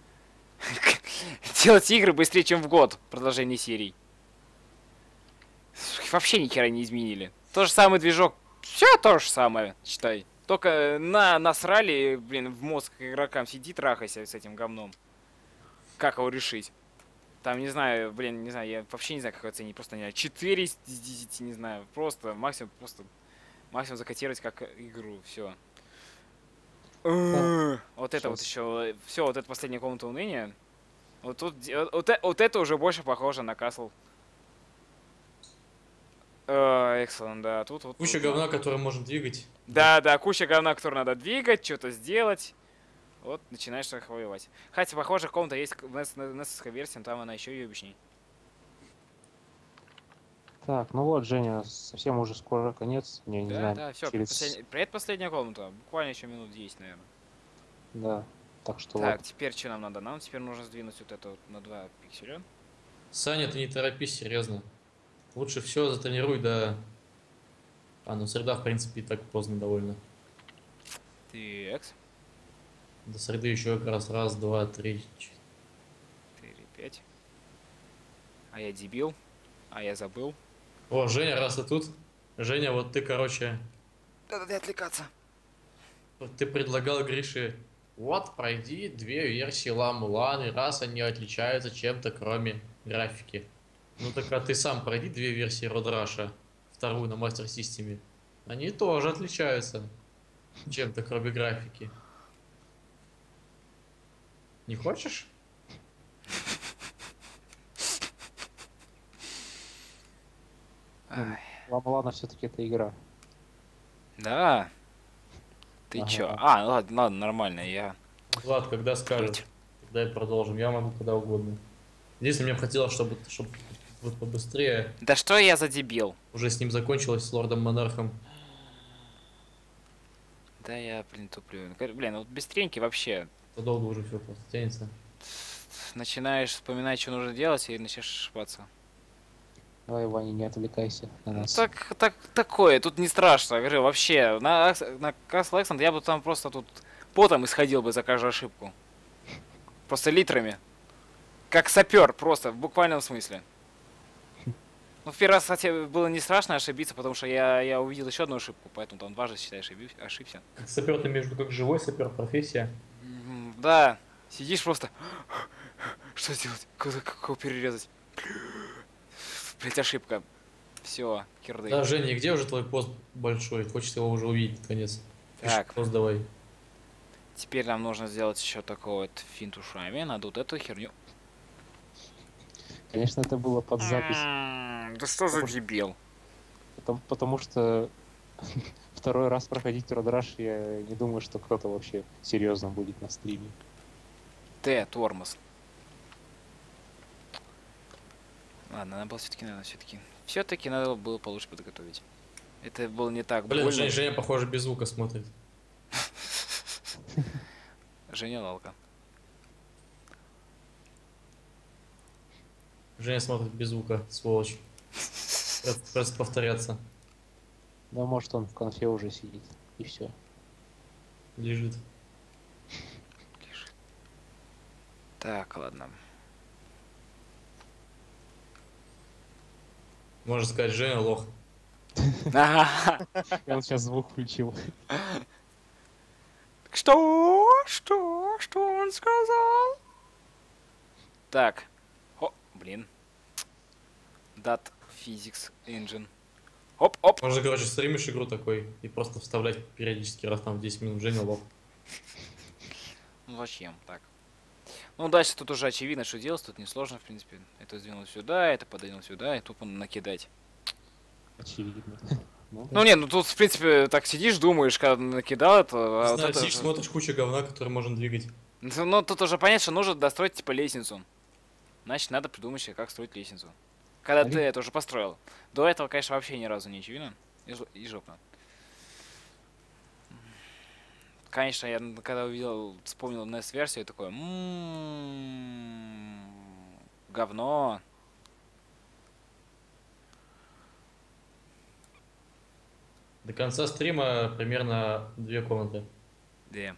делать игры быстрее, чем в год продолжение серий. Вообще ни хера не изменили. То же самый движок. Все то же самое, считай. Только насрали, блин, в мозг игрокам. Сиди, трахайся с этим говном. Как его решить? Там, не знаю, блин, не знаю, я вообще не знаю, как его оценить. Просто, не знаю, 4 из 10, не знаю. Просто максимум закодировать как игру. Все. Вот это вот еще. Все, вот это последняя комната уныния. Вот тут, вот это уже больше похоже на Castle. Excellent, да. Тут вот. Куча говна, которое можно двигать. Да, куча говна, которую надо двигать, что-то сделать. Вот начинаешь их воевать. Хотя, похоже, комната есть в NES версии, там она еще ебичней. Так, ну вот, Женя, совсем уже скоро конец. Не знаю, Да, все, через... предпоследняя комната. Буквально еще минут 10, наверное. Да, так что Так, вот. теперь что нам надо? Нам теперь нужно сдвинуть вот это вот на 2 пикселя. Саня, ты не торопись, серьезно. Лучше все затренируй, да. А, ну среда, в принципе, и так поздно довольно. Так. До среды еще как раз раз, два, три, 4, 5. А я дебил. А я забыл. О, Женя, раз ты тут. Женя, вот ты, короче, Да-да-да, отвлекаться. вот ты предлагал Грише, вот, пройди две версии Ла-Мулан, и раз они отличаются чем-то, кроме графики. Ну так а ты сам пройди две версии Родраша, вторую на Мастер Системе. Они тоже отличаются чем-то, кроме графики. Не хочешь? Ладно, все-таки это игра. Да. Ты Ага. чё? А, ладно, нормально, я... Влад, когда скажешь, тогда и продолжим. Я могу когда угодно. Единственное, мне бы хотелось, чтобы вот побыстрее Да что я за дебил? уже с ним закончилось, с Лордом Монархом. Да я, блин, туплю. Блин, вот быстренько вообще. То долго уже все просто тянется. Начинаешь вспоминать, что нужно делать, и начинаешь ошибаться. Давай, Ваня, не отвлекайся на нас. Такое, тут не страшно, я говорю, вообще. На Castle Excellent я бы там просто тут потом исходил бы за каждую ошибку. Просто литрами. Как сапер, просто, в буквальном смысле. Ну, в первый раз, кстати, было не страшно ошибиться, потому что я увидел еще одну ошибку, поэтому там дважды, считаешь, ошибся. Как сапер ты между как живой сапер, профессия. Да, сидишь просто... Что сделать? Кого перерезать? Блять, ошибка. Все, кирды. Да, Женя, где уже твой пост большой? Хочется его уже увидеть, наконец. Так. Пиши пост давай. Теперь нам нужно сделать еще такой вот финт ушами. Надо вот эту херню. Конечно, это было под запись. Да что за дебил? Потому что второй раз проходить Родраш, я не думаю, что кто-то вообще серьезно будет на стриме. Тормоз. Ладно, надо было все-таки надо было получше подготовить. Это было не так Блин, больно. Женя, похоже, без звука смотрит. Женя лалка. Женя смотрит без звука, сволочь. Просто повторяться. Да, может, он в конфе уже сидит. И все. Лежит. Так, ладно. Можно сказать, Женя лох. Ага. Я вот сейчас звук включил. Что? Что он сказал? Так. О, блин. Dot Physics Engine. Оп, оп. Можно, короче, стримишь игру такой и просто вставлять периодически раз там в 10 минут Женя лох. Ну зачем так? Ну дальше тут уже очевидно, что делать. Тут несложно, в принципе. Это сдвинул сюда, это подвинул сюда, и тупо накидать. Очевидно. Ну, Ну нет, ну тут, в принципе, так сидишь, думаешь, когда накидал это. Не А вот знаю, это сидишь, уже- смотришь кучу говна, который можно двигать. Ну тут уже понятно, что нужно достроить типа лестницу. Значит, надо придумать себе, как строить лестницу. Когда ты это уже построил. До этого, конечно, вообще ни разу не очевидно. И жопа. Конечно, я когда увидел, вспомнил NES-версию, такой, говно. До конца стрима примерно 2 комнаты. Где?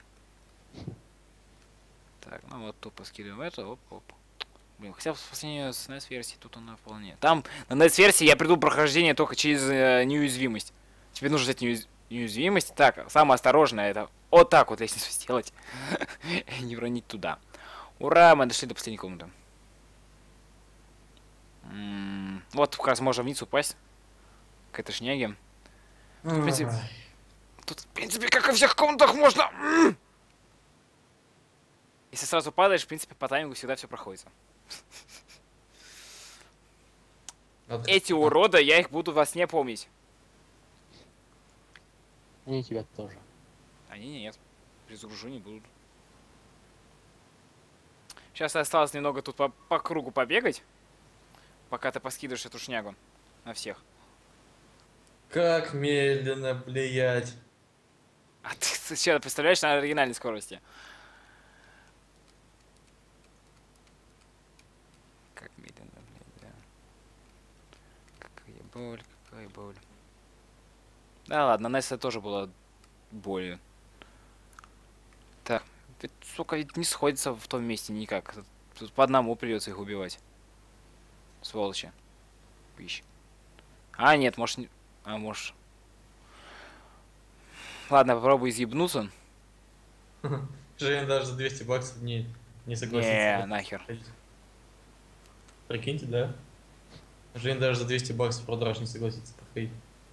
Так, ну вот тупо скидываем это, оп-оп. Блин, хотя по сравнению с NES-версией тут она вполне. Там на NES-версии я приду прохождение только через неуязвимость. Тебе нужно взять неуязвимость. Так, самое осторожное это вот так вот лестницу сделать. И не уронить туда. Ура, мы дошли до последней комнаты. Вот как раз можно вниз упасть. К этой шняге. Тут, в принципе, как и во всех комнатах можно. Если сразу падаешь, в принципе, по таймингу всегда все проходится. Эти уроды, я их буду во сне помнить. они тебя тоже. Они нет. Перезагружу не будут. Сейчас осталось немного тут по кругу побегать. Пока ты поскидываешь эту шнягу на всех. Как медленно, блять. А ты что, представляешь, на оригинальной скорости? Как медленно, блядь, да. Какая боль, какая боль. Да ладно, на NES тоже было болью. Так, ведь, сука, ведь не сходится в том месте никак. Тут по одному придется их убивать. Сволочи. Пищ. А, нет, может не... А, может... Ладно, попробуй изъебнуться. Женя даже за 200 баксов не согласится. Не, нахер. Прикиньте, да? Женя даже за 200 баксов продраж не согласится проходить.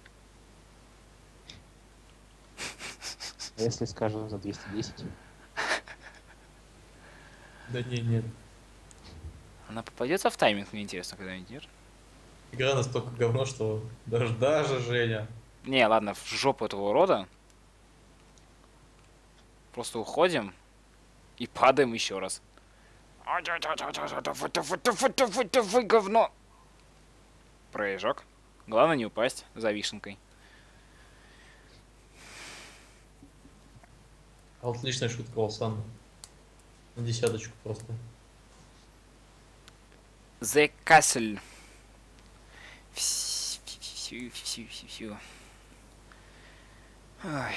А если скажем за 210? Да нет. Она попадется в тайминг, мне интересно, когда-нибудь, нет? Игра настолько говно, что даже Женя. Не, ладно, в жопу этого урода. Просто уходим и падаем еще раз. Вы говно! Прыжок. Главное не упасть за вишенкой. Отличная шутка, Олсан. На 10 просто. The Castle. Всю. Ой.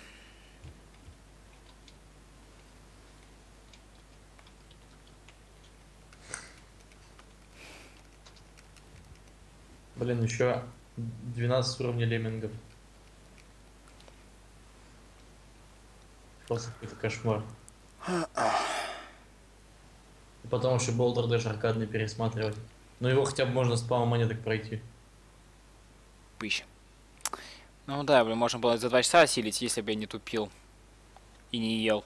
Блин, еще 12 уровней леммингов. Просто какой-то кошмар. И потом еще Boulder Dash аркадный пересматривать. Но его хотя бы можно с спамом монеток пройти. Пыщ. Ну да, блин, можно было за 2 часа осилить, если бы я не тупил. И не ел.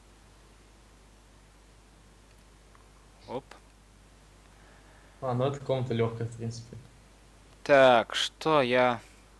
Оп. А, ну это комната легкая, в принципе. Так, что я...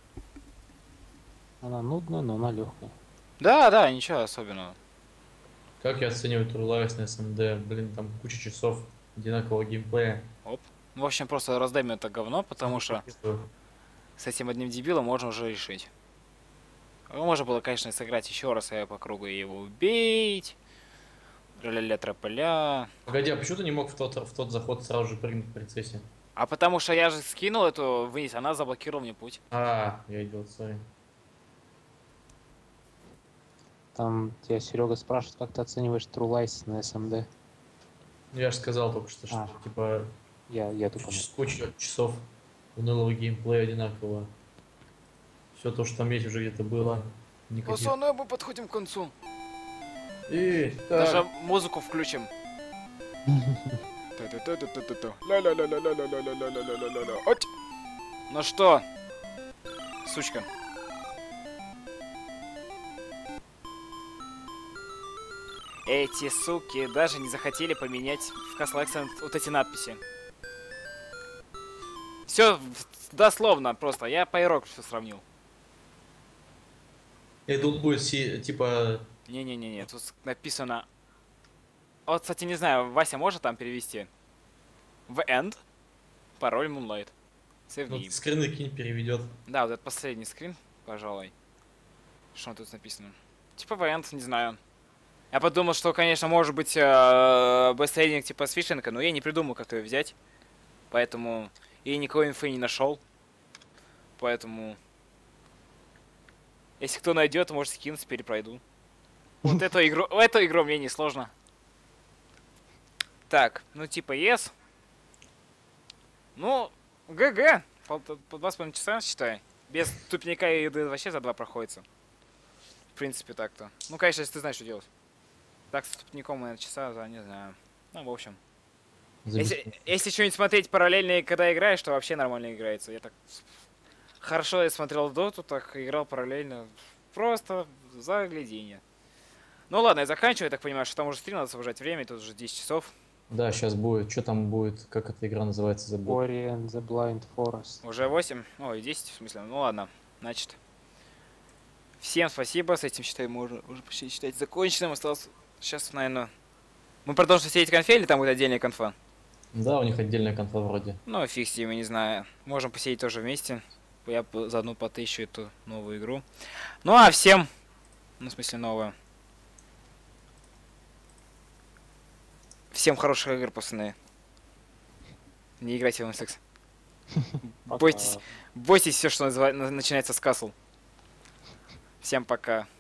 Она нудная, но она легкая. Да, ничего особенного. Как я оцениваю True Lies на SMD? Блин, там куча часов одинакового геймплея. Оп. Ну, в общем, просто раздайм это говно, потому что с этим одним дебилом можно уже решить. Можно было, конечно, сыграть еще раз по кругу и его убить. Ля-ля-ля, трополя. Погоди, а почему ты не мог в тот заход сразу же прыгнуть к принцессе? А потому что я же скинул эту вниз, она заблокировала мне путь. А, я идиот, сори. Там тебя Серега спрашивает, как ты оцениваешь True Lies на SMD. Я же сказал только что, что типа Я тупо... куча часов унылого геймплея одинакового. Все то, что там есть, уже где-то было. Никаких... Пацаны, мы подходим к концу. И, Даже музыку включим. Ну что, сучка? Эти суки даже не захотели поменять в Castle Accent вот эти надписи. Все дословно просто. Я по иероглифу все сравнил. И тут будет типа... Не-не-не, тут написано... Вот, кстати, не знаю, Вася может там перевести? В end, пароль Moonlight. Save Ну, game. скрины кинь переведет. Да, вот этот последний скрин, пожалуй. Что тут написано? Типа в end, не знаю. Я подумал, что, конечно, может быть бестрейдинг типа с фишинга, но я не придумал, как ее взять. Поэтому... И никакой инфы не нашел. Поэтому... Если кто найдет, может скинуть, перепройду. Вот эту игру мне не сложно. Так, ну типа yes. Ну, ГГ. По 2,5 часа, считай. Без тупника и еды вообще за 2 проходится. В принципе, так-то. Ну, конечно, если ты знаешь, что делать. Так, с тупником, наверное, часа за, не знаю. Ну, в общем. Если что-нибудь смотреть параллельно, когда играешь, то вообще нормально играется. Я так хорошо я смотрел доту, так играл параллельно. Просто загляденье. Ну ладно, я заканчиваю, я так понимаю, что там уже стрим, надо освобождать время, и тут уже 10 часов. Да, сейчас будет. Что там будет? Как эта игра называется? Забыл. Ori and the Blind Forest. Уже 8? Ой, 10 в смысле. Ну ладно, значит. Всем спасибо, с этим, считай, мы уже почти считать законченным. Осталось сейчас, наверное... Мы продолжим сидеть в конфе или там будет отдельная конфа? Да, у них отдельная конфа вроде. Ну, фиг с ними, не знаю. Можем посидеть тоже вместе. Я заодно потыщу эту новую игру. Ну, а всем... Ну, в смысле, новую. Всем хороших игр, пацаны. Не играйте в MSX. Бойтесь все, что начинается с Castle. Всем пока.